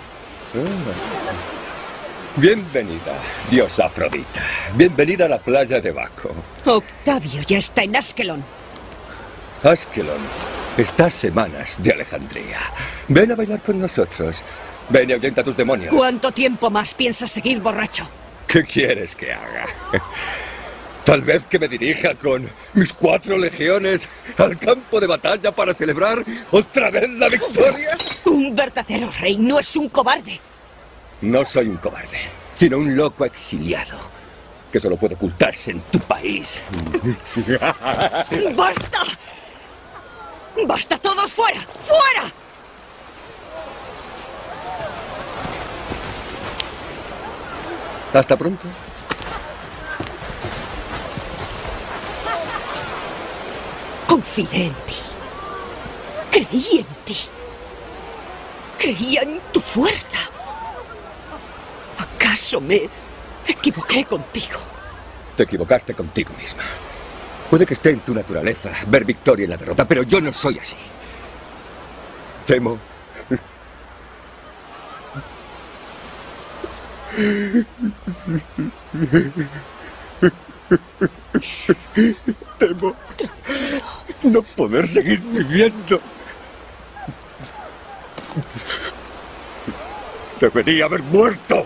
Speaker 21: Bienvenida, diosa Afrodita. Bienvenida a la playa de Baco.
Speaker 4: Octavio ya está en Askelon.
Speaker 21: Askelon está a semanas de Alejandría. Ven a bailar con nosotros. Ven y ahuyenta a tus demonios.
Speaker 4: ¿Cuánto tiempo más piensas seguir borracho?
Speaker 21: ¿Qué quieres que haga? Tal vez que me dirija con mis 4 legiones al campo de batalla para celebrar otra vez la victoria.
Speaker 4: Un verdadero rey no es un cobarde.
Speaker 21: No soy un cobarde, sino un loco exiliado que solo puede ocultarse en tu país.
Speaker 4: ¡Basta! ¡Basta todos fuera! ¡Fuera!
Speaker 21: Hasta pronto.
Speaker 4: Confié en ti. Creí en ti. Creía en tu fuerza. ¿Acaso me equivoqué contigo?
Speaker 21: Te equivocaste contigo misma. Puede que esté en tu naturaleza ver victoria en la derrota, pero yo no soy así. Temo. Temo no poder seguir viviendo. Debería haber muerto.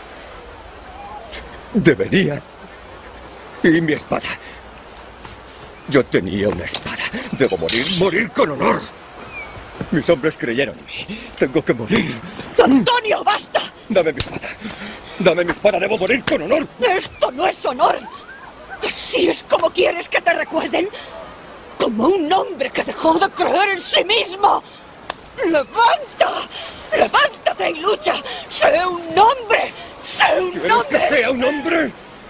Speaker 21: Debería. Y mi espada. Yo tenía una espada. Debo morir con honor. Mis hombres creyeron en mí. Tengo que morir.
Speaker 4: ¡Antonio, basta!
Speaker 21: Dame mi espada. Dame mi espada. Debo morir con honor.
Speaker 4: ¡Esto no es honor! ¿Así es como quieres que te recuerden? Como un hombre que dejó de creer en sí mismo. ¡Levanta! ¡Levántate y lucha! ¡Sé un hombre! ¡Sé un
Speaker 21: ¿Quieres
Speaker 4: hombre!
Speaker 21: que sea un hombre?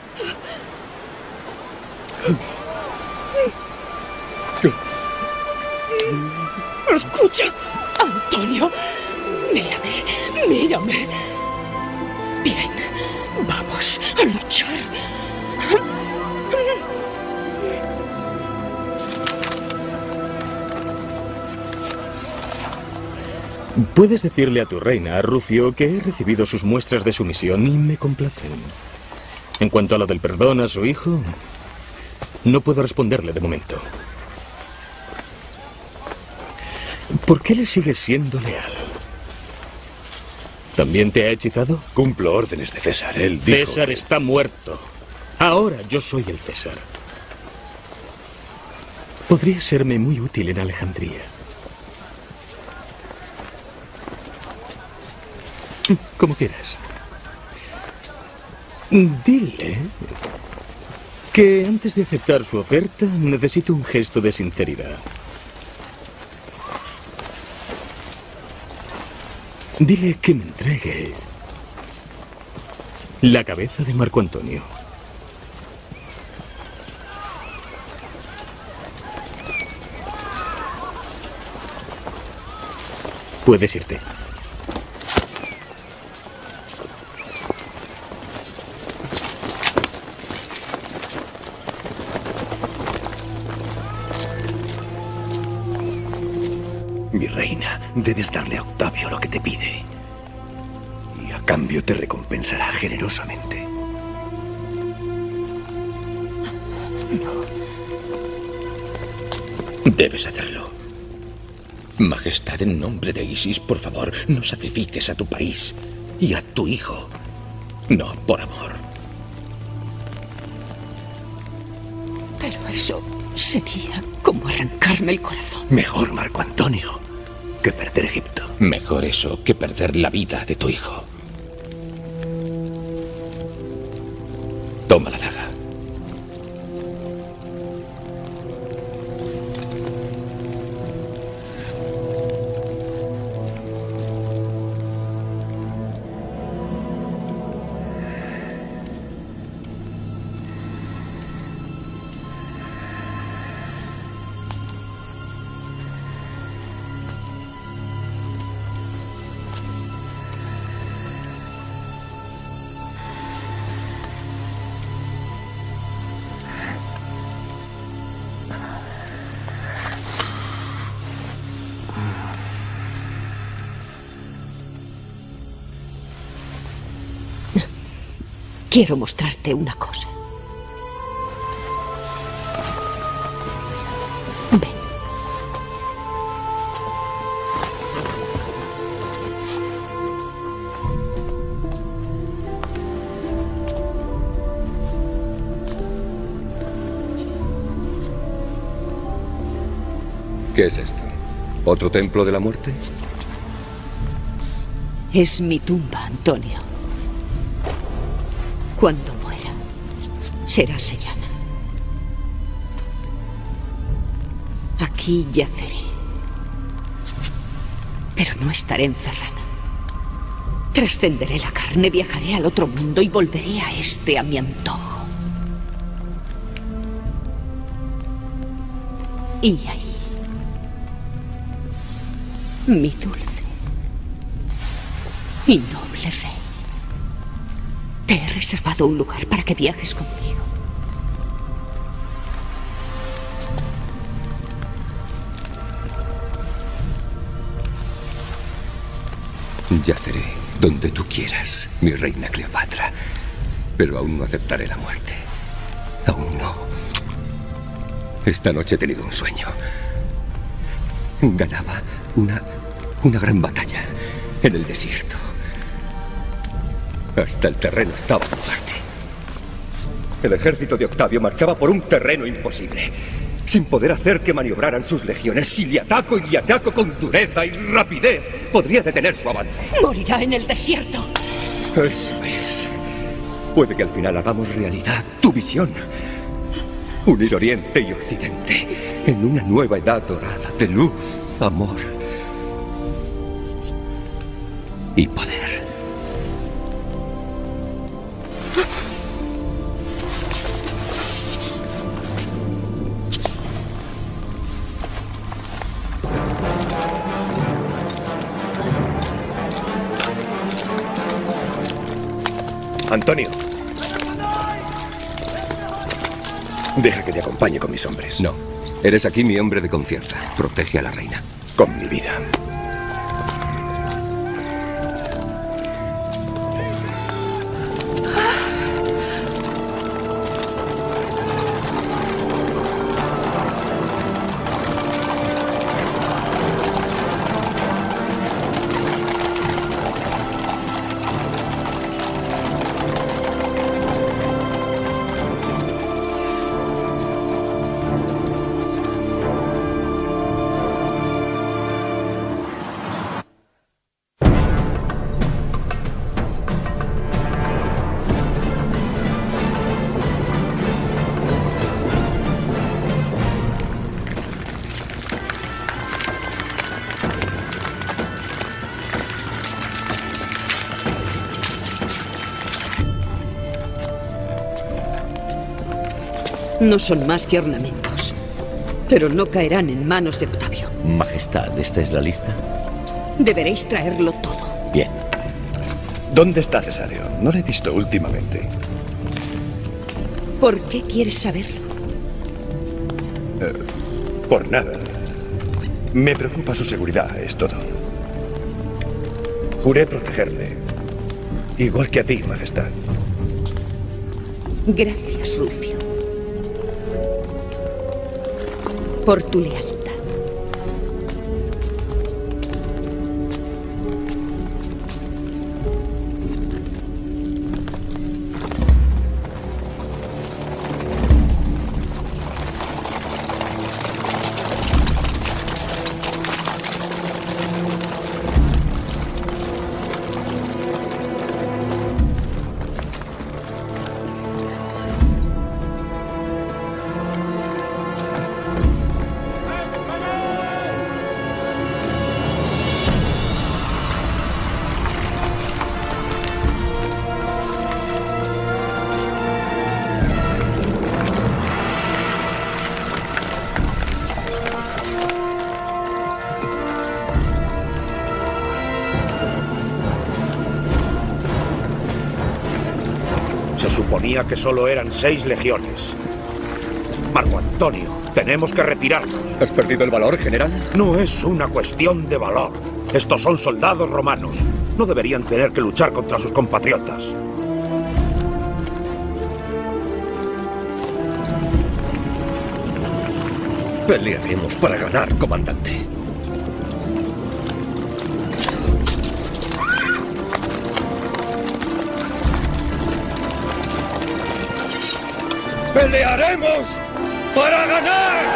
Speaker 4: Escucha, Antonio. Mírame, mírame. Bien, vamos a luchar.
Speaker 20: Puedes decirle a tu reina, Rucio, que he recibido sus muestras de sumisión y me complacen. En cuanto a lo del perdón a su hijo, no puedo responderle de momento. ¿Por qué le sigues siendo leal? ¿También te ha hechizado?
Speaker 9: Cumplo órdenes de César. Él dijo
Speaker 20: César está muerto. Ahora yo soy el César. Podría serme muy útil en Alejandría. Como quieras. Dile que antes de aceptar su oferta necesito un gesto de sinceridad. Dile que me entregue la cabeza de Marco Antonio. Puedes irte.
Speaker 9: Mi reina, debes darle a Octavio lo que te pide. Y a cambio te recompensará generosamente.
Speaker 6: Debes hacerlo. Majestad, en nombre de Isis, por favor, no sacrifiques a tu país y a tu hijo. No por amor.
Speaker 4: Pero eso sería como arrancarme el corazón.
Speaker 1: Mejor, Marco Antonio, que perder Egipto.
Speaker 6: Mejor eso que perder la vida de tu hijo. Toma la daga.
Speaker 4: quiero mostrarte una cosa. Ven.
Speaker 17: ¿Qué es esto? ¿Otro templo de la muerte?
Speaker 4: Es mi tumba, Antonio. Cuando muera, será sellada. Aquí yaceré. Pero no estaré encerrada. Trascenderé la carne, viajaré al otro mundo y volveré a este a mi antojo. Y ahí, mi dulce y noble rey, te he reservado un lugar para que viajes conmigo.
Speaker 15: Yaceré donde tú quieras, mi reina Cleopatra. Pero aún no aceptaré la muerte. Aún no. Esta noche he tenido un sueño. Ganaba una gran batalla en el desierto. Hasta el terreno estaba en parte. El ejército de Octavio marchaba por un terreno imposible, sin poder hacer que maniobraran sus legiones. Si le ataco y le ataco con dureza y rapidez, podría detener su avance.
Speaker 4: Morirá en el desierto.
Speaker 15: Eso es. Puede que al final hagamos realidad tu visión. Unir Oriente y Occidente en una nueva edad dorada de luz, amor y poder.
Speaker 22: Antonio. Deja que te acompañe con mis hombres.
Speaker 17: No. Eres aquí mi hombre de confianza. Protege a la reina.
Speaker 22: Con mi vida.
Speaker 4: No son más que ornamentos, pero no caerán en manos de Octavio.
Speaker 14: Majestad, ¿esta es la lista?
Speaker 4: Deberéis traerlo todo.
Speaker 14: Bien.
Speaker 22: ¿Dónde está Cesáreo? No lo he visto últimamente.
Speaker 4: ¿Por qué quieres saberlo?
Speaker 22: Por nada. Me preocupa su seguridad, es todo. Juré protegerle. Igual que a ti, Majestad.
Speaker 4: Gracias, Rufio. Por tu lealtad.
Speaker 9: Se suponía que solo eran 6 legiones. Marco Antonio, tenemos que retirarnos.
Speaker 15: ¿Has perdido el valor, general?
Speaker 9: No es una cuestión de valor. Estos son soldados romanos. No deberían tener que luchar contra sus compatriotas.
Speaker 22: Pelearemos para ganar, comandante.
Speaker 21: ¡Pelearemos para ganar!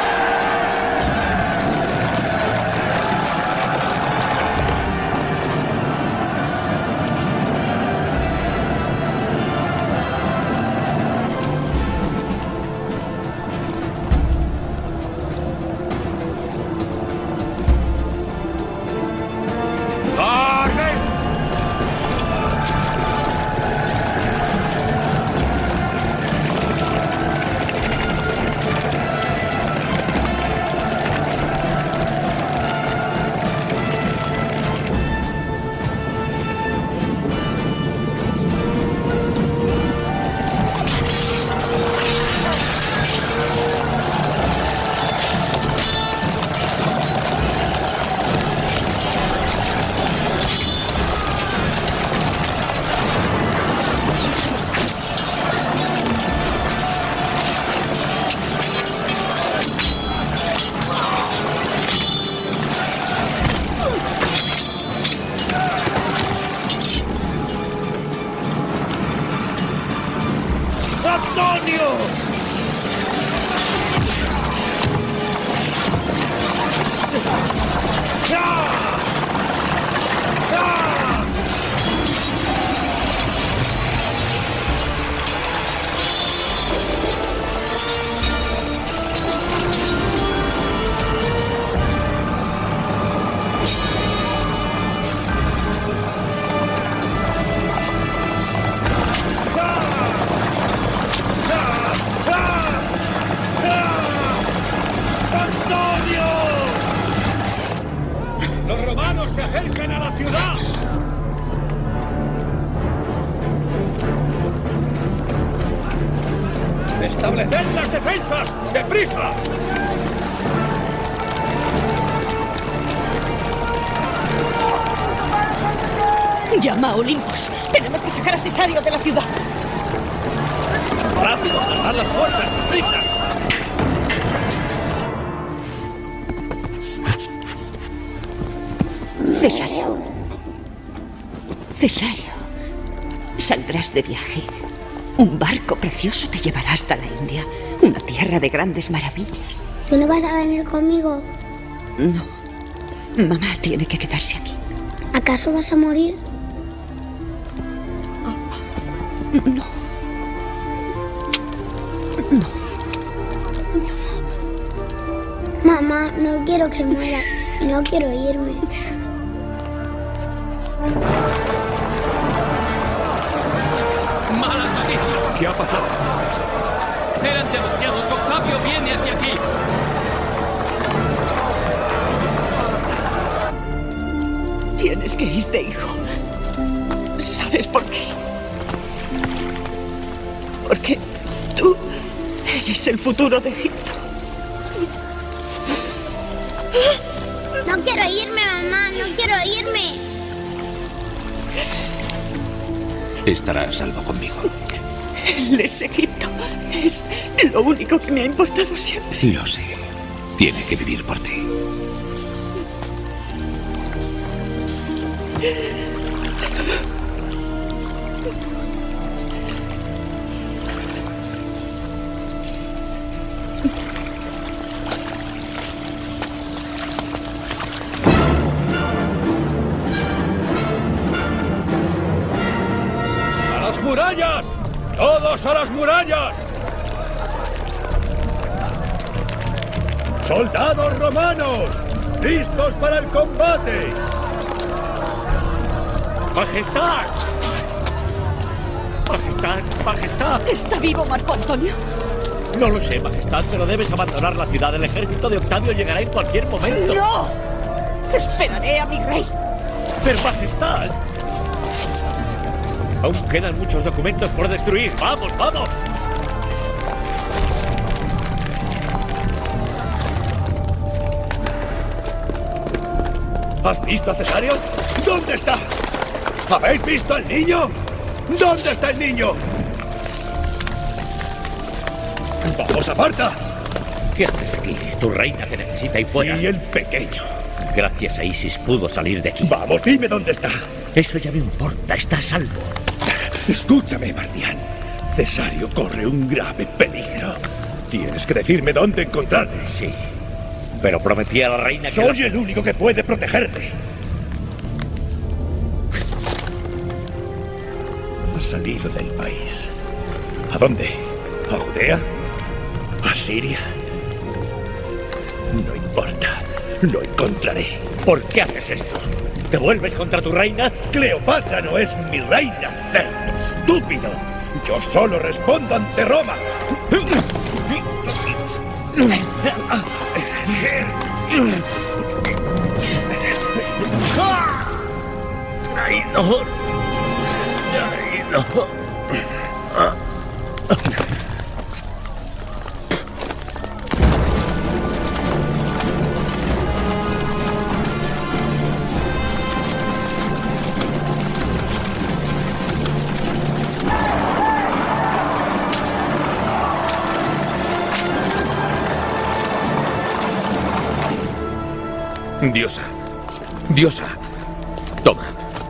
Speaker 21: ¡Estableced las defensas! ¡Deprisa!
Speaker 4: Llama a Olympus. Tenemos que sacar a Cesario de la ciudad.
Speaker 18: ¡Rápido! ¡Cerrad las puertas! ¡Deprisa!
Speaker 4: Cesario. Cesario. Saldrás de viaje. Un barco precioso te llevará hasta la India. Una tierra de grandes maravillas.
Speaker 5: ¿Tú no vas a venir conmigo?
Speaker 4: No. Mamá tiene que quedarse aquí.
Speaker 5: ¿Acaso vas a morir?
Speaker 4: No. No.
Speaker 5: Mamá, no quiero que mueras. No quiero irme.
Speaker 18: ¡Malas noticias!
Speaker 22: ¿Qué ha pasado?
Speaker 18: ¡Eran demasiados! ¡Octavio viene hacia aquí!
Speaker 4: Tienes que irte, hijo. ¿Sabes por qué? Porque tú eres el futuro de Egipto.
Speaker 5: No quiero irme, mamá. No quiero irme.
Speaker 14: Estará a salvo conmigo.
Speaker 4: Él es Egipto. Es lo único que me ha importado siempre.
Speaker 14: Lo sé. Tiene que vivir por ti.
Speaker 21: ¡A las murallas! ¡Todos a las murallas! ¡Soldados romanos! ¡Listos para el combate!
Speaker 18: ¡Majestad! ¡Majestad! ¡Majestad!
Speaker 4: ¿Está vivo Marco Antonio?
Speaker 18: No lo sé, Majestad, pero debes abandonar la ciudad. El ejército de Octavio llegará en cualquier momento.
Speaker 4: ¡No! ¡Esperaré a mi rey!
Speaker 18: ¡Pero, Majestad! Aún quedan muchos documentos por destruir. ¡Vamos, vamos!
Speaker 21: ¿Has visto a Cesario? ¿Dónde está? ¿Habéis visto al niño? ¿Dónde está el niño? ¡Vamos, aparta!
Speaker 18: ¿Qué haces aquí? Tu reina te necesita ahí fuera.
Speaker 21: Y el pequeño.
Speaker 18: Gracias a Isis pudo salir de aquí.
Speaker 21: Vamos, dime dónde está.
Speaker 18: Eso ya me importa, está a salvo.
Speaker 21: Escúchame, Mardián. Cesario corre un grave peligro. Tienes que decirme dónde encontrarle.
Speaker 18: Sí, pero prometí a la reina que...
Speaker 21: Soy el único que puede protegerte. Ha salido del país. ¿A dónde? ¿A Judea? ¿A Siria? No importa. Lo encontraré.
Speaker 18: ¿Por qué haces esto? ¿Te vuelves contra tu reina?
Speaker 21: Cleopatra no es mi reina, cerdo estúpido. Yo solo respondo ante Roma.
Speaker 18: ¡Traidor! ¡Traidor!
Speaker 6: Diosa. Diosa. Toma.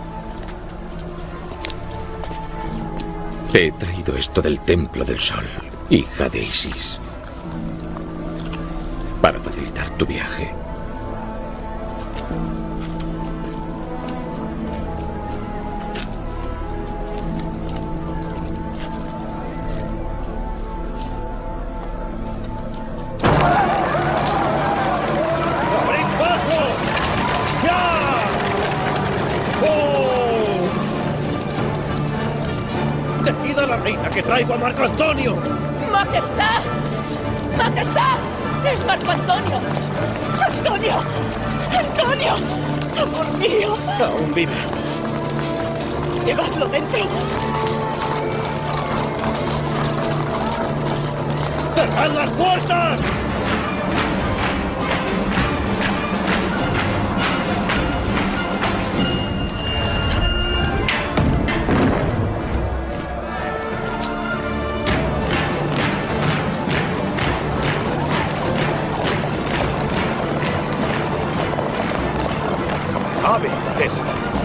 Speaker 6: Te he traído esto del Templo del Sol, hija de Isis, para facilitar tu viaje.
Speaker 21: ¡Traigo a Marco Antonio!
Speaker 16: ¡Majestad! ¡Majestad! ¡Es Marco Antonio! ¡Antonio! ¡Antonio! ¡Amor mío!
Speaker 21: Aún vive.
Speaker 16: ¡Llevadlo dentro!
Speaker 21: ¡Cerrad las puertas! ¡Ave, César!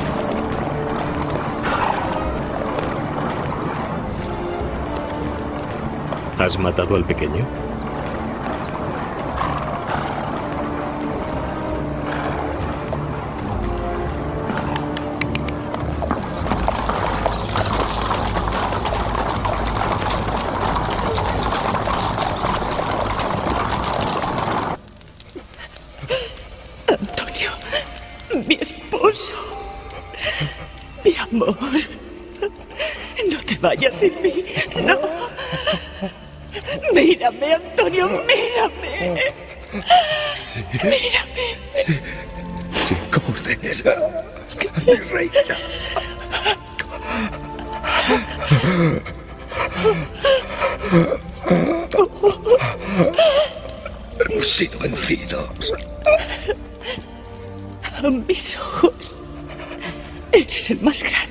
Speaker 15: ¿Has matado al pequeño?
Speaker 4: Mi esposo. Mi amor. No te vayas sin mí. No. Mírame, Antonio, mírame. Mírame.
Speaker 21: Sí, como ordenes. Mi reina. Hemos sido vencidos.
Speaker 4: A mis ojos, eres el más grande.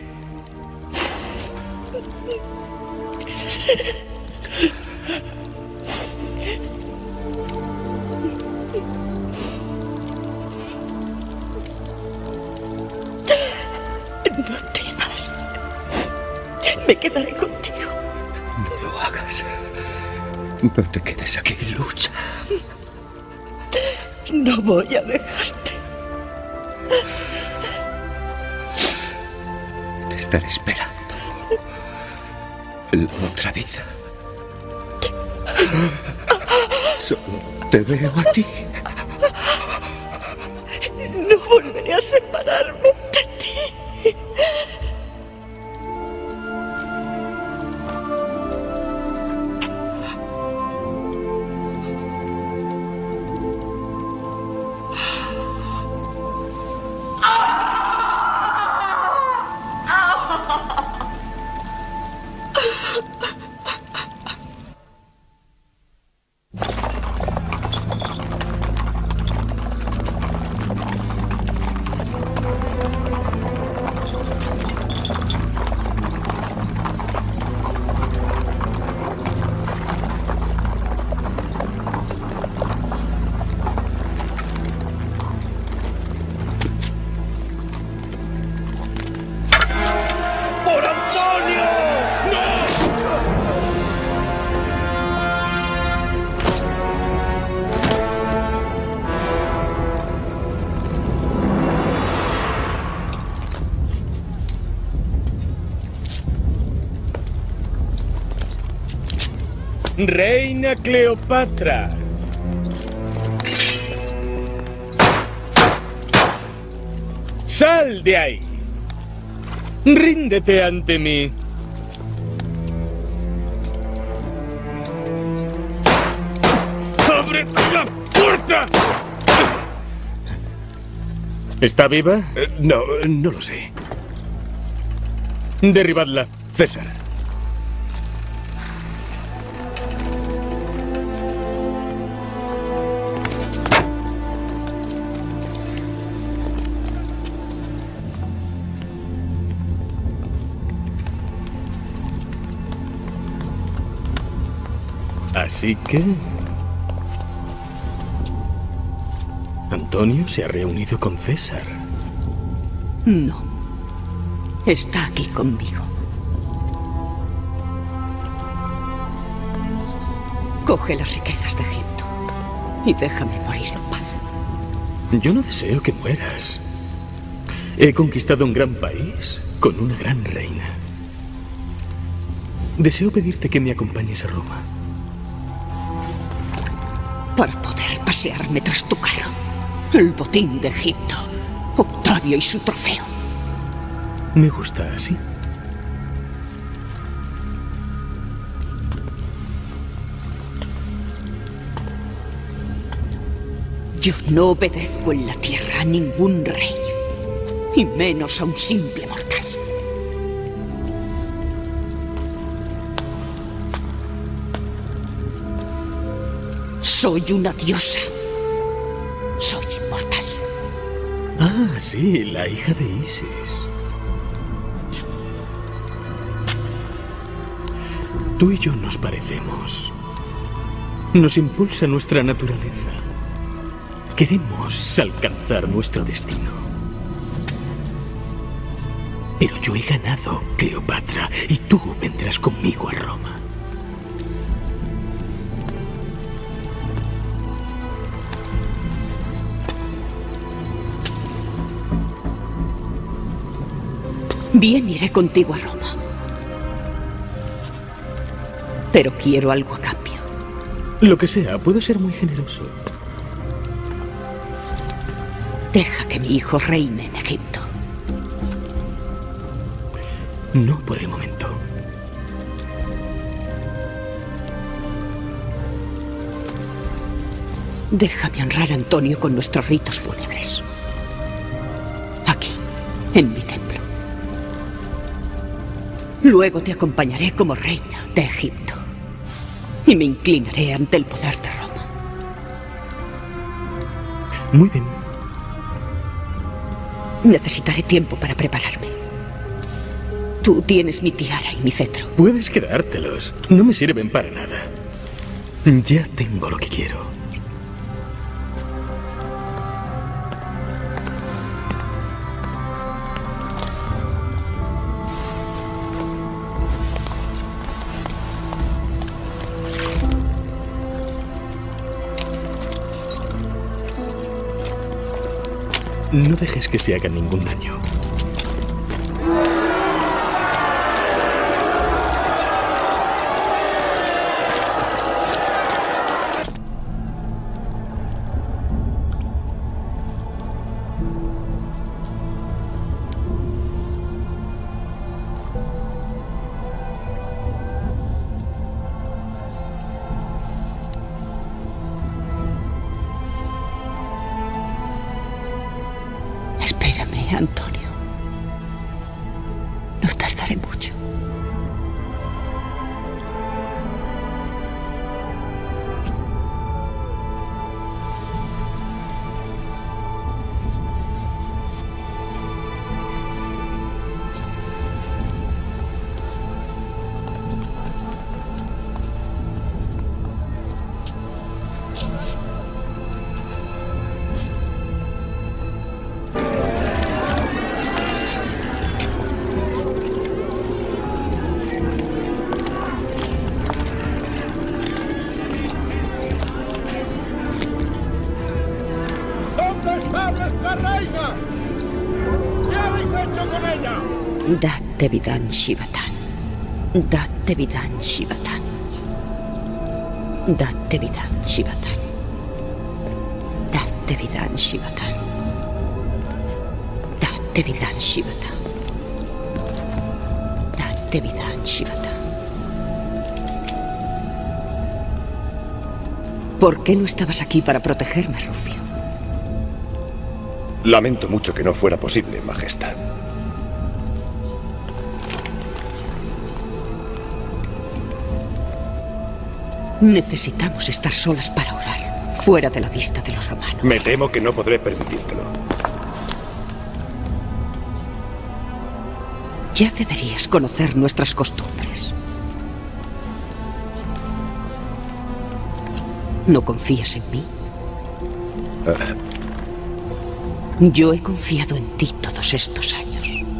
Speaker 4: No temas. Me quedaré contigo.
Speaker 21: No lo hagas. No te quedes aquí, lucha.
Speaker 4: No voy a dejarte.
Speaker 21: Te estaré esperando. En la otra vida. Solo te veo a ti.
Speaker 4: No volveré a separarme de ti.
Speaker 20: Reina Cleopatra. ¡Sal de ahí! Ríndete ante mí. ¡Abre la puerta! ¿Está viva?
Speaker 22: No lo sé.
Speaker 20: Derribadla.
Speaker 22: César.
Speaker 20: Así que... Antonio se ha reunido con César.
Speaker 4: No. Está aquí conmigo. Coge las riquezas de Egipto y déjame morir en paz.
Speaker 20: Yo no deseo que mueras. He conquistado un gran país con una gran reina. Deseo pedirte que me acompañes a Roma.
Speaker 4: Para poder pasearme tras tu carro. El botín de Egipto. Octavio y su trofeo.
Speaker 20: Me gusta así.
Speaker 4: Yo no obedezco en la tierra a ningún rey. Y menos a un simple mortal. Soy una diosa. Soy inmortal.
Speaker 20: Ah, sí, la hija de Isis. Tú y yo nos parecemos. Nos impulsa nuestra naturaleza. Queremos alcanzar nuestro destino. Pero yo he ganado, Cleopatra, y tú vendrás conmigo a Roma.
Speaker 4: Bien, iré contigo a Roma. Pero quiero algo a cambio.
Speaker 20: Lo que sea, puedo ser muy generoso.
Speaker 4: Deja que mi hijo reine en Egipto.
Speaker 20: No por el momento.
Speaker 4: Déjame honrar a Antonio con nuestros ritos fúnebres. Aquí, en mi templo. Luego te acompañaré como reina de Egipto. Y me inclinaré ante el poder de Roma.
Speaker 20: Muy bien.
Speaker 4: Necesitaré tiempo para prepararme. Tú tienes mi tiara y mi cetro.
Speaker 20: Puedes quedártelos. No me sirven para nada. Ya tengo lo que quiero. No dejes que se haga ningún daño.
Speaker 4: Espérame, Antonio. No tardaré mucho. Dat Devidan Shivatan. Dat Devidan Shivatan. Datte Vidan Shivatan. Datte Vidan Shivatan. Datte Vidan Shivatan. Datte Vidan Shivatan. ¿Por qué no estabas aquí para protegerme, Rufio?
Speaker 22: Lamento mucho que no fuera posible, Majestad.
Speaker 4: Necesitamos estar solas para orar, fuera de la vista de los romanos.
Speaker 22: Me temo que no podré permitírtelo.
Speaker 4: Ya deberías conocer nuestras costumbres. ¿No confías en mí? Yo he confiado en ti todos estos años.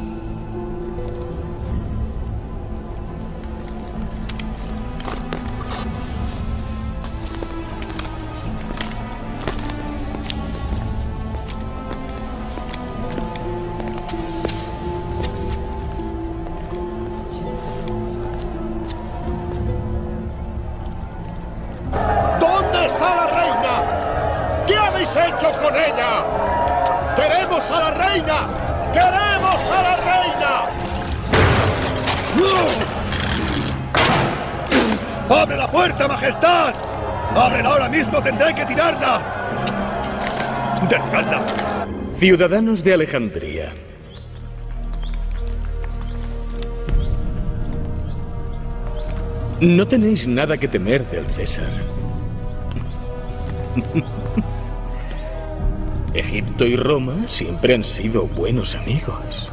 Speaker 9: ¿Dónde está la reina? ¿Qué habéis hecho con ella? ¡Queremos a la reina! ¡Queremos a la reina!
Speaker 22: ¡Abre la puerta, Majestad! ¡Ábrela ahora mismo! ¡Tendré que tirarla! ¡Derribadla!
Speaker 20: Ciudadanos de Alejandría. No tenéis nada que temer del César. Egipto y Roma siempre han sido buenos amigos.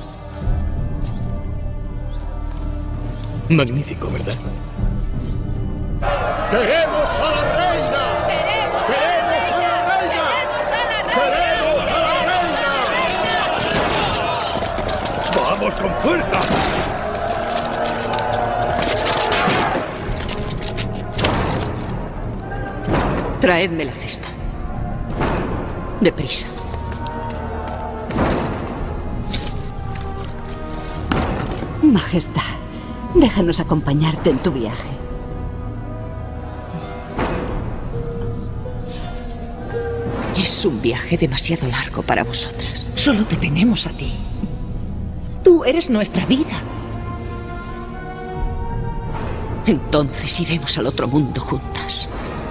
Speaker 20: Magnífico, ¿verdad?
Speaker 9: ¡Queremos a la reina! ¡Queremos a la reina! ¡Queremos a la reina!
Speaker 22: ¡Vamos con fuerza!
Speaker 4: Traedme la cesta. Deprisa.
Speaker 10: Majestad, déjanos acompañarte en tu viaje.
Speaker 4: Es un viaje demasiado largo para vosotras.
Speaker 7: Solo te tenemos a ti. Tú eres nuestra vida.
Speaker 4: Entonces iremos al otro mundo juntas.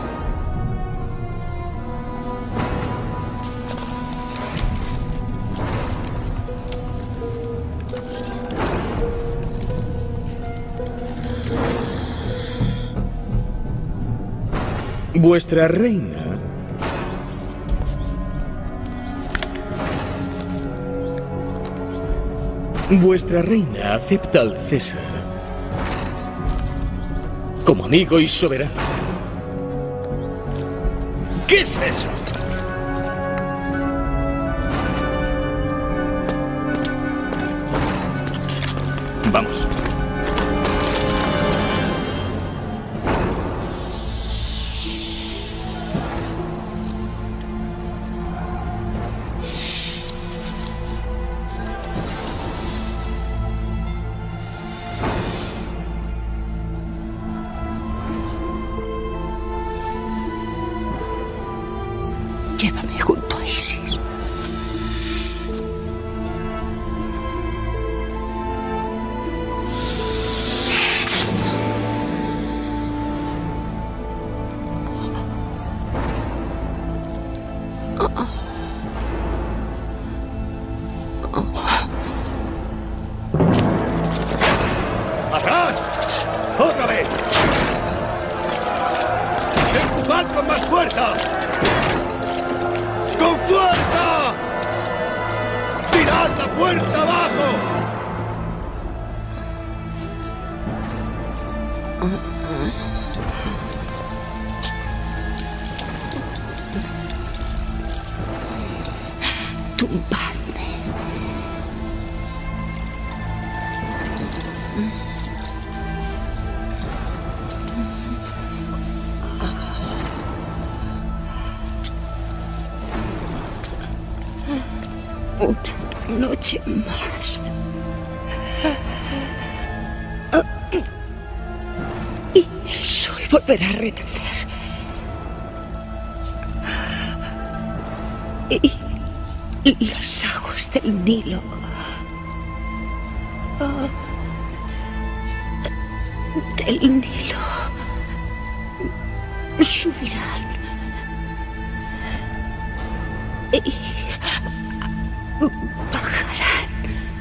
Speaker 20: Vuestra reina acepta al César como amigo y soberano. ¿Qué es eso? Vamos.
Speaker 4: Llévame junto a Isis.
Speaker 22: ¡Atrás! ¡Otra vez! ¡Empujad con más fuerza! ¡Con fuerza! ¡Tirad la puerta abajo!
Speaker 4: Tumbadme. Una noche más. Y el sol volverá a renacer. Las aguas del Nilo subirán y bajarán.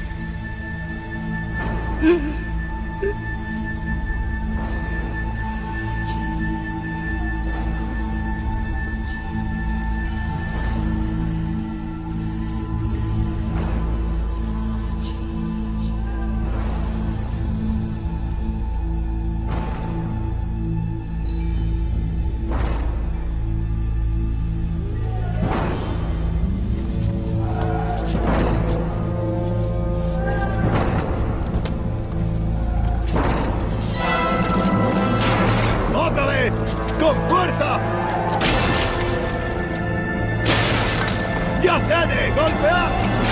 Speaker 21: ¡Otra vez! ¡Con fuerza! ¡Ya cede! ¡Golpead!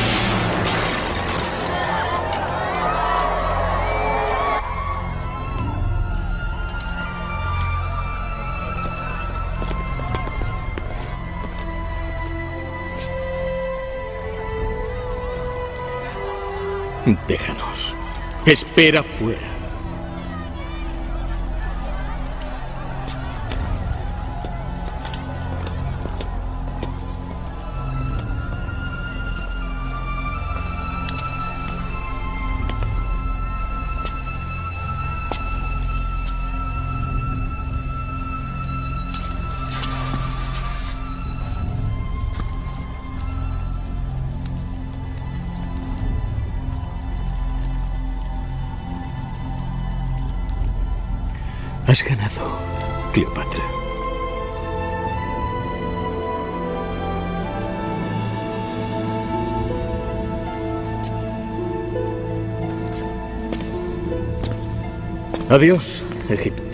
Speaker 20: Déjanos. Espera fuera. Has ganado, Cleopatra. Adiós, Egipto.